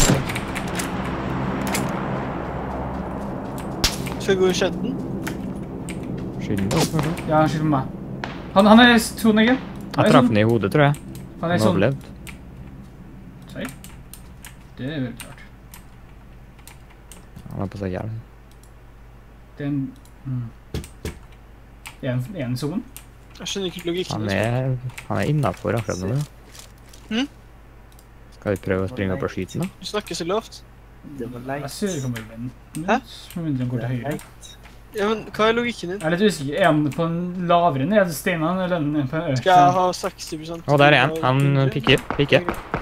Skal vi gå i shedden? Skyld den opp, eller? Ja, han skyter på meg. Han, han er i sonen igjen. Han Jeg er i traff sonen. den i hodet, tror jeg. Han er i Han sonen. overlevde. Sei. Det er veldig klart. Han har på seg hjelm. Det er en... Mm. Er han er han i sonen? Jeg skjønner ikke logikken. Han i det. er, han er innenfor akkurat nå. Hm? Skal vi prøve å springe opp og skyte den da? Du snakker så lavt. Det var Jeg leit. ser ikke om jeg venter. Hæ? Med mindre han går til høyre. Leit. Ja, men hva er logikken din? Jeg er litt usikker. Er han på en lavere nede steinene, eller er han på en økt? Skal jeg ha seksti prosent? Å, der er han. Han pikker, pikker.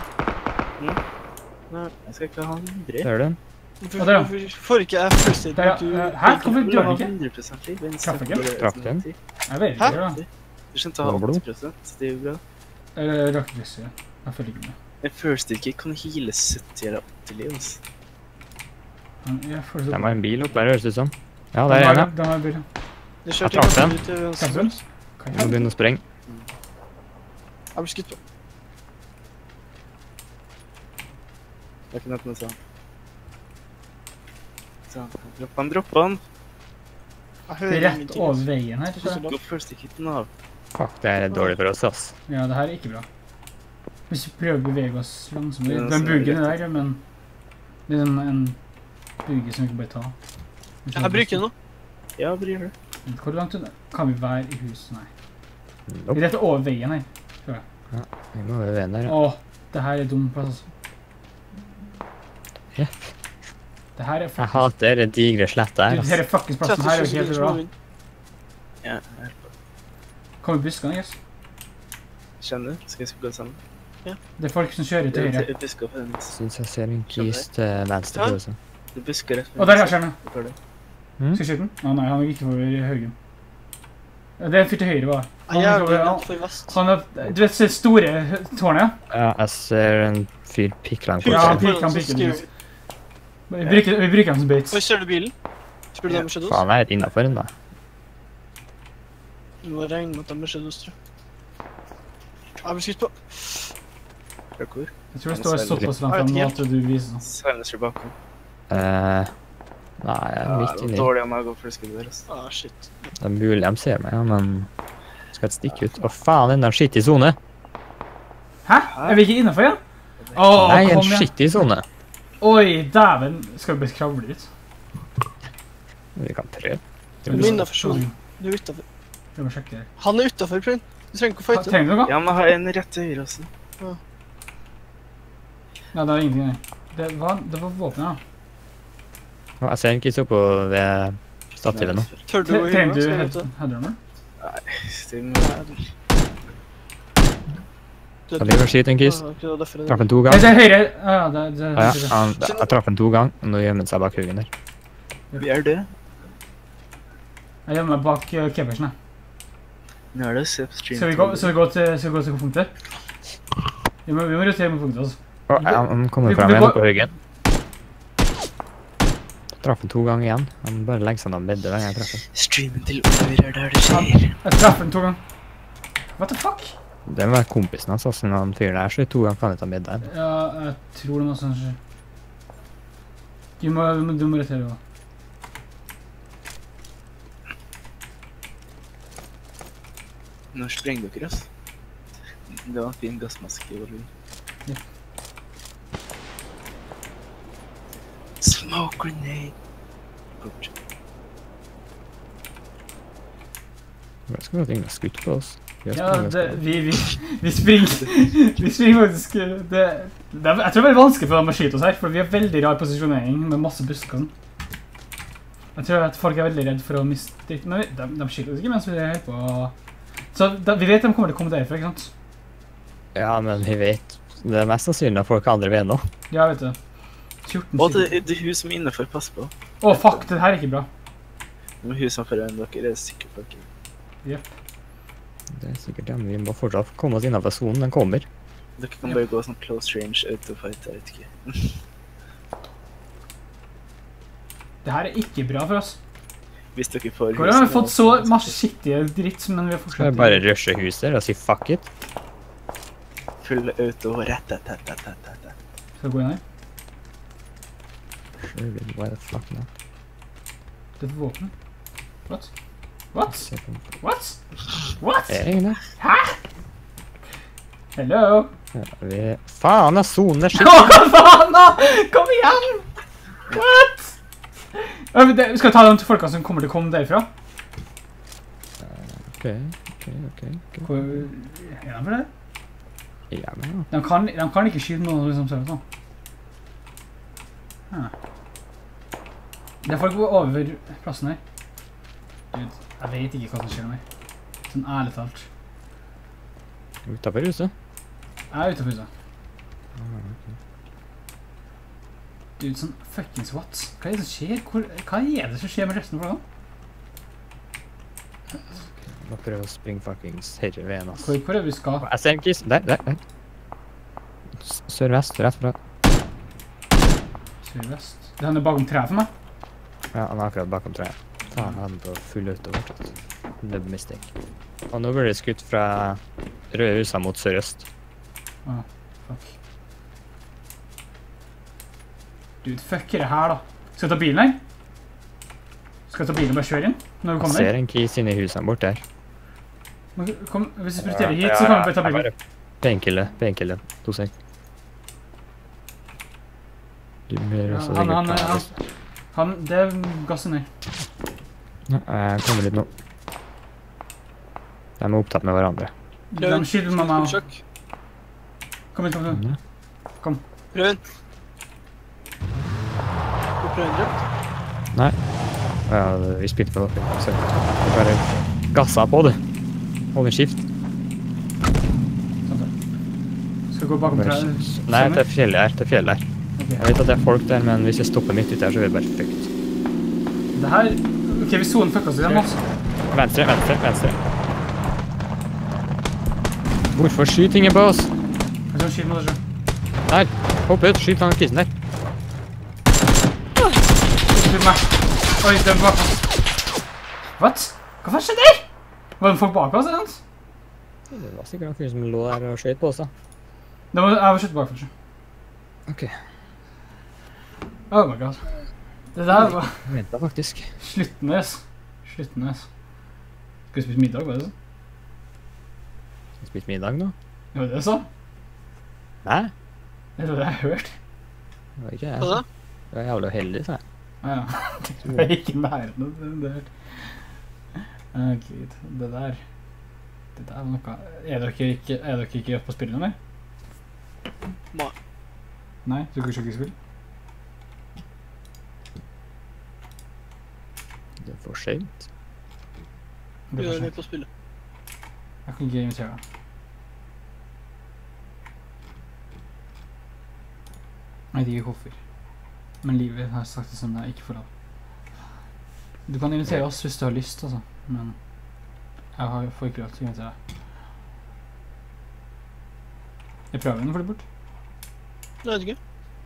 Jeg skal ikke ha hundre. Ser du den? Hvorfor, Å, der, ja. hvorfor får ikke jeg first aid? Der, ja. Du- Eh, Hæ? Hvorfor Du vil dør ha han ikke? hundre prosent liv. en Traff ikke? steppe Traff på den? ti. Jeg vet Hæ? ikke, da. Du skjønte å ha Det var blod. åtti prosent. Det er jo bra. Eller rakkrysset. Jeg følger ikke med. En first aid kit kan heale sytti eller åtti liv. Altså. Han, jeg føler Det så... var en bil oppe der, høres det ut som. Ja, Den der er har- han, ja. Den har bil. Det kjørte Jeg traff jeg den. ut til venstre. Traff den? Jeg Hva Nå er det? begynner å sprenge. blir skutt på. Det er ikke noe med sånn. Sånn. Dropp han, dropp han. Jeg Det hører er rett ingenting. over altså. veien her, tror jeg. Gå first aid kiten av. Fuck, det er dårlig for oss, ass. Ja, det her er ikke bra. Hvis vi prøver å bevege oss langsomt. Ja, Den så er buggen det er der, men... Det er en, en bugge som vi kan bare ta. Jeg bruker den nå. Ja, bryr du. Hvor langt unna? Kan vi være i huset? Nei. Vi Nope. er rett over veien her. Vi må over veien der, ja. Åh, det her er dum plass, altså. Ja. Det her er Jeg faktisk... hater det digre slettet Du, her, det her ass. er fuckings plassen her, er jo ikke helt bra. Ja, jeg er på. Kom i buskene, yes. Kjenner du? Skal vi gå sammen? Det er folk som kjører til høyre. Det er busker på den. Synes jeg ser en kis til venstre Hæ? på oss. Det er busker rett Og der er skjermen. Hvor er det? Mm? Skal jeg skyte den? Å nei, han er ikke over høygen. Ja, det er en fyr til høyre, bare. Jeg er Han, jævlig han, redd for vest. han er, du vet, det store tårnet, ja? Ja, jeg ser en fyr pikle en Fyr Ja, kors. han seg piker, foran, han så piker. skriver- Vi bruker, vi bruker han som baits. Oi, ser du bilen? Spør du dem med shadows? Faen, jeg er innenfor den da. Det må regne med at de er shadows, tror jeg. Jeg blir skutt på. Fra hvor? Jeg tror det står såpass langt Jeg vet frem nå ikke at du viser. Silencer bakom. Eh, nei, jeg er Ja, midt det var inni. dårlig av meg å gå for det skuddet der, altså. Ah, shit. Det er mulig de ser meg, ja, men... Skal jeg stikke ut? Å faen, den der skitt i zone. Hæ? Hæ? Er vi ikke innenfor igjen? Åh, Nei, en kom igjen. skittig zone. Oi, dæven. Skal vi bare kravle litt? Vi kan prøve. Du er innenfor sonen. Du er utenfor. Vi må sjekke det. Han er utenfor, Prøyn. Du trenger ikke å Ha, fighte. trenger du noe? Ja, men jeg har en rett til høyre også. Nei, det var ingenting, nei. Det var, det var våpen, ja. Å, Jeg ser en kiss oppå ved stativet nå. Tør du å gå i Trenger hylla? du Skal jeg head- vite? headrunner? Det må Du Han ligger og skyter en kiss. Ah, ok, det var derfor det- Traff en to Nei, ganger. det er høyre. Ja, ja, det, det, Ja, ja. det, Han, jeg traff en to ganger, og nå gjemmer han seg bak huggen der. Vi er døde. Jeg gjemmer meg bak uh, keversen, jeg. Nå er det se på stream. Skal vi gå, skal vi gå til, skal vi gå til punktet? Vi må, vi må rotere med punktet, altså. Å, han, han kommer Vi- frem vi igjen går- på huggen. Traff han to ganger igjen. Han bare legger seg ned bedre hver gang jeg treffer. Streamen til Oliver er der det skjer. Jeg traff den to ganger. What the fuck? Det må være kompisen hans, altså, når han fyrer der, så to ganger kan han ta middag. Ja, jeg tror det må sånn skje. Du må, du må, du må rotere også. Nå sprenger dere, altså. Det var en fin gassmaske, Oliver. Ja. Smoke grenade. Godt. Det skulle vært ingen skutt på oss. Vi har Ja, sprunget det, oss. vi, vi, vi springer, vi springer faktisk, det, det er, jeg tror det er veldig vanskelig for dem å skyte oss her, for vi har veldig rar posisjonering med masse busker. og sånn. Jeg tror at folk er veldig redde for å miste, men vi- de, de skyter oss ikke mens vi er helt på. Så da, vi vet de kommer til å komme derfra, ikke sant? Ja, men vi vet. Det er mest sannsynlig at folk andre vet nå. Ja, vet du. fjorten Og det, stykker. det er hun som er innenfor, pass på. Å, fuck, det her er ikke bra. Men hun som foran dere er sikkert på dere. Det er sikkert dem. Vi må fortsatt komme oss innenfor sonen. Den kommer. Dere kan Ja. bare gå sånn close range autofight, jeg vet ikke. Det her er ikke bra for oss. Hvis dere får Hvordan har vi huset fått så nå, masse skittige dritt, men vi har Skal fortsatt... vi bare rushe huset og si fuck it? Full auto, rett, rett, rett, rett, rett, rett. Skal vi gå inn her? Sure, why the fuck not? Det er et våpen. What? What? Se på den. What? What? Er det ingen der? Hello? Ja, vi... Faen, da sonen er Å, skitt! hva faen da? Kom igjen! What? Ja, men det, skal vi ta de to folka som kommer til å komme derfra? Ok, ok, ok. ok. Hvor er de for det? Ja, men ja. De kan, de kan ikke skyte noen liksom ser ut sånn. Ah. Det er folk over plassen her. Gud, jeg vet ikke hva som skjer med meg. Sånn ærlig talt. Utenfor huset. Jeg er ute på huset. Dude, sånn fuckings what? Hva er det som skjer? Hvor, hva er det som skjer med resten av folkene? Må prøve å springe fuckings herre veien, ass. Hvor, hvor er det vi skal? Jeg ser en kiss. Der, der, der. S- Sørvest, rett fra. Sørvest. Det er han er bakom treet for meg. Ja, han er akkurat bakom treet. Faen, han er på full auto. Det er mistake. Og nå blir det skutt fra røde huset mot sørøst. Ah, fuck. Dude, fuck er det her da. Skal vi ta bilen her? Skal vi ta bilen og bare kjøre inn? Når vi Jeg kommer ser der? en kiss inne i huset bort der. Men Kom, hvis vi spurterer hit, så kan vi bare ta bilen. Painkille, painkille. To sek. Du blir Ja, også han, han, sikkert... han, han, det er gassen her. Ja, jeg kommer litt nå. De er opptatt med hverandre. De skyter med meg. Sjokk. Kom hit, kom hit. Ja. Prøv. Du prøver drept. Nei. Ja, vi spilte på dere. Så vi bare gassa på det. Hold en skift. Sånn da. Skal vi gå bakom Bare- treet? Nei, det er fjellet her. Det er fjellet her. Ok. Jeg vet at det er folk der, men hvis jeg stopper midt ute her, så er vi bare fucked. Det her... Ok, vi sonen fucka oss igjen, altså. Venstre, venstre, venstre. Hvorfor skyter ingen på oss? Jeg skal skyte mot deg selv. Der, hopp ut, skyt han kissen der. Skyt meg. Oi, den bak oss. What? Hva faen skjedde der? Var det folk bak oss, eller noe? Det var sikkert en fyr som lå der og skjøt på oss da. Det var, jeg var skytt bak, kanskje. Ok, Oh my god. Det der var jeg ventet faktisk. sluttende, ass. Sluttende, ass. Skal vi spise middag, var det sånn? Skal vi spise middag nå? Ja, det er sånn. Nei, Det er det jeg har hørt. det var ikke jeg. Hva da? Det var jævlig uheldig, sa jeg. Ja, ja. Det var ikke nærmere av det der. Å, Gud. Det der. Det der var noe... Er dere ikke, er dere ikke oppe på spillet, eller? Nei. Nei, så dere ikke spill? Det er for sent. Det Vi er er for med sent. på spillet. Jeg kan ikke invitere deg. Jeg vet ikke hvorfor. Men livet har sagt det som det er ikke for deg. Du kan invitere oss hvis du har lyst, altså. Men jeg har, får ikke lov til å invitere deg. Jeg prøver den for det bort. Jeg vet ikke.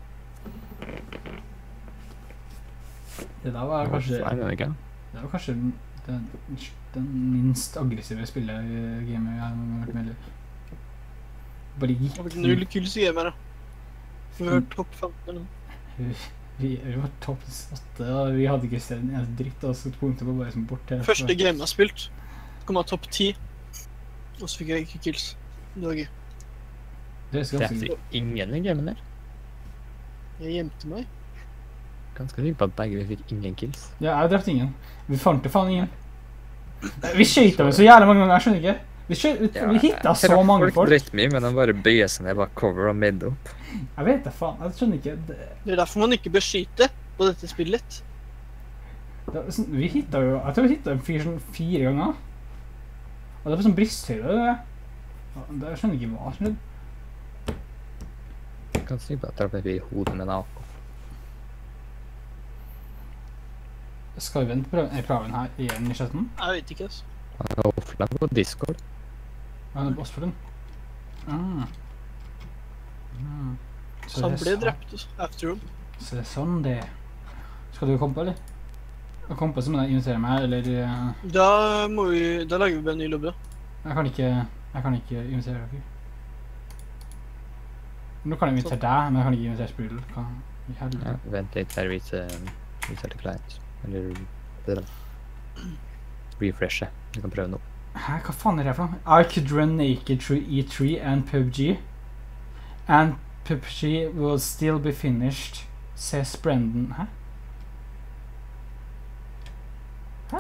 Det der var kanskje... Nei, det er ikke. Det var kanskje den, den minst aggressive spillet i gamet jeg har vært med i. Bare Det har vært null kills i gamet, da. Vi har vært topp femten eller noe. Vi, vi, vi var topp åtte, og vi hadde ikke stedet en eneste dritt, og så punktet var bare som bort her. Første game jeg spilt, kom jeg topp ti. Og så fikk jeg ikke kills. Det var gøy. Det er ganske Treffer ingen i gamen der. Jeg gjemte meg. Ganske sikker på at begge vi fikk ingen kills. Ja, jeg drepte ingen. Vi fant det faen ingen. Vi skjøt dem så jævlig mange ganger, jeg skjønner ikke. Vi, skjøt, vi, vi hittet så mange folk. Folk drøtt mye, men de bare bøyer seg ned bak cover og made opp. Jeg vet det faen, jeg skjønner ikke. Det, Det er derfor man ikke bør skyte på dette spillet. det, var sånn- vi hittet jo, jeg tror vi hittet dem fire, sånn, fire ganger. Og det var sånn bristhøyde, det. Det jeg skjønner ikke hva som skjedde. Ganske sikker på at jeg traff i hodet med en A K. Skal vi vente på prøven, er prøven her igjen i chatten? Jeg vet ikke, altså. Han er offline på Discord. Ja, det er boss for den. Ah. Mm. Så han det er ble sånn- drept altså, after all. Så det er sånn det er. Skal du komme på, eller? Å komme på så må jeg invitere meg, eller... eh, Da må vi, da lager vi bare en ny lobby da. Jeg kan ikke, jeg kan ikke invitere dere. Nå kan jeg invitere deg, men jeg kan ikke invitere Sprudel. Hva i Ja, helvete? vent litt her, vise, vise til client. Eller det der. Refreshe. Du kan prøve nå. Hæ, hva faen er det for noe? I could run naked through E three and P U B G. And P U B G will still be finished, says Brendan. Hæ? Hæ?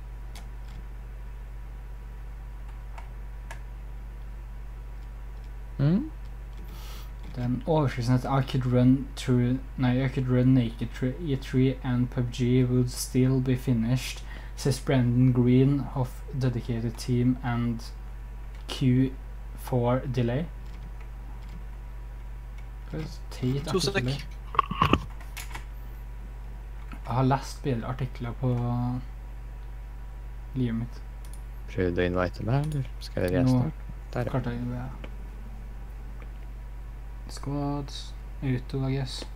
Mm? Den overskriften heter I could run through... Nei, I could run naked through E three and P U B G would still be finished, says Brendan Green of Dedicated Team and Q four Delay. Hva er det? Teit To artikkel. sek. Jeg har lest bedre artikler på livet mitt. Prøv du å invite meg, eller skal jeg Nå restarte? Der, ja. klarte jeg det. Squad, auto, I guess.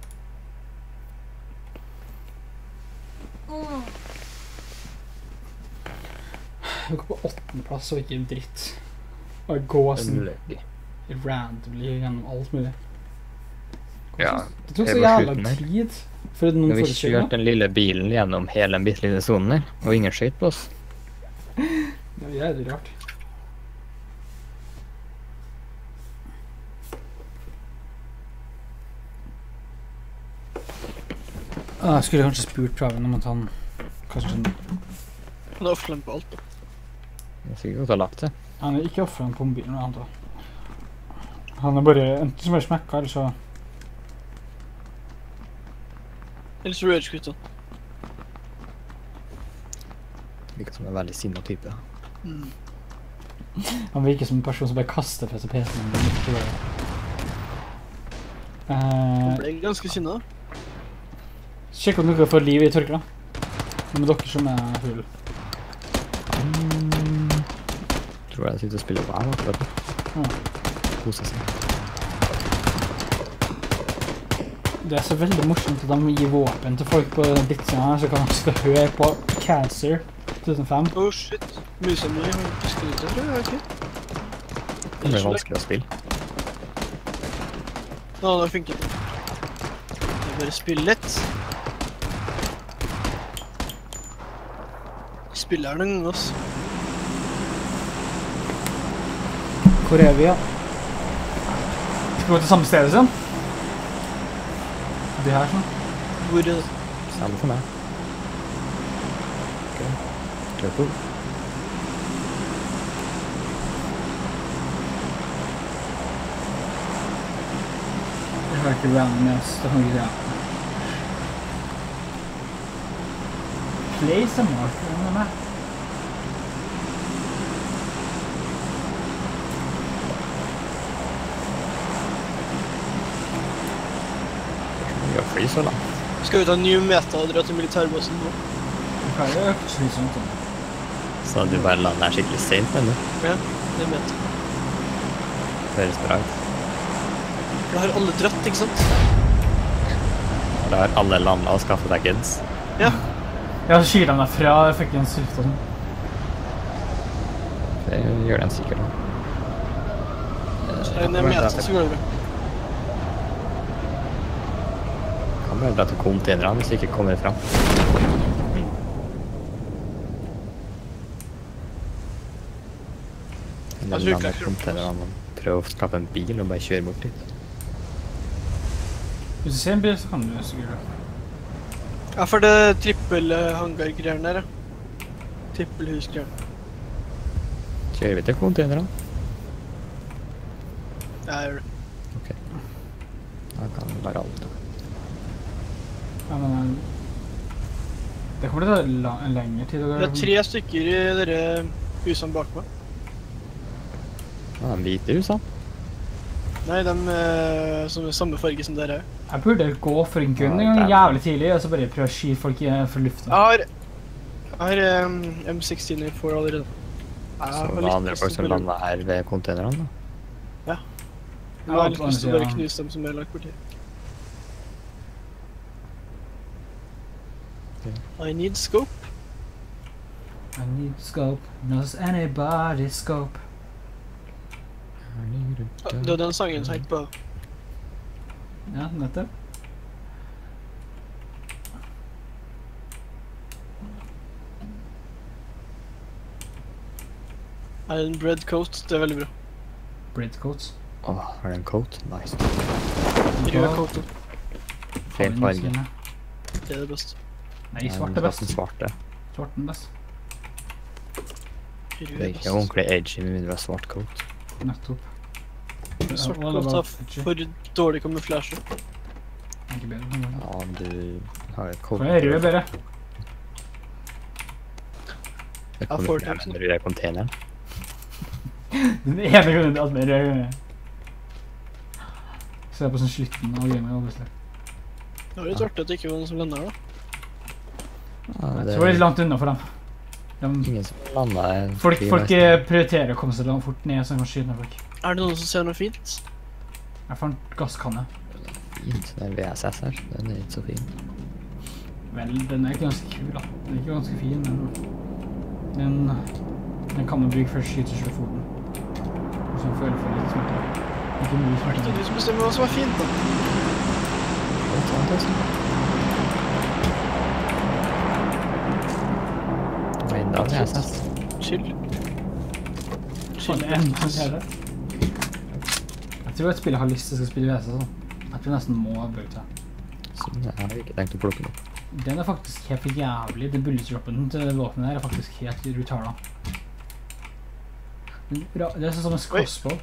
Vi går på åttende plass og ikke en dritt. Og jeg går sånn Unlucky. randomly gjennom alt mulig. Ja, Det tok det så var jævla slutten her. tid for at noen Når vi forutser kjørte den lille bilen gjennom hele den bitte lille sonen der, og ingen skjøt på oss. Det var jævlig rart. Ah, jeg skulle kanskje spurt Praven om at han kanskje sånn, Han er offline på alt da. Jeg er sikker på at du har lagt det. han er ikke offeret på mobilen eller annet. Han er bare enten som er smekka, eller så Eller så rage quit han. Virker som en veldig sinna type. Mm. han virker som en person som bare kaster fra seg P C-en. Han Uh, ble ganske sinna. sjekk om dere får liv i tørkla. Det er dere som er full. Mm. Tror jeg sitter og spiller på her akkurat nå. Ja. Koser seg. Det er så veldig morsomt at de gir våpen til folk på drittsiden her, så kan de skal høre på Cancer two thousand five. Oh shit. Musa mi har ikke skrevet det, tror jeg, ikke? Det blir vanskelig å spille. Nå, nå funker det. Det er bare spille litt. Spiller her noen ganger, ass. Hvor er vi, ja? Skal vi gå til samme stedet sånn? Det her sånn. Hvor er det? Samme for meg. Ok. Kjør på. Jeg har ikke random med oss, det kan vi ikke gjøre. Play some marker med meg. Vi har fly så langt. Skal vi ta ny meta og dra til militærbasen nå? Det kan jo øke slitsomt. Så du bare lander skikkelig sent, men du. Ja, det er meta. Høres bra ut. Da har alle dratt, ikke sant? Da har alle landet og skaffet deg kids. Ja. Ja, så skyr de deg fra fucking Swift og sånn. Det gjør den sikkert nå. Så er det meta, så går det bra. Kan bare dra til containerne hvis det ikke kommer frem. Jeg Men tror ikke lander jeg containerne og prøver å skape en bil og bare kjøre bort dit. Hvis du ser en bil, så kan du jo sikkert det. Ja, for det er trippel-hangar-greiene der, ja. Trippelhus-greiene. Kjører vi til containerne? Ja, jeg gjør det. Ok. Da kan vi bare alt. Ja, men eh, det kommer til å ta la en lengre tid. Det er tre stykker i dere husene bak meg. Ja, de hvite husene. Nei, de eh, som er samme farge som dere er. Jeg burde gå for en gun en Ja, gang det er- jævlig tidlig, og så bare prøve å skyte folk i for lufta. Jeg har, jeg har um, M seksten i four allerede. Jeg Så har det litt var andre lyst folk til som å bare- landet her ved containerne da. Jeg har litt lyst til å bare knuse dem som er lagt borti. I need scope. I need scope, knows anybody scope. Ja, det var den sangen som gikk på. Ja, nettopp. Er det en bread coat? Det er veldig bra. Breadcoats. Åh, har det en coat? Nice. Rød coat, Feil farge. det er det beste. Nei, svart er Den best. svarte. Svart er best. Rød Det er ikke best. ordentlig edgy med mindre av svart coat. Nettopp. Svart Alle coat bare har edgy. for dårlig kamuflasje. Ikke bedre. men- Ja, du har et coat. For jeg er rød bedre. Det Ja, kommer får fra det, den røde containeren. Den ene gangen det er alt mer rød gangen. Så jeg er på sånn slutten av gamet, obviously. Det var litt artig at det ikke var noen som landet her da. Ja, Jeg det tror det er litt er langt unna for dem. De, ingen som landet folk folk eh, prioriterer å komme seg langt fort ned, så de kan skyte ned folk. Er det noen som ser noe fint? Jeg fant gasskanne. fint. Det er V S S her. Den er ikke så fin. Vel, den er ikke ganske kul da. Den er ikke ganske fin, men den, den kan man bruke først skyter seg foten. Og så føler for litt smerter. Ikke mye Det er smerter. du som bestemmer hva som er fint da. Det er sant, altså. Det var enda V S S. Chill. Sånn en kan jeg det. Jeg tror at spillet har lyst til å spille V S sånn. Jeg tror nesten må bruke det. Så jeg har ikke tenkt å plukke den opp. Den er faktisk helt for jævlig. Den bullet-droppen til våpenet her er faktisk helt retarda. Det er sånn som en crossbow.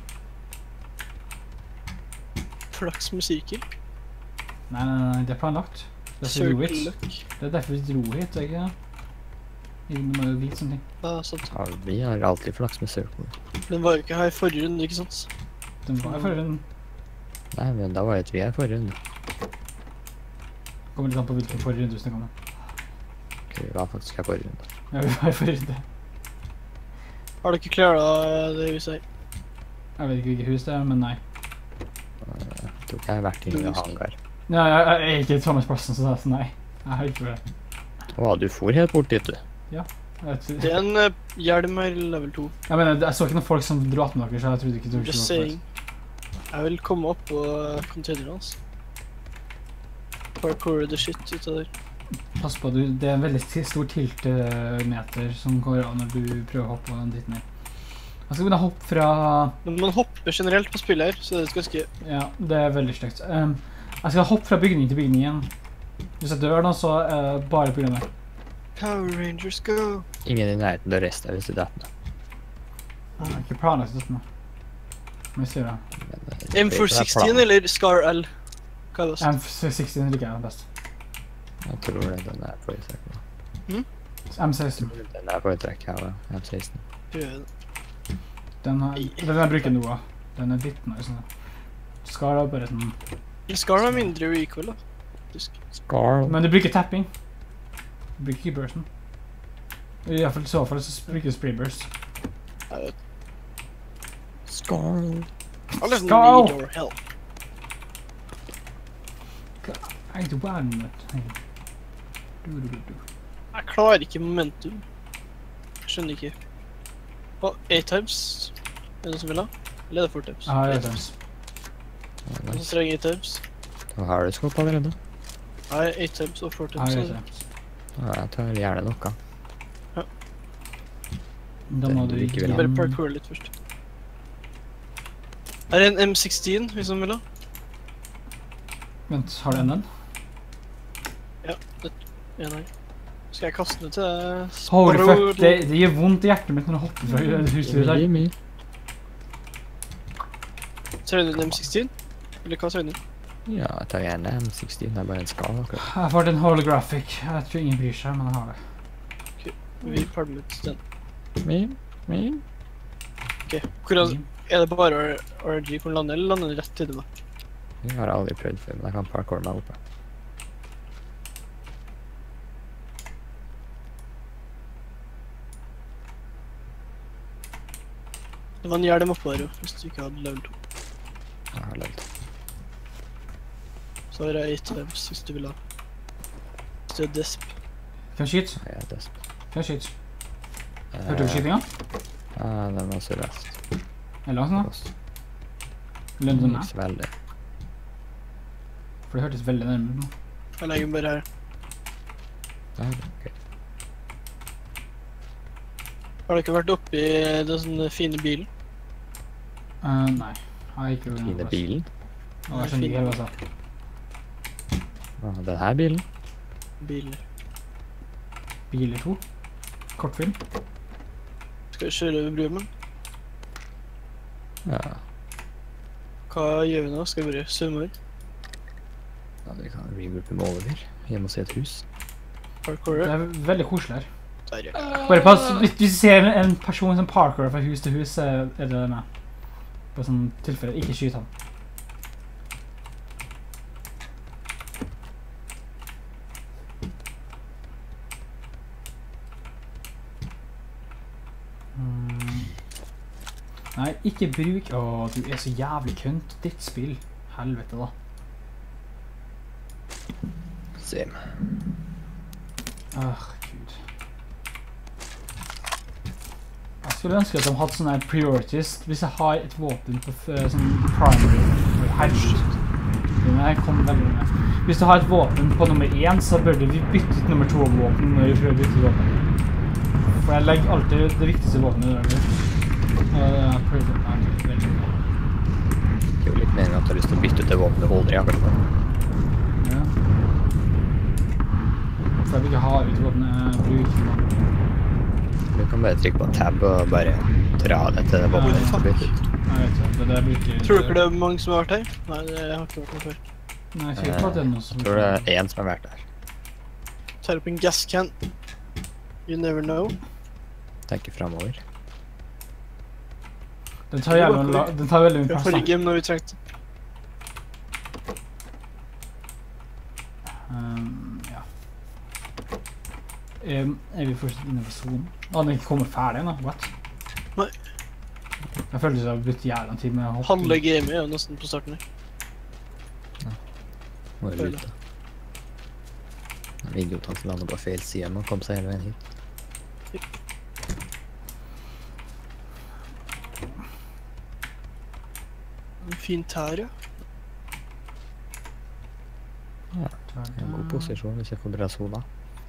Flaks med sirkel. Nei, nei, nei, det er planlagt. Det er derfor vi dro Circle hit. luck. Det er derfor vi dro hit, ikke det? Vi må jo vite sånne ting. Ja, sant. Ja, vi har alltid flaks med circle. Den var jo ikke her i forrige runde, ikke sant? Den var for en... Nei, men da var det vi her forrige runde. Kommer litt an på hvilken forrige runde du snakker om. Ok, vi var faktisk her forrige runde. Ja, vi var i forrige runde. Har dere klart det huset her? Jeg vet ikke hvilket hus det er, men nei. Jeg tror ikke jeg har vært inne i hangar. Nei, jeg, jeg er ikke i Thomas Plassen, så det er sånn nei. Jeg har ikke det. Åh, du for helt bort dit, du. Jeg, vet, Det er en uh, hjelm her, level to. jeg mener, jeg så ikke noen folk som dro attmed dere, så jeg trodde ikke du Just saying. Jeg vil komme opp på containeren hans. Parkour the shit ut av der. Pass på, du, det er en veldig ti- stor tiltemeter som går av når du prøver å hoppe på den dritten her. Jeg skal begynne å hoppe fra... Når man hopper generelt på spillet her, så er det ganske... Ja, det er veldig slekt. Um, jeg skal hoppe fra bygning til bygning igjen. Hvis jeg dør nå, så er det bare på grunn av det. Power Rangers go! Ingen i nærheten til å reste deg hvis du detter. Jeg har ikke planlagt dette nå. Men jeg sier det. M four sixteen eller Scar L? Hva er det? M seksten liker jeg best. Jeg tror det er den der foretrekker. M seksten. Den der foretrekker jeg, ja. M seksten. Den, har, den jeg bruker nå, da. Den er litt nice. Scar er bare sånn... Scar har mindre recoil, da. Faktisk. Scar. Men du bruker tapping. Du bruker ikke bursten. I hvert fall i så fall så bruker du spray burst. Jeg vet. Scar. Alle som Scar! need your help. Jeg er ikke bare med. Du, du, du, du. Jeg klarer ikke momentum. Jeg skjønner ikke. Og eight times. Er det noen som vil ha? Eller er det four times? Ja, eight det er times. Ja, Noen som nice. trenger eight times? Da har du skopp allerede. Nei, eight times og four Ja, times. det er er det. det. Ja, jeg tar gjerne noe. Da må Den du du ikke vil ha. Bare parkour litt først. Er det en M sixteen, hvis noen vil ha? Vent, har du en den? Ja, nei. Skal jeg kaste den til deg? Holy fuck, Sparrow? det, det gjør vondt i hjertet mitt når du hopper fra huset ut der. Gimme. Trenger du en M sixteen? Eller hva trenger du? Ja, jeg tar gjerne M seksten. Det er bare en skala akkurat. Jeg får den holographic. Jeg tror ingen bryr seg, men jeg har det. Vi parmer ut den. Min, min. Ok, hvordan... Er det bare R G hvor den lander, eller lander den rett til det meg? Jeg har aldri prøvd før, men jeg kan parkour meg oppe. Det var en hjelm oppå der jo, hvis du ikke hadde level to. Jeg har levd. Så har jeg eight times hvis du vil ha. Hvis du er desp. Kan jeg skyte? Jeg er desp. Kan jeg skyte? Hørte du skytinga? Ja, den var sørøst. Er det langt sånn da? Ost. Lønner den meg? Ikke så veldig. For det hørtes veldig nærmere ut nå. Jeg legger den bare her. Ja, ok. Har dere vært oppe i den sånne fine bilen? Uh, nei, jeg har ikke vært Fine bilen. Og jeg skjønner ikke helt hva jeg sa. Ah, den her bilen. Biler. Biler to. Kortfilm. Skal vi kjøre over brua med? Ja. Hva gjør vi nå? Skal vi bare svømme over? Ja, vi kan regroupe med Oliver. Hjemme og se et hus. Det Parkourer? er veldig koselig her. Der, ja. Bare pass, hvis du ser en person som parkour fra hus til hus, så er det med. På sånn tilfelle, ikke skyt han. Mm. Nei, ikke bruk... Åh, du er så jævlig kønt, ditt spill. Helvete da. Same. Åh, Gud. Jeg skulle ønske at de hadde sånne her priorities. Hvis jeg har et våpen på f- sånn primary... Herregud. Den her kom veldig med. Hvis du har et våpen på nummer én, så bør du bytte ut nummer to våpen når du prøver å bytte ut våpen. For jeg legger alltid det viktigste våpenet der. Og jeg prøver det her veldig bra. Det er jo litt meningen at du har lyst til å bytte ut det våpenet du holder i akkurat nå. Ja. For jeg vil ikke ha ut våpenet jeg bruker nå. Du kan bare trykke på tab og bare dra det til det våpenet du bytter ut. Jeg vet ikke, det er det jeg bruker... Tror dere det er mange som har vært her? Nei, det jeg har ikke vært her før. Nei, jeg tror ikke at det er noe som... Jeg tror det er en som har vært der. Tar opp en gascan. You never know. Tenker fremover. Den tar jævlig la- den tar veldig mye Vi har plass da. forrige game når vi trengte. Um, ja. Um, er vi først inne på zonen? Å, den er ikke kommet ferdig ennå, what? Nei. Jeg føler det har blitt jævlig tid med å hoppe. Halve gamet er jo nesten på starten her. Må jo lute. Den idiotene som lander på feil side må komme seg hele veien hit. En fin tær, ja. Ja, det er en god posisjon hvis jeg får bra sola.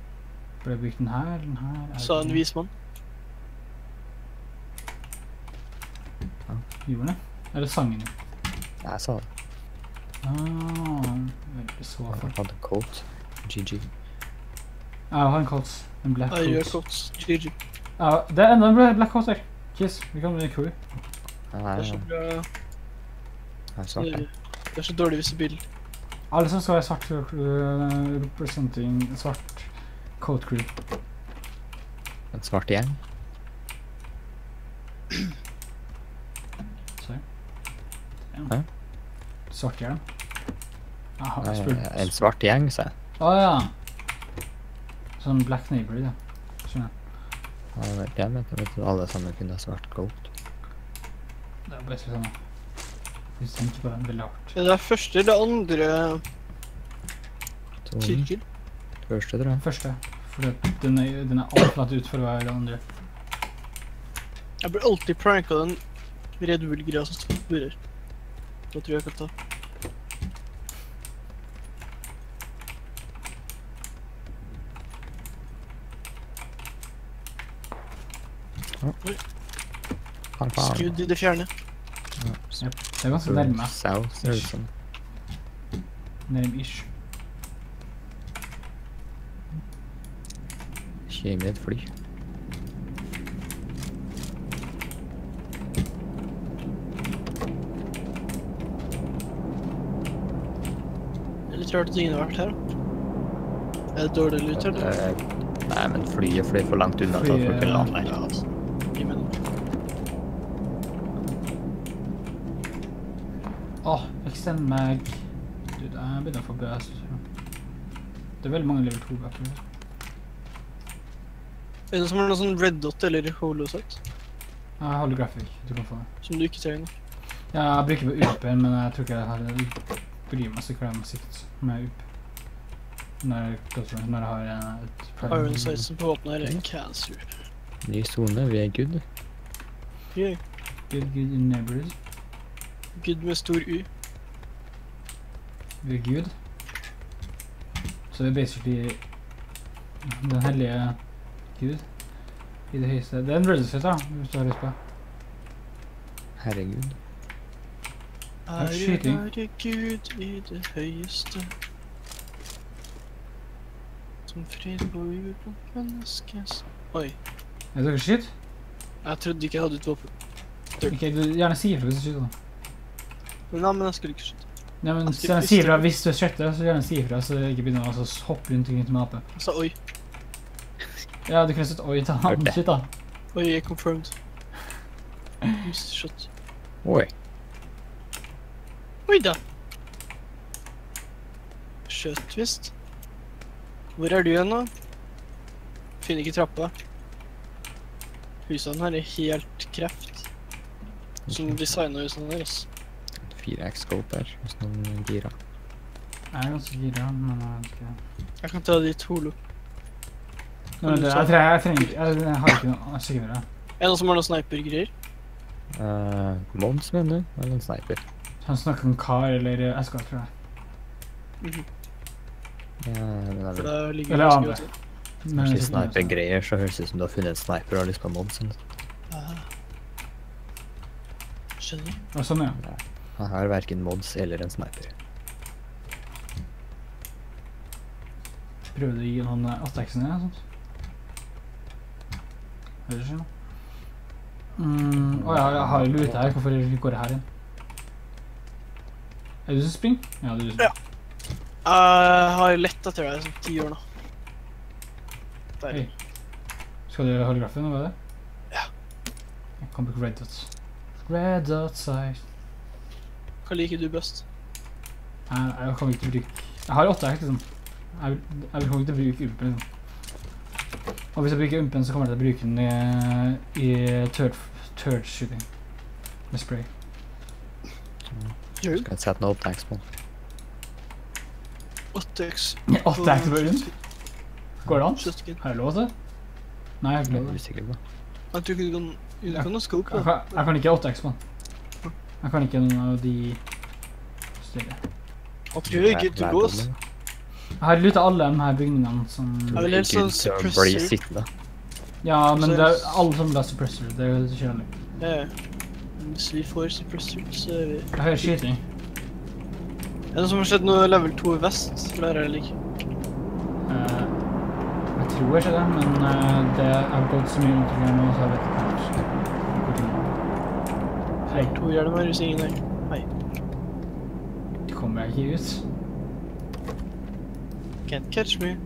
Bør jeg bruke den her, den her? er Sa det- en vis mann. Gjorde det? Eller sangen din? Jeg sa det. Ah, veldig så Jeg for. hadde coat. G G. Ja, jeg har en coat. En black Jeg gjør coat. coats. G G. Ja, det er enda en black coat her. Kiss, vi kan bli crew. Det Jeg er så er bra. jeg er svart, jeg. Det er så dårlig hvis det blir. Alle som skal være svart uh, representing svart coat crew. En svart gjeng. Sorry. Hæ? Svart hjelm. Aha, Nei, spurt. en svart gjeng, sa jeg. Å ja. Sånn black neighbor, ja. Skjønner. Ja, vet jeg vet, jeg vet at alle sammen kunne ha svart coat. Det er bare sånn. Hvis du tenker på det, veldig hardt. Det er første eller andre To sirkel. første, tror jeg. Første, for den er, den er alt latt ut for å være det andre. Jeg blir alltid pranka den Red Bull-greia som spørrer. Da tror jeg jeg kan ta. Faen, faen. Skudd i det fjerne. Yep. Det er ganske nærme. South, ser det ut som. Nærme-ish. Kjem i et fly. Det er litt rart at ingen har vært her. Da. Er det dårlig lyd her? da? Eh, Nei, men flyet flyr for langt unna til at folk kan lande der. Ja, altså. Jeg mener. Åh, extend mag. Dude, jeg begynner å få bøs. Det er veldig mange level to bøker. Er det noen som har noe sånn red dot eller holosite? Jeg holder graphic, du kan få det. Som du ikke trenger? Ja, jeg bruker på U P, men jeg tror ikke jeg har bryr meg så hva jeg må sikt med U P. Når jeg, når jeg har en- et Iron sights på våpenet her er en cancer. Ny zone, vi er good. Yeah. Good, good neighbors. Good med stor U. Vi er Gud. Så vi er basically den hellige Gud i det høyeste. Det er en redset da, hvis du har lyst på. Herregud. Ære skyting. være Gud i det høyeste. Som fred på jord og menneskes. Oi, Er dere skyt? jeg trodde ikke jeg hadde et våpen. Ok, du gjerne sier fra hvis du skyter da. Men nei, men jeg skulle ikke skyte. Ja, men Jeg skal gjerne ikke sier fra skyte. hvis du skyter, så gjerne sier fra, så jeg ikke begynner å altså, hoppe rundt omkring til mape. Jeg sa oi. Ja, du kunne sett oi da. Hørte. Shit da. Oi, jeg er confirmed. Missed shot. Oi. Oi da! Skjøt visst. Hvor er du igjen nå? Finner ikke trappa. Husene her er helt kreft. Som designet husene her, ass. fire X scope her, hos noen gira. Jeg er ganske gira, men jeg vet ikke. Jeg kan ta dit holo. Nei, men det, jeg, trenger, jeg trenger ikke, jeg, jeg har ikke noe sikkert det. Er det noen som har noen sniper-greier? Uh, Mons, mener du? Eller en sniper? Han snakker om kar eller Escort, tror jeg. Mhm. Ja, men det er For vel da ligger Eller det andre. ganske godt. Men kanskje jeg sitter med sniper-greier, så høres det ut som du har funnet en sniper og har lyst på Mons. eller noe. Ah. Skjønner. sånn. Og sånn, ja. Jeg har hverken mods eller en sniper. Prøver du å gi noen attacksene, eller sånt? Hører du ikke noe? Mm, åja, jeg har jo loot her. Hvorfor går det her igjen? Er du som springer? Ja, det er du som Ja. Jeg har lett etter deg i sånn ti år nå. Der. Hei. Skal du holde grafen, hva er det? Ja. Jeg kan bruke red dots. Red dots size. Hva liker du best? Jeg, jeg kan ikke bruke... Jeg har åtte her, liksom. Jeg, vil- jeg kommer ikke til å bruke umpen, liksom. Og hvis jeg bruker umpen, så kommer jeg til å bruke den i, i turd, turd shooting. Med spray. Gjør du? Skal jeg sette noe opptanks på? åtte X. åtte er ikke på rundt. Går det an? Shotgun. Har jeg lov til det? Nei, jeg har ikke Jeg lov er til det. usikker på. Jeg tror ikke du kan... Du kan ha scope, Jeg da. kan, jeg kan ikke åtte X på den. Jeg kan ikke noen av de større. Jeg tror det er good to go, ass. Jeg har lootet alle de her bygningene som... Jeg vil helst ha en Gud, så blir suppressor. sittende. Ja, men det er alle som vil ha suppressor. Det er jo kjærlig. Ja, ja. Hvis vi får suppressor, så er vi... Jeg hører skyting. Er det noe som har skjedd noe level to i vest? For der er det like. Uh, jeg tror ikke det, men uh, det har gått så mye rundt omkring nå, så jeg vet ikke helt. Hei. To hjelm her, hvis ingen her. Hei. Det kommer jeg ikke ut. Can't catch me.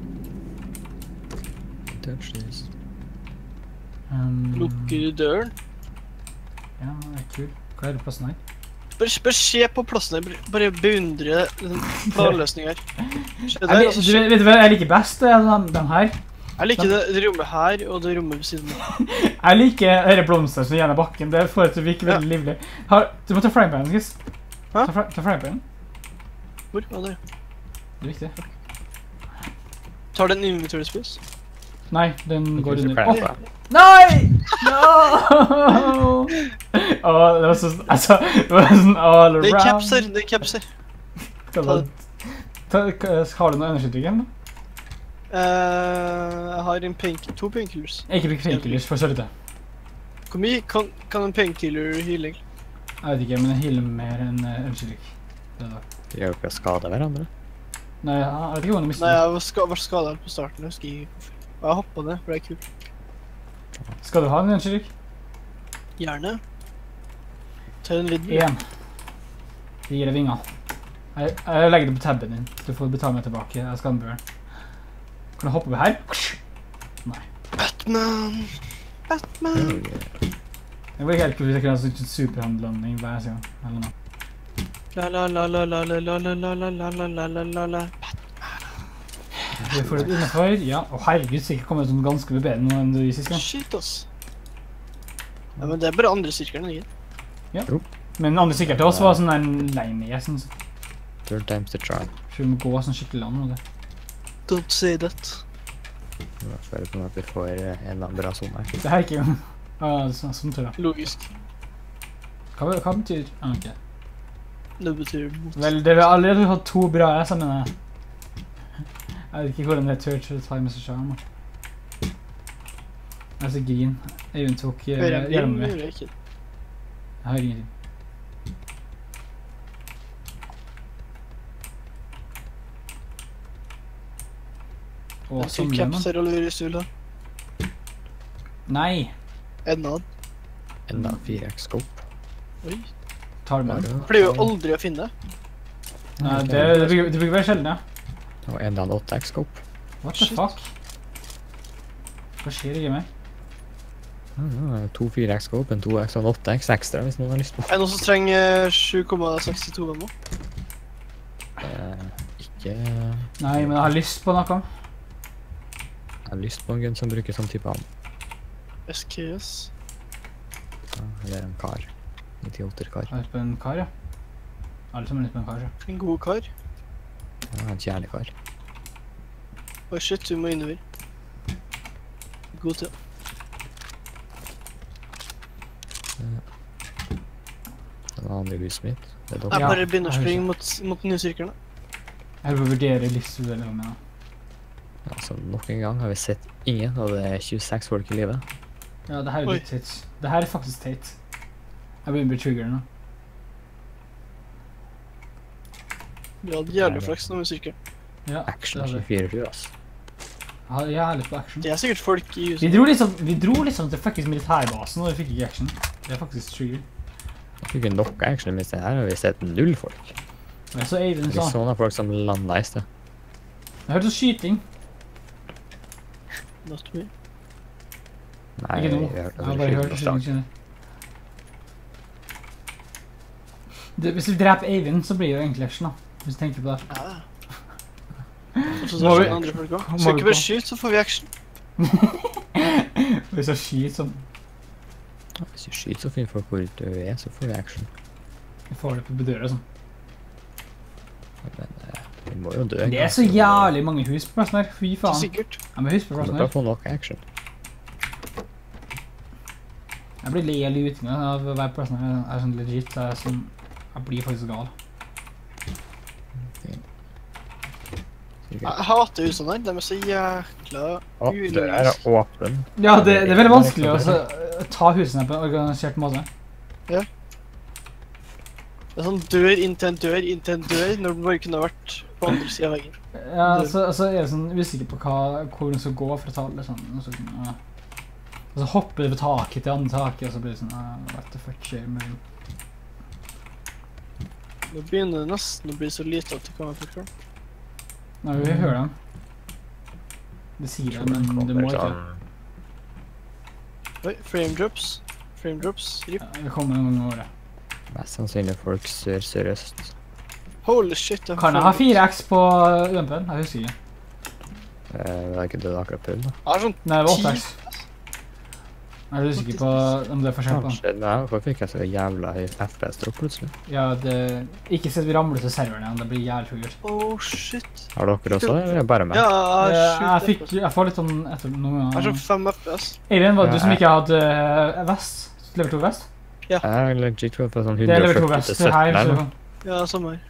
Touch this. Um, Lukker døren. Ja, det er kul. Hva er det plassen her? Bare, bare se på plassen her, bare- bare beundre den planløsningen her. Se der, Jeg, altså, du, se- vet du hva jeg liker best? Det er den, den her. Jeg liker det, det rommet her, og det rommet ved siden av. Jeg liker denne blomster som gjennom bakken. Det får det til å virke veldig livlig. Har, du må ta frypanen, Chris. Hæ? Ta, fry, ta frypanen. Hvor? Ja, der. Det er viktig. Tar den inventory space? Nei, den går Ikke under. så Åh, fælt, nei! No! Åh, det var sånn, altså, det var sånn all around. Det er caps her, det er caps her. Ta det. Ta, har du noe energidrikk igjen da? Eh, jeg har en pain, to painkillers. Jeg ikke bruk painkillers for sørte. Hvor mye kan, kan en painkiller heale? Jeg vet ikke, men jeg healer mer enn uh, energidrikk. Det er det. De gjør jo ikke å skade hverandre. Nei, jeg vet ikke hvordan jeg mistet Nei, det. jeg var, ska, var skadet på starten, jeg husker ikke hvorfor. Og jeg hoppet ned, for det er kult. Skal du ha en energidrikk? Gjerne. Ta en liten. En. Det gir deg vinger. Jeg, jeg legger det på tabben din. Du får betale meg tilbake. Jeg skal anbøre. Kan du hoppe over her? Nei. Batman! Batman! Det var ikke helt kult hvis jeg kunne ha sånn superhandlanding hver gang. Eller noe. La la la la la la la la la la la la la la la. Vi får det innenfor. Ja. Å herregud, sikkert kommer det sånn ganske mye bedre nå enn du i sist gang. Shit, ass. Ja, men det er bare andre sirkelen, ikke? Men andre sikkert til oss var sånn der lame i, jeg synes. Third time's the charm. Så vi må gå sånn skikkelig land med det. Don't say that. Jeg føler på meg at vi får eh, en eller annen bra zone her. Det her er ikke... Ah, sånn, sånn tror jeg. Logisk. Hva, hva betyr... Ah, ok. Det betyr mot. Vel, det vil allerede ha to bra jeg sammen med det. Jeg vet ikke hvordan det er third to time med seg charm. Jeg er så grin. Øyvind tok uh, Hører jeg hjelmen gjør min. jeg ikke. Jeg har ingenting. Åh, Jeg som tror lemon. caps her allerede i stula. Nei! Enda. Enda fire X scope. Oi. Tar med. Jeg pleier jo aldri å finne. Nei, det, det, blir, det blir veldig sjelden, ja. Og enda en åtte X scope. What the Shit. fuck? Hva skjer ikke med? Ja, to fire X scope, en to X og en åtte X ekstra hvis noen har lyst på. Er det noen som trenger sju komma sekstito ammo? Eh, ikke... Nei, men jeg har lyst på noe. Jeg har lyst på en gun som bruker sånn type ammo. S K S. Ja, eller en kar. nittiåtte-kar. Jeg har lyst på en kar, ja. Alle som har lyst på en kar, ja. En god kar. Ja, en kjærlig kar. Oi, shit, du må innover. God til. Det var andre huset mitt. Det er Jeg dere. Ja, bare begynner å jeg springe mot, mot den nye sirkelen. Jeg vil vurdere livsvurderingen min, da. Altså, nok en gang har vi sett ingen, og det er tjueseks folk i livet. Ja, det her er Oi. litt teit. Det her er faktisk teit. Jeg begynner å bli trigger nå. Vi hadde jævlig flaks nå med sirkelen. Ja, Action det hadde jeg. tjuefire sju, ass. Jeg har- Jeg har lyst på action. Det er sikkert folk i Vi huset. dro liksom, vi dro liksom til fuckings militærbasen, og vi fikk ikke action. Det er faktisk trigger. Jeg fikk jo nok action, mens det her har vi sett null folk. Og jeg så Eivind Vi sa, så noen folk som landet i sted. jeg hørte skyting. Not me. Nei, Ikke nå. vi Jeg hørte har at bare det hørt var skyting. slag. skjønner du. Det, hvis vi dreper Eivind, så blir det jo egentlig action, da. Hvis du tenker på det. Ja. Og så Må vi- sånn andre folk også. må Skal vi ikke bare gå? skyte, så får vi action. Hvis jeg skyter sånn, Hvis vi skyter så finner folk hvor du er, så får vi action. vi får det på døra sånn. Men eh, vi må jo dø. Det er så jævlig mange hus på plassen her. Fy Så faen. sikkert. Jeg må huske på Vi må plassen bare her. få nok action. Jeg blir lei av lutingen av å være på plassen her. Jeg er sånn legit. Jeg, er sånn, jeg blir faktisk gal. Jeg hater husene her. De er så jækla Å, døra her er åpen. Ja, det, det er veldig vanskelig å så, ta husene på en organisert måte. Det er sånn dør inn til en dør inn til en dør, når den bare kunne ha vært på andre siden av veggen. Ja, så, så er jeg sånn usikker på hva, hvor den skal gå for å ta det sånn. Og så, ja. Og så hopper det på taket til andre taket, og så blir det sånn, ah, what the fuck skjer med den? Nå begynner det nesten å bli så lite at det kan være forklart. Nei, vi hører dem. Det sier det, men det må ikke. Oi, frame drops. Frame drops, rip. Ja, det kommer en gang i året. Mest sannsynlig folk sør-sørøst. Holy shit. Jeg Kan jeg ha fire X på umpen? Jeg husker ikke. Eh, det er ikke det du akkurat prøvd, da. Jeg har sånn Nei, det var åtte X. Jeg er usikker på om det er forskjell på den. Kanskje, nei, hvorfor fikk jeg så jævla høy F P S-dropp plutselig? Ja, det... Ikke sett vi ramler til serveren igjen, det blir jævlig sjukt. Oh shit. Har dere også, eller er det bare meg? Ja, Jeg, jeg jeg har fikk... sjukt. Jeg får litt sånn etter noen Jeg har ganger. sånn fem F P S. Eivind, var det Ja, du som jeg- ikke hadde eh, vest? Level to vest? Jeg er legit på sånn Det er level to hundre og førti vest. til Det her, sytten eller så... noe. Ja, samme her.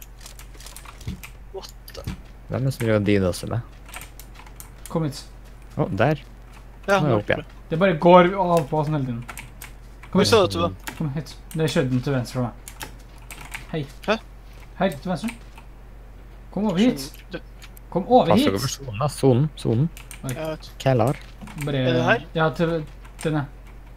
Hvem er det som gjør de også med? Kom hit. Å, der. Ja, Nå er jeg nå oppe igjen. Det bare går av på sånn hele tiden. Kom Hvor hit. sa du at du var? Kom hit. Det er skjødden til venstre for meg. Hei. Hæ? Hei, til venstre. Kom over hit. Det- Kom over Pass hit. over sonen, da. Sonen, sonen. Jeg vet. Kellar. Bare... Er det her? Ja, til til denne.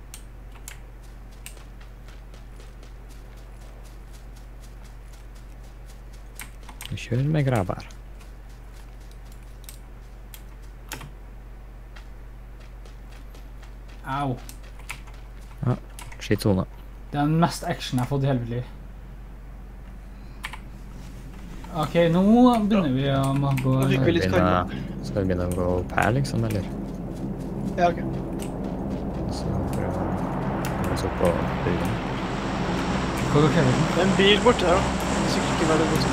Kjør med grabber. Au. Skitt sone. Det er den mest action jeg har fått i hele mitt liv. Ok, nå begynner vi å må gå... Nå fikk vi litt Skal vi begynne- Skal vi begynne å gå opp her, liksom, eller? Ja, ok. Så prøver vi å gå opp på byggen. Hva går Keversen? Det er en bil borte her, da. Det er sikkert ikke veldig godt.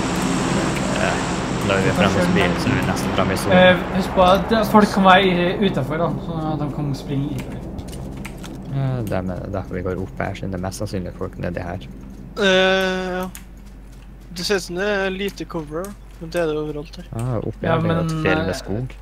Da er vi fremme hos bilen, så er vi nesten fremme i sonen. Eh, husk på at folk kan være utenfor da, sånn at de kan springe i. Ja, det er med- derfor vi går opp her, siden det er mest sannsynlig folk nedi her. Eh, ja. Det ser ut som det er lite cover, men det er det overalt her. Ah, opp Ja, her, det er men, et fjell eh, med skog.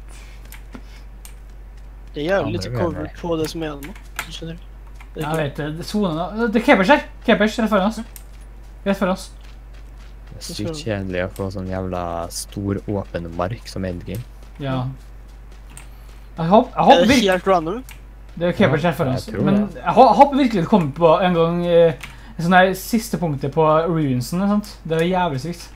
Det er jævlig lite Andre cover veien. på det som er igjen nå. så skjønner du. Det er Jeg ikke- vet det, det er sonen da. Det er Kebers her! Kebers, rett foran oss. Rett foran oss. Det er sykt kjedelig å få sånn jævla stor, åpen mark som endgame. Ja. Jeg håper, jeg Er håper det virkelig... helt random? Det er Kebers Ja, rett foran jeg oss. tror Men det. jeg, hå- jeg håper virkelig det kommer på en gang eh, sånn der siste punktet på ruinsen, eller sant? Det er jævlig sykt.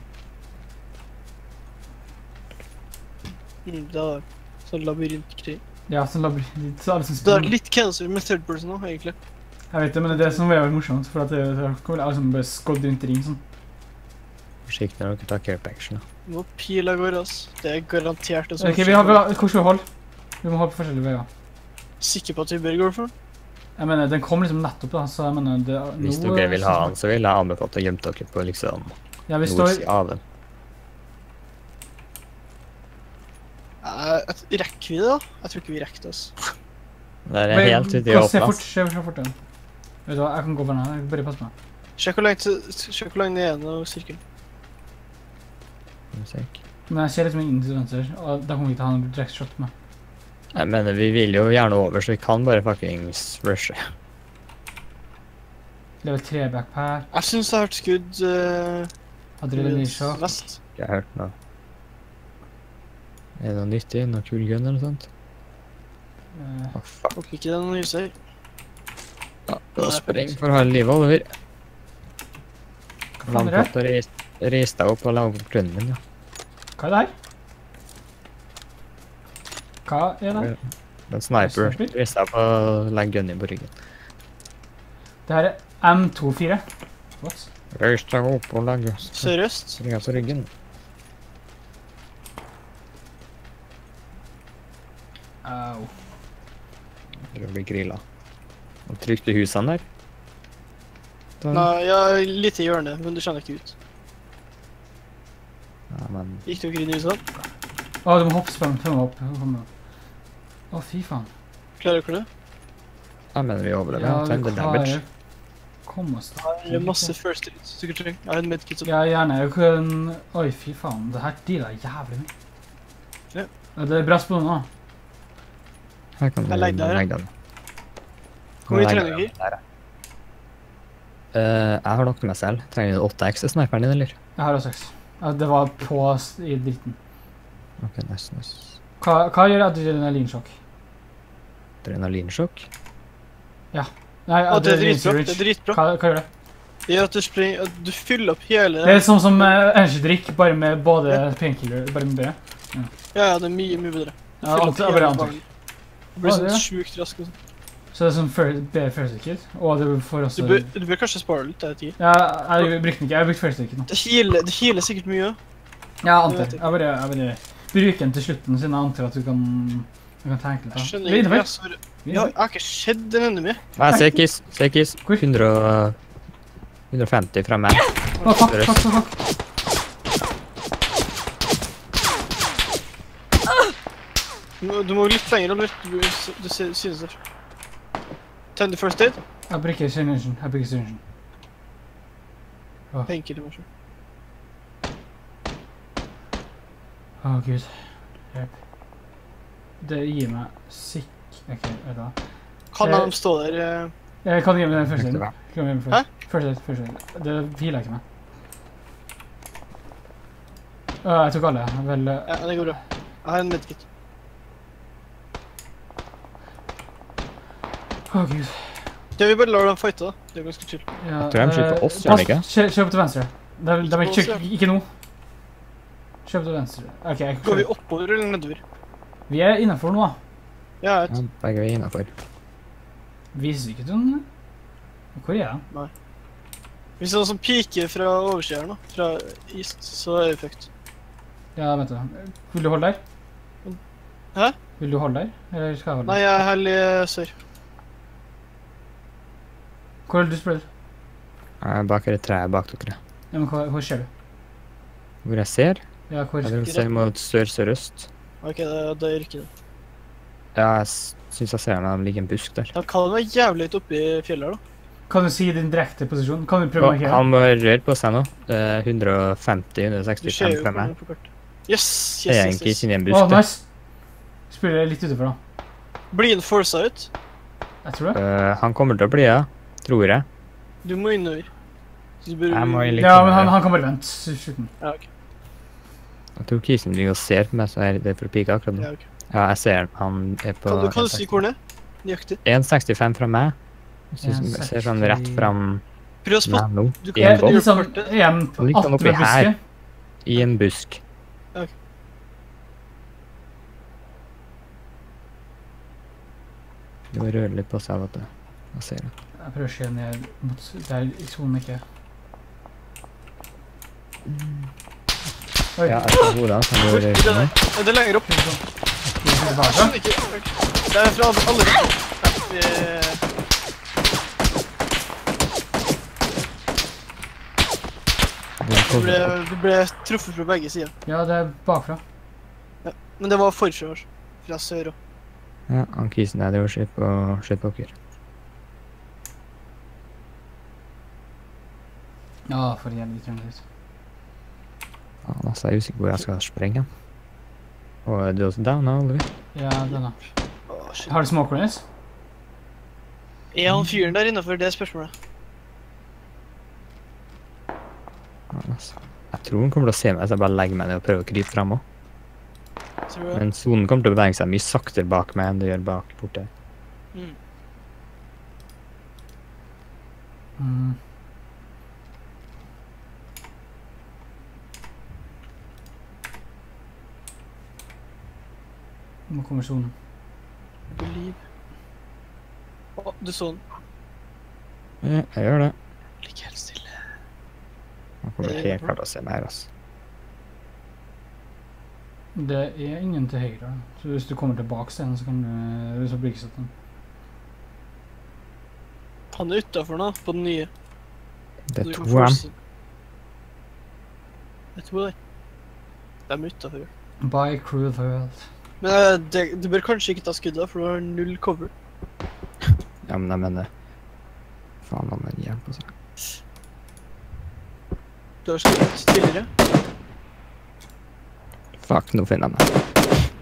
Mm, det er sånn labyrintgreier. Ja, sånn labyrint. Så alle som Det er spiller. litt cancer med third person nå, egentlig. Jeg vet det, men det er det som er veldig morsomt, for at det, det kommer alle som bare skådd rundt i ring sånn. Forsiktig når dere tar care action, da. Nå pil av gårde, ass. Det er garantert en sånn. Ok, vi har, vi har, hvor skal vi holde? Vi må holde på forskjellige veier. Sikker på at vi bør gå for den? Jeg mener, den kom liksom nettopp da, så jeg mener, det... Hvis nå- dere vil ha den, så vil jeg anbefale å gjemme dere på liksom Ja, vi står... nordsiden av den. Eh, et- rekker vi det, da? Jeg tror ikke vi rekker det, ass. Det er helt ute i Gå, Se åpna. fort, se, se fort den. Vet du hva, jeg kan gå for den her, bare pass på meg. Sjekk hvor langt, sjekk hvor langt det er igjen av sirkelen. Men jeg ser liksom ingen til venstre, og da kommer vi til å ha en direct shot på meg. Jeg mener, vi vil jo gjerne over, så vi kan bare fuckings rushe. Level tre backpack, Jeg synes jeg har hørt skudd uh, adrenalinshock. vest. Jeg har hørt noe. Er det noe nyttig? Noe cool gun eller noe sånt? Eh, Å, fuck. Håper ikke det er noen huser. Ja, da spring for halve livet, Oliver. Hva faen er det? Landkort og reis, reis deg opp og lag opp grunnen min, ja. Hva er det her? Hva er det? En sniper. Sniper? Reis deg opp og legg gunnen på ryggen. Det her er M tjuefire. What? Reis deg opp og legg Seriøst? ryggen på ryggen. Au. Det blir grilla. Og trykk til husene der. Da- Nei, jeg er litt i hjørnet, men du skjønner ikke ut. Ja, men Gikk dere inn i huset? Å, du må hoppe sprang, prøv å hoppe. Kom igjen. Å, fy faen. Klarer dere det? jeg mener vi overlever. Ja, Ja, vi Tender damage. klarer. Kom oss da. Det er masse first aid, så dere trenger. Jeg har en medkit som... Ja, gjerne. Jeg kan... Oi, fy faen. Det her dealer jævlig mye. Ja. Ja, det er bra spennende nå. Her kan du Jeg legger der, ja. legge den. Hvor mye Legg trener den dere? der, ja. Eh, jeg har nok til meg selv. Trenger du åtte X sniperen din, eller? Jeg har også seks. Ja, det var på s- i dritten. Ok, nice, nice. Hva, hva gjør adrenalinsjokk? Adrenalinsjokk? Nei, Å, det er dritbra. Det er adrenalinsurge. dritbra. Hva, hva gjør det? Det gjør at du springer, at du fyller opp hele Det er sånn som uh, energidrikk, bare med både painkiller, bare med bedre. Ja, ja, det er mye, mye bedre. Du Ja, fyller alt- opp bare hele antrekk. dagen. Du blir Å, sånn det, ja. sjukt rask og sånn. Så det er sånn fir- bedre first aid kit, og det får Du også... bør, du bør kanskje spare litt, det er tid. Ja, jeg brukte den ikke, jeg har brukt first aid kit nå. Det healer, det healer sikkert mye. Ja, Det antar. vet Jeg jeg. bare, jeg bare bruker den til slutten, siden jeg antar at du kan, du kan tenke litt. Jeg da. skjønner Vi er ikke. innenfor. Jeg, sorry. Vi er jeg, har- innenfor. jeg har ikke sett den enda mye. Nei, Sekis, Sekis. Hvor? hundre, hundre femti fra meg. Å, fuck, fuck, fuck, fuck. Du må, du må litt lenger, Albert. Du, du ser- synes det. Tenn the first aid. Jeg bruker syringen, jeg bruker syringen. Painkiller, kanskje. Å, Gud. Hjelp. Det gir meg sikk... Ok, vet du hva. Kan Eh, de stå der? eh, Jeg kan gi meg den første Riktig aiden. bra. Kan gi meg den Hæ? første- Første aid, første aid. Det healer ikke meg. Å, jeg tok alle. Vel... eh, Ja, det går bra. Jeg har en medkit. Å, Gud. Det vi bare lar dem fighte, da. Det er ganske chill. Ja, Tror de skyter på eh, oss, gjør de pass- ikke? Kjør, kjør opp til venstre. Det er, det er Ikke på ikke, oss, ikke nå. Kjør opp til venstre. Ok, jeg Går vi kjører. oppover eller nedover? Vi er innenfor nå, da. Ja, jeg Ja, vet. begge er innenfor. Viser ikke den? Hvor er den? Hvis det er noen som piker fra oversiden her nå, fra east, så er vi fucked. Ja, vent da. Vil du holde der? Hæ? Vil du holde der? Eller skal jeg holde Nei, der? jeg er hellig sør. Hvor er det du spiller? Jeg er bak et tre bak dere. Ja, men hvor, hvor ser du? Hvor jeg ser? Ja, hvor? Jeg tror jeg ser mot sør-sørøst. Ok, da, da gjør ikke det. Ja, jeg s- synes jeg ser den ligger en busk der. Da kan det være jævlig høyt oppe i fjellet her, da. Kan du si din direkte posisjon? Kan du prøve å Og markere? han må røre på seg nå. Det er hundre femti til hundre Du ser sekstifem jo fra på, meg. på kartet. Yes, Jeg yes, er yes, egentlig yes. ikke inni en Å, busk der. nice! Spiller litt utenfor da. Blir han forsa ut? Jeg tror det. Øh, han kommer til å bli, ja. Tror jeg. Du må innover. Så du bør... Jeg må litt Ja, men innover. han, han kan bare vente. så slutten. Ja, ok. Jeg tror Kisen ligger og ser på meg, så er det for å pike akkurat nå. Ja, ok. Ja, jeg ser den. Han er på Kan du, kan du si hvor han er? Nøyaktig. en sekstifem fra meg. Jeg synes en jeg ser sånn seksti rett fram Prøv å meg spotte. nå. Du I kan en Jeg, ikke boks. liksom, gjøre kartet. igjen, Han ligger attmed oppi her. busket. I en busk. Ok. Du må røre litt på seg, vet du. Jeg ser det. Jeg prøver å se ned mot der i sonen ikke. Oi, Ja, jeg ser hodet hans. Han Hvor? går Det røyken nå. er, er det lenger opp? skal vi se Jeg tilbake? skjønner ikke. Det er fra alle retninger. Ja, vi- Du ble, du ble truffet fra begge sider. Ja, det er bakfra. Men det var forfra, altså. Fra sør også. Ja, han Kisen der driver og skyter på, skyter på dere. Ja, for jævlig trønder ut. Ja, altså, jeg er usikker på hvor jeg skal sprenge han. Og er du også down nå, Oliver? Ja, denne. Åh, shit. Har du smoke grenades? Er han fyren der innenfor? Det er spørsmålet. Ja, altså. Jeg tror han kommer til å se meg, så jeg bare legger meg ned og prøver å krype frem også. Tror du det? Men sonen kommer til å bevege seg mye saktere bak meg enn det gjør bak borte. Mm. Mm. Nå kommer sonen. Believe. Å, du så den. Ja, jeg gjør det. Ligg helt stille. Han kommer helt klart til å se meg her, altså. Det er ingen til høyre. Så hvis du kommer tilbake til den, så kan du så blir ikke sånn. Han er utenfor nå, på den nye. Det Du er kan to av dem. force- Det er to der. De er utenfor. By cruel world. Men eh, det, du bør kanskje ikke ta skuddet, for du har null cover. Ja, men jeg mener... Faen, han har hjelp på seg. Du har skutt tidligere. Fuck, nå finner jeg meg.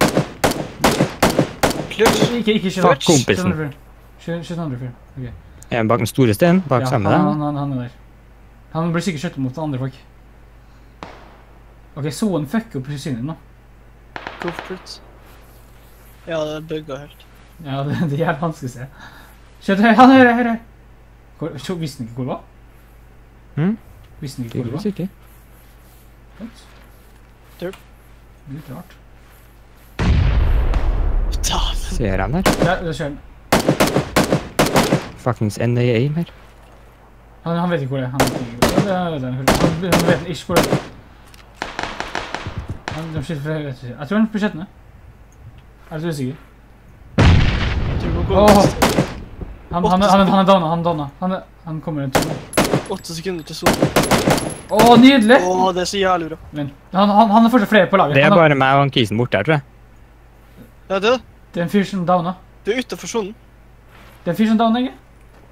Clutch. Ikke, ikke skyt Fuck kompisen. Skyt den andre fyren. Ok. Er han bak den store steinen? Bak Ja, sammen han, med han, han, han er der. Han blir sikkert skjøttet mot andre folk. Ok, soen fucker opp synet nå. Go for it. Ja, det er bugga helt. Ja, det, det er vanskelig å se. Skjøtt, her, han er her, her, her. Hvor, så, visste han ikke hvor det var? Hm? Visste han ikke hvor det var? Tydeligvis ikke. What? Derp. Litt rart. Dæven. Ser han her? Ja, det skjer. Fuckings N A A mer. Han, han vet ikke hvor det er. Han vet ikke hvor det er. Ja, det er han, han, han vet ikke hvor det er. Han, de skyter fra høyre til siden. Jeg tror han er på skjøttene. Er du usikker? Jeg tror vi må gå Åh! neste. Han, han, han, han er downa, han er downa. Han, er, han kommer en tur. Åtte sekunder til sonen. Åh, nydelig! Åh, det er så jævlig bra. Men, han, han, han er fortsatt flere på laget. Det er Han har- bare meg og han Kisen borte her, tror jeg. Ja, det er det. Det er en fyr som downa. Du er utenfor sonen. Det er en fyr som downa, ikke?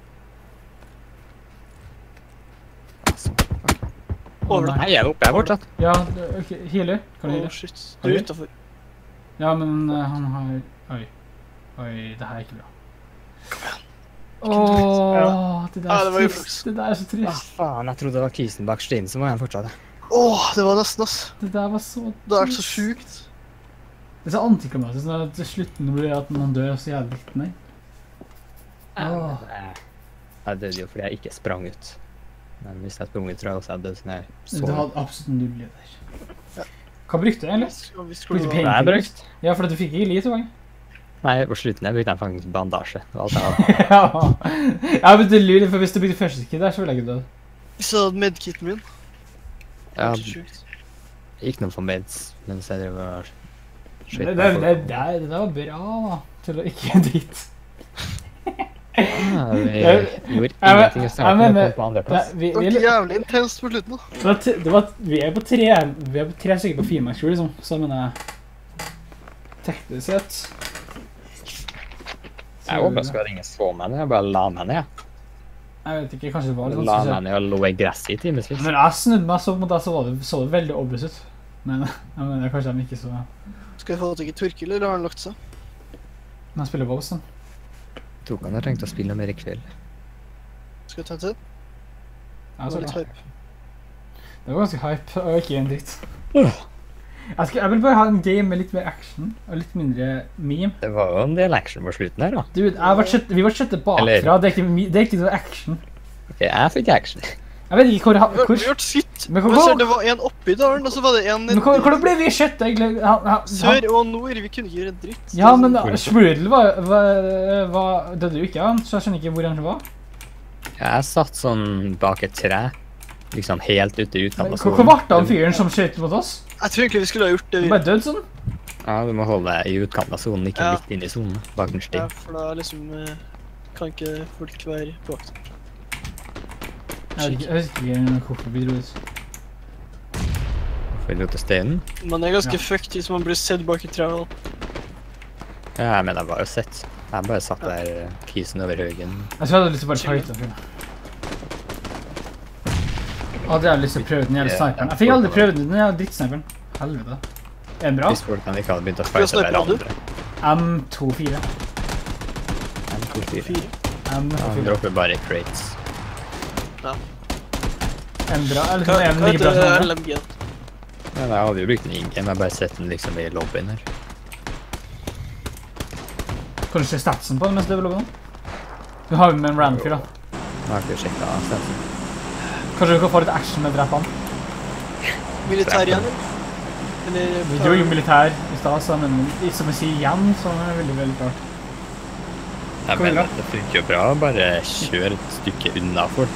Over Å, det. nei. Nei, jeg er oppe her fortsatt. Ja, det- ok, healer. Kan du Åh, heale? shit. Du er utenfor. Ja, men uh, han har... Oi. Oi, det her er ikke bra. Åh, det der Ja, er det så var trist. uflaks. Det der er så Ah, trist. faen, jeg trodde det var Kisen bak steinen som var igjen fortsatt. Åh, det var nesten, ass. Det der var så Det er så trist. sjukt. Det er så antiklimatisk når til slutten blir at man dør så jævlig likt, nei. Åh. Jeg døde jo fordi jeg ikke sprang ut. Men hvis jeg sprang ut, tror jeg også jeg døde sånn her. Du hadde absolutt null liv der. Hva brukte du egentlig? Og vi skulle Brukte gå- penger? Jeg brukt. Ja, for at du fikk ikke liv til gang. Nei, på slutten jeg brukte jeg faktisk bandasje. Det var alt jeg hadde. Ja, ja, men det lurer, for hvis du brukte første kid der, så ville jeg ikke død. Hvis jeg hadde medkitten min. Det Ja, var så sjukt. ikke noe for meds, mens jeg drev og Det, skjøt det, meg det, folk. det, det var bra, da. Til å ikke dit. Ja, vi Jeg- gjorde jeg- ingenting i jeg starten, mener- og kom på andreplass. Vi, Det vi, var jævlig intenst på slutten, da. det var, t- det var, vi er på tre, vi er på tre stykker på fire matcher, liksom. Så mener jeg teknisk sett. Jeg håper jeg skal ringe så meg ned. Jeg bare la meg ned. Jeg vet ikke, kanskje det var litt sånn La meg spesielt. ned og lå i gresset i timevis. Når jeg snudde meg så mot deg, så var det, så det veldig obvious ut. Men jeg mener kanskje de ikke så... Skal jeg få tak i Torkil, eller har han lagt seg? Men jeg spiller Vos, da. Tok han har tenkt å spille mer i kveld. Skal jeg ta en til? Ja, Det så var litt bra. hype. Det var ganske hype, og ikke en dritt. Jeg, skal, jeg vil bare ha en game med litt mer action, og litt mindre meme. Det var jo en del action på slutten her, da. Dude, jeg var skjøtt, vi var skjøttet bakfra, Eller- det er ikke, mi- det er ikke noe action. Ok, jeg fikk action. Jeg vet ikke hvor... Vi har- hvor, Vi har gjort sitt. Men Men hvor- så det var en oppi dalen, og så var det en men hvor, hvor ble vi skjøttet, egentlig? Han, han, han, sør og nord. Vi kunne ikke gjøre en dritt. ja, men Hvor- Sprudel var, var, var døde jo ikke, han, så jeg skjønner ikke hvor han var. Jeg satt sånn bak et tre, liksom helt ute i Men utkanten. Hvor hvor ble det av fyren som skjøt mot oss? Jeg tror egentlig vi skulle ha gjort det. Han Vi. bare døde sånn? Ja, du må holde deg i utkanten av sonen, ikke Ja. midt inne i sonen, bak en Ja, sti. for da liksom eh, kan ikke folk være på vakt. Jeg vet ikke, jeg husker ikke hvorfor vi dro ut. For du til steinen? Man er ganske Ja. fucked hvis man blir sett bak i trærne. Ja, jeg mener, jeg bare sett. Jeg bare satt der, kisen over høyden. Jeg tror jeg hadde lyst til å bare fighte fyren. Jeg hadde jævlig lyst til å prøve den jævla sniperen. Jeg fikk aldri prøvd den jævla drittsniperen. Helvete. Er den bra? Hvis folkene ikke hadde begynt å Hva fighte sniper hadde du? hverandre. M tjuefire. En, to, fire. Fire. M Ja, han tjuefire. dropper bare crates. En bra, eller Hva sånn en hva like bra som heter andre. L M G-en? Ja, jeg hadde jo brukt den in-game, jeg har bare sett den liksom i lobbyen her. Kan du se statsen på den mens du er på lobben? Du har jo med en random fyr da. Jeg har ikke sjekket statsen. Kanskje du kan få litt action med å drepe han. Militær igjen, eller? Eller Vi dro jo militær i sted, så men som jeg sier igjen, så er det veldig, veldig klart. Jeg Kom igjen, mener, det funker jo bra, bare kjør et stykke unna folk.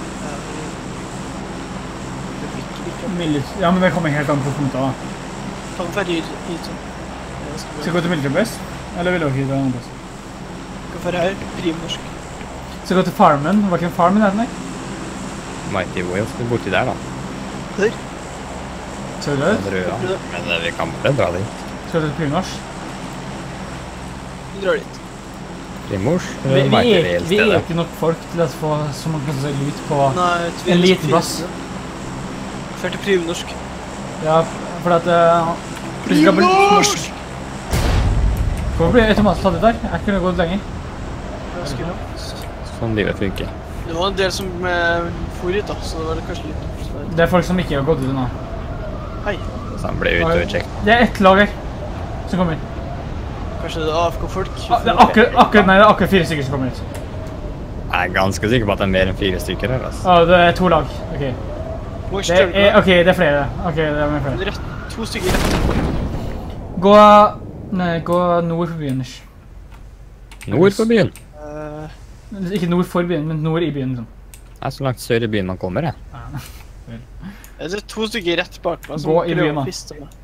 Mili- Ja, men det kommer helt an på punkter da. Ta en ferger hit sånn. Jeg skal Skal vi gå til military base? Eller vil dere ikke til annen base? gå for her. Primnorsk. Skal vi gå til farmen? Var ikke en farmen her, nei? Mighty Whales er borti der, da. Der. Skal vi det? Den røde. Men eh, vi kan bare dra dit. Skal vi til Primors? Vi drar dit. Primors, Vi, eller vi, Mighty er, Whales vi er stedet. ikke nok folk til å få så man kan se ut på Nei, en liten plass. Fer til primnorsk. Ja, for at uh, Primnorsk! Hvorfor blir automatisk tatt ut der? Jeg kunne gått lenger. Jeg skulle ha. sånn livet funker. Det var en del som eh, for hit da, så det var det kanskje litt... Det er folk som ikke har gått ut nå. Hei, Så han ble utover check. Det er ett lag her som kommer ut. kanskje det er A F K-folk? Ah, det er akkurat, akkurat, nei, det er akkurat fire stykker som kommer ut. Jeg er ganske sikker på at det er mer enn fire stykker her, altså. Ah, det er to lag. Ok. Hvor Det større er, ok, det er flere. Ok, det er mer flere. Rett, to stykker rett. Gå, nei, gå nord for byen. Ish. Nord for byen. Eh, Ikke nord for byen, men nord i byen. Liksom. Det er så langt sør i byen man kommer, jeg. det er to stykker rett bak meg som Gå i prøver byen, da. å piste meg.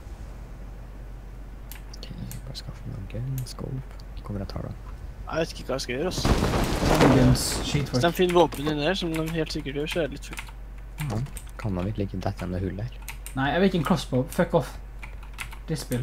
Ok, bare skaffe noen gun, scope. Kommer jeg tar da. Jeg vet ikke hva jeg skal gjøre, altså. Guns, Hvis skitfolk. de finner våpen inni der, som de helt sikkert gjør, så er det litt fullt. Ja, kan man virkelig ikke dette med hull der? Nei, jeg vil ikke en crossbow. Fuck off. Det spill.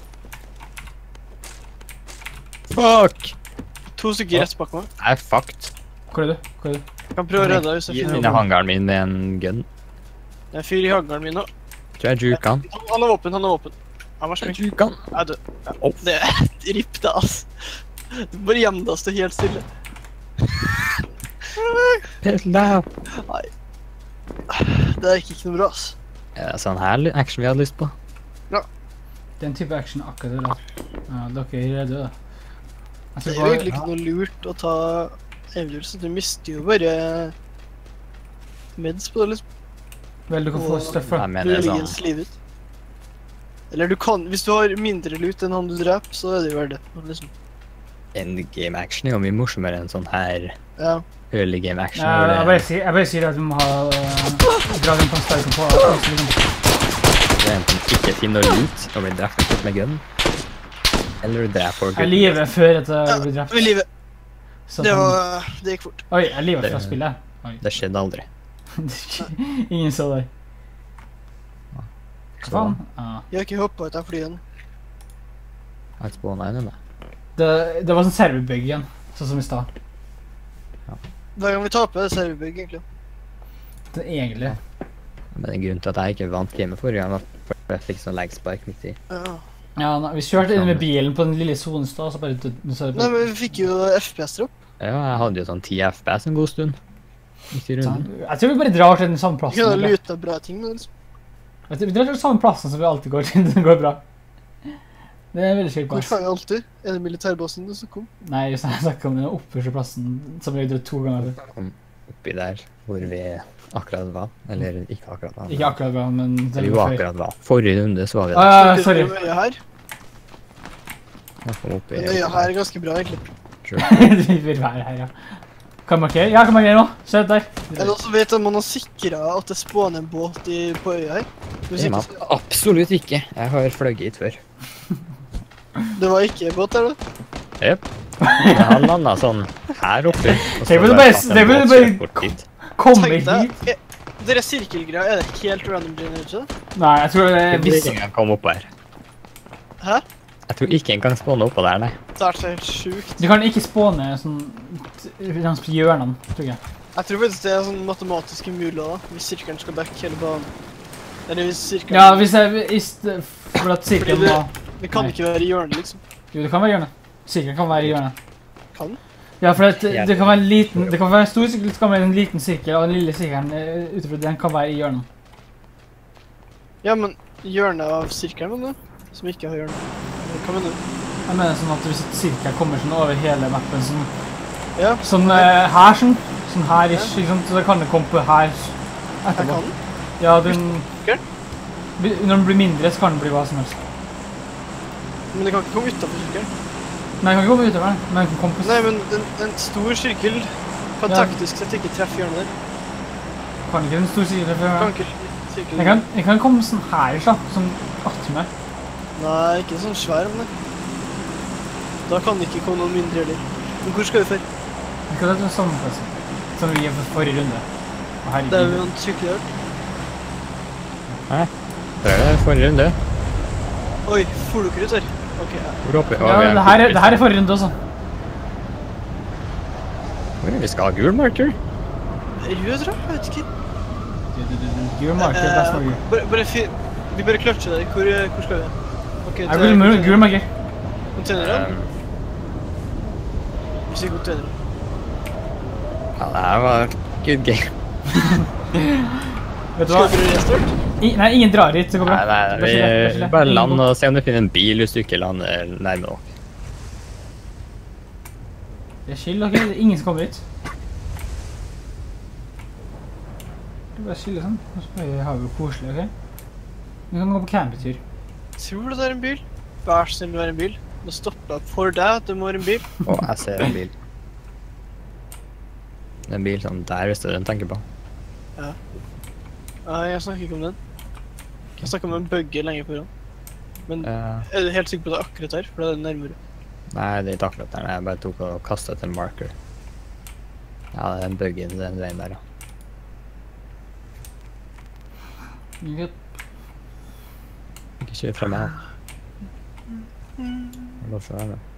Fuck! To stykker rett bak meg. Jeg er fucked. Hvor er du? Hvor er du? Jeg kan prøve å redde deg hvis jeg Inn finner i våpen. hangaren min med en gun. Det er en fyr i hangaren min nå. Tror jeg juker han. Han han har våpen, han har våpen. Han var Jeg smink. juker han. Jeg er død. Opp. Det er ripp det, ass. Du bare gjem deg og stå helt stille. Pill down. Nei. Det er ikke noe bra, ass. Er det sånn her action vi hadde lyst på? Den type action akkurat det der. Ja, dere er døde. Jeg Det tror er jo bare- egentlig ikke noe lurt å ta avgjørelse. Du mister jo bare meds på det, liksom. Vel, du kan få stuff fra. Jeg Du mener ligger sånn. ens liv ut. Eller du kan, hvis du har mindre lut enn han du dreper, så er det jo verdt det. Liksom. Endgame action er jo mye morsommere enn sånn her Ja. early game action. Ja, hvor jeg, det- bare sier, jeg bare sier at du må ha uh, dragen på en sterken på. Du enten ikke finner noe loot og blir drept fort med gun, eller du dreper for Jeg lever før at jeg blir drept. I livet. Så Det sånn- var Det gikk fort. Oi, jeg lever fra Det- spillet. Oi. Det skjedde aldri. Ingen så det. Hva faen? Ja. Jeg har ikke hoppa ut av flyet ennå. Jeg spåna en ennå. Det, det var sånn serverbygg igjen, sånn som i stad. Hver gang vi taper, er det serverbygg, egentlig. Det er egentlig. Men grunnen til at jeg ikke vant gamet forrige gang, var for at jeg fikk sånn legspark midt i. Ja. Ja, nei, vi kjørte inn med bilen på den lille sonen i stad, så bare døde så det Nei, bare- men vi fikk jo F P S-dropp. Ja, jeg hadde jo sånn ti F P S en god stund. Midt i runden. Jeg tror vi bare drar til den samme Vi plassen. kunne ha eller? luta bra ting, men liksom. Jeg tror Vi drar til den samme plassen som vi alltid går til. Den går bra. Det er en veldig slik Hvor plass. faen er alltid? Er det militærbasen du som kom? Nei, just, jeg snakker om den opperste plassen som vi drar to ganger. Kom oppi der hvor vi akkurat var. Eller ikke akkurat var. Ikke akkurat bra, men den Eller jo var før. akkurat var. Forrige runde så var vi Ah, der. ja, Snakker sorry. vi om øya her? Jeg kom oppi Men øya her er ganske bra, egentlig. Vi vil være her, ja. Kan jeg markere? Ja, kan jeg markere nå. Se der. Er det noen som vet at man har sikret at det spåner en båt i, på øya her? Hvis Det er ikke, man så- absolutt ikke. Jeg har fløyet hit før. det var ikke båt der, da? Jep. Han landet sånn her oppe. og så Det vil du bare bare- tatt en det vil du båt bare- kjørt bort dit. Komme Tenk deg, hit. er- Dere sirkelgreia, er det helt random generator? Nei, jeg tror det er Jeg tror hvis... ikke engang kom opp her. Hæ? Jeg tror ikke engang spåne oppå der, nei. Det er så helt sjukt. Du kan ikke spåne sånn t- langs hjørnene, tror jeg. Jeg tror faktisk det er sånn matematisk umulig da, hvis sirkelen skal dekke hele banen. Eller hvis sirkelen... Ja, hvis jeg... Hvis det, for at sirkelen Fordi det- må... Det kan Nei. ikke være i hjørnet, liksom. Jo, det kan være hjørnet. Sirkelen kan være i hjørnet. Kan? Ja, for at det kan være en liten... Det kan være en stor sirkel, det kan være en liten sirkel, og den lille sirkelen eh, utenfor den kan være i hjørnet. Ja, men hjørnet av sirkelen, men da? Som ikke har hjørnet. Hva mener du? Jeg mener sånn at hvis et sirkel kommer sånn over hele mappen, sånn... Ja, Sånn eh, her, sånn. Sånn her, ish, ikke sant? Så da kan det komme på her jeg etterpå. kan den. Ja, den... Sirkel? Bi- Når den blir mindre, så kan den bli hva som helst. Men det kan ikke komme utenfor sirkelen. Nei, den kan ikke komme utover den, men den kan komme på... Nei, men en, en stor sirkel kan Ja. taktisk sett ikke treffe hjørnet der. Kan ikke den store sirkelen for Kan hjørnet. ikke sirkelen... Den kan, den kan komme sånn her, ish, da. Sånn attmed. Nei, ikke sånn svær, men det. Da kan det ikke komme noen mindre heller. Men hvor skal vi for? Vi skal ta samme plass. Som vi gjør for forrige runde. Å, Det er jo herregud. en sirkel her. Nei. Det er det forrige runde. Oi, får du ikke ut her? Ok, ja. Hvor oppe? Ja, det her, er, det her er forrige runde også. Hvor er vi skal ha gul marker? Rød, tror jeg? Jeg vet ikke. Gul marker, best Norge. Eh, bare, bare fi... Vi bare kløtsjer der. Hvor, hvor skal vi? Ok, Jeg vil med gul marker. Containeren? Um, Vi sier containeren. Ja, det her var good game. Vet du hva? Skal du restart? I, nei, ingen drar hit, det går bra. Nei, nei, Bare skille, bare skille. vi bare Ingen land går. og se om du finner en bil hvis du ikke lander nærme nok. Det er chill, ok? Det er ingen som kommer hit. Det er bare chille sånn. Og så bare har vi jo koselig, ok? Vi kan gå på campingtur. Tror du det er en bil? Vær så snill å være en bil. Nå stopper jeg for deg at det må være en bil. Å, jeg ser en bil. En bil sånn der, hvis det er den tenker på. Nei, jeg snakker ikke om den. Jeg snakker om en buggy lenger foran. Men Uh, er du helt sikker på at det er akkurat her? For da er det nærmere. nei, det er ikke akkurat der. Jeg bare tok og kastet en marker. Ja, det er en buggy i den veien der, ja. Yep. Ikke kjør fra meg. Hvorfor er det?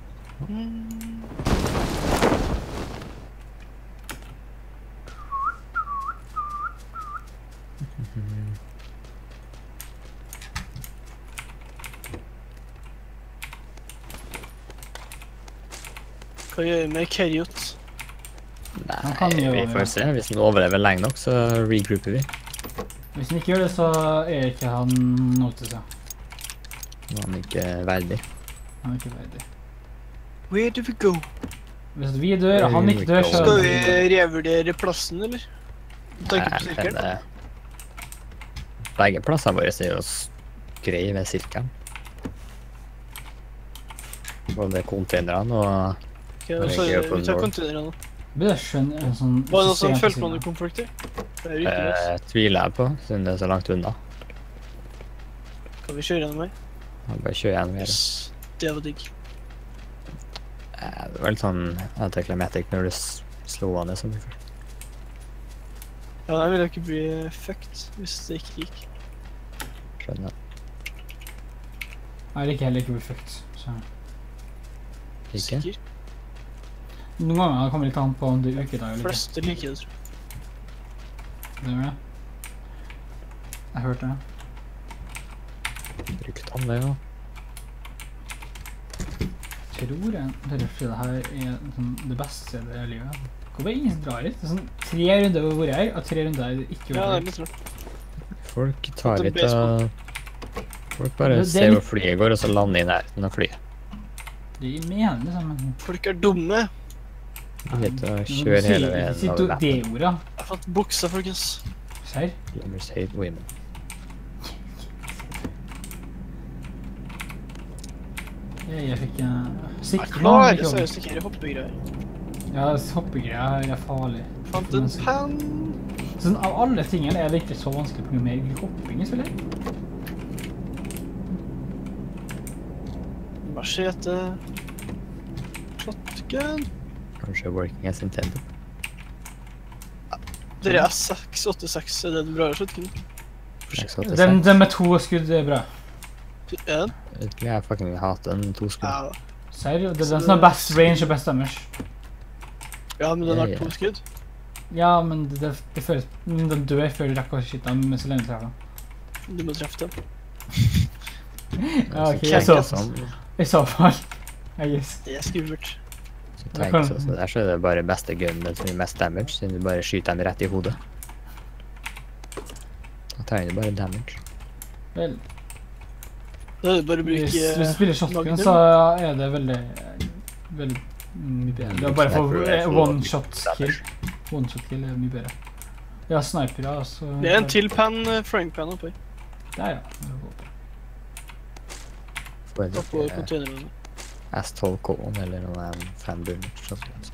Hva gjør vi med Keriot? Han kan Nei, jo- vi får se. Hvis den overlever lenge nok, så regrouper vi. Hvis han ikke gjør det, så er ikke han noe til seg. Nå er han ikke verdig. Han er ikke verdig. Where do we go? Hvis vi dør, og han ikke dør, så... Skal vi revurdere plassen, eller? Med tanke på Nei, sirkelen? men, eh, begge plassene våre er jo s- greie ved sirkelen. Både containerne og Ok, det så ligger på vi tar Nord. containerne nå. Blir det skjønn, en sånn... Var det noe som system på følte siden man av. i konflikter? Det er jo ikke det. eh, tviler jeg på, siden det er så langt unna. Kan vi kjøre gjennom her? Jeg bare kjører gjennom her. Yes, det var digg. Eh, Det var litt sånn antiklimatisk når du s- slo an det sånn før. Ja, jeg ville ikke bli fucked hvis det ikke gikk. Skjønner jeg. Jeg liker heller ikke å bli fucked, så... Ikke? Sikker. Noen ganger kommer det litt an på om det er ukedag eller ikke. Fleste liker det, tror jeg. Det gjør det. Jeg hørte det. Ryktene, det, ja. Tror jeg det stedet her er sånn, det beste stedet i livet. Hvorfor er det ingen som drar hit? Det er sånn tre runder hvor jeg er, og tre runder er det ikke Ja, det hvor er litt rart. Folk tar Det er litt av... Folk bare Det- det er ser hvor litt- flyet går, og så lander i nærheten av flyet. Det mener liksom, men... Folk er dumme. Litt å Men kjøre du hele sier- veien du sier over to- lappen. det ordet. Jeg har fått buksa, folkens. Serr? Plumbers hate women. Jeg, jeg fikk en... Jeg Sikker klarer ikke over. seriøst ikke de hoppegreier. Ja, hoppegreier er farlig. Fant en penn. Sånn, av alle tingene er det ikke så vanskelig å programmere hopping i spillet. Machete. Shotgun. Kanskje working as intended. Dere er seks åtte seks, er det en bra shotgun? seks åtte Den, seks. den med to skudd er bra. En? Jeg fucking hater en to skudd. Ja. Serr, det er den som har best range og best damage. Ja, men den har Ja, ja. to skudd. Ja, men det, det, det føles... Den dør før du rekker å skyte den med så lenge treffer den. Du må treffe dem. Ja, ok, Så jeg så, tenker sånn, i så fall. I guess. Det er skummelt. så tenker jeg sånn, så der så er det bare beste gunnen som gir mest damage, siden du bare skyter dem rett i hodet. Da tar du bare damage. Vel, Da er det bare å hvis, bruke hvis du spiller shotgun, Magnum. så er det veldig... Veldig mye bedre. Det er bare for eh, one shot kill. One shot kill er mye bedre. Ja, sniper, ja, så... Det er en til pan, uh, frying pan oppi. Der, ja. Får du Oppå ikke containerne. S tolv K-en eller noe fem burner. Sånn.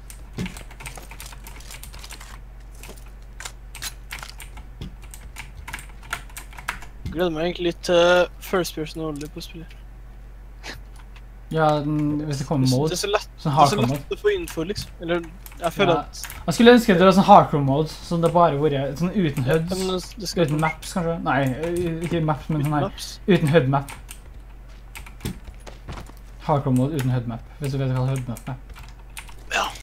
Gleder meg egentlig litt til first person only på spillet. Ja, den, hvis det kommer Det mode, er så lett, sånn det er så hardcore mode. lett å få info, liksom. Eller, jeg føler Ja. at... Jeg skulle ønske det var sånn hardcore mode, som det bare vært sånn uten Ja, H U men Ds. det skal Uten maps, kanskje? Nei, ikke maps, men sånn her. Maps. Uten H U D map. Hardcore mode uten H U D map, hvis du vet hva H U D map er.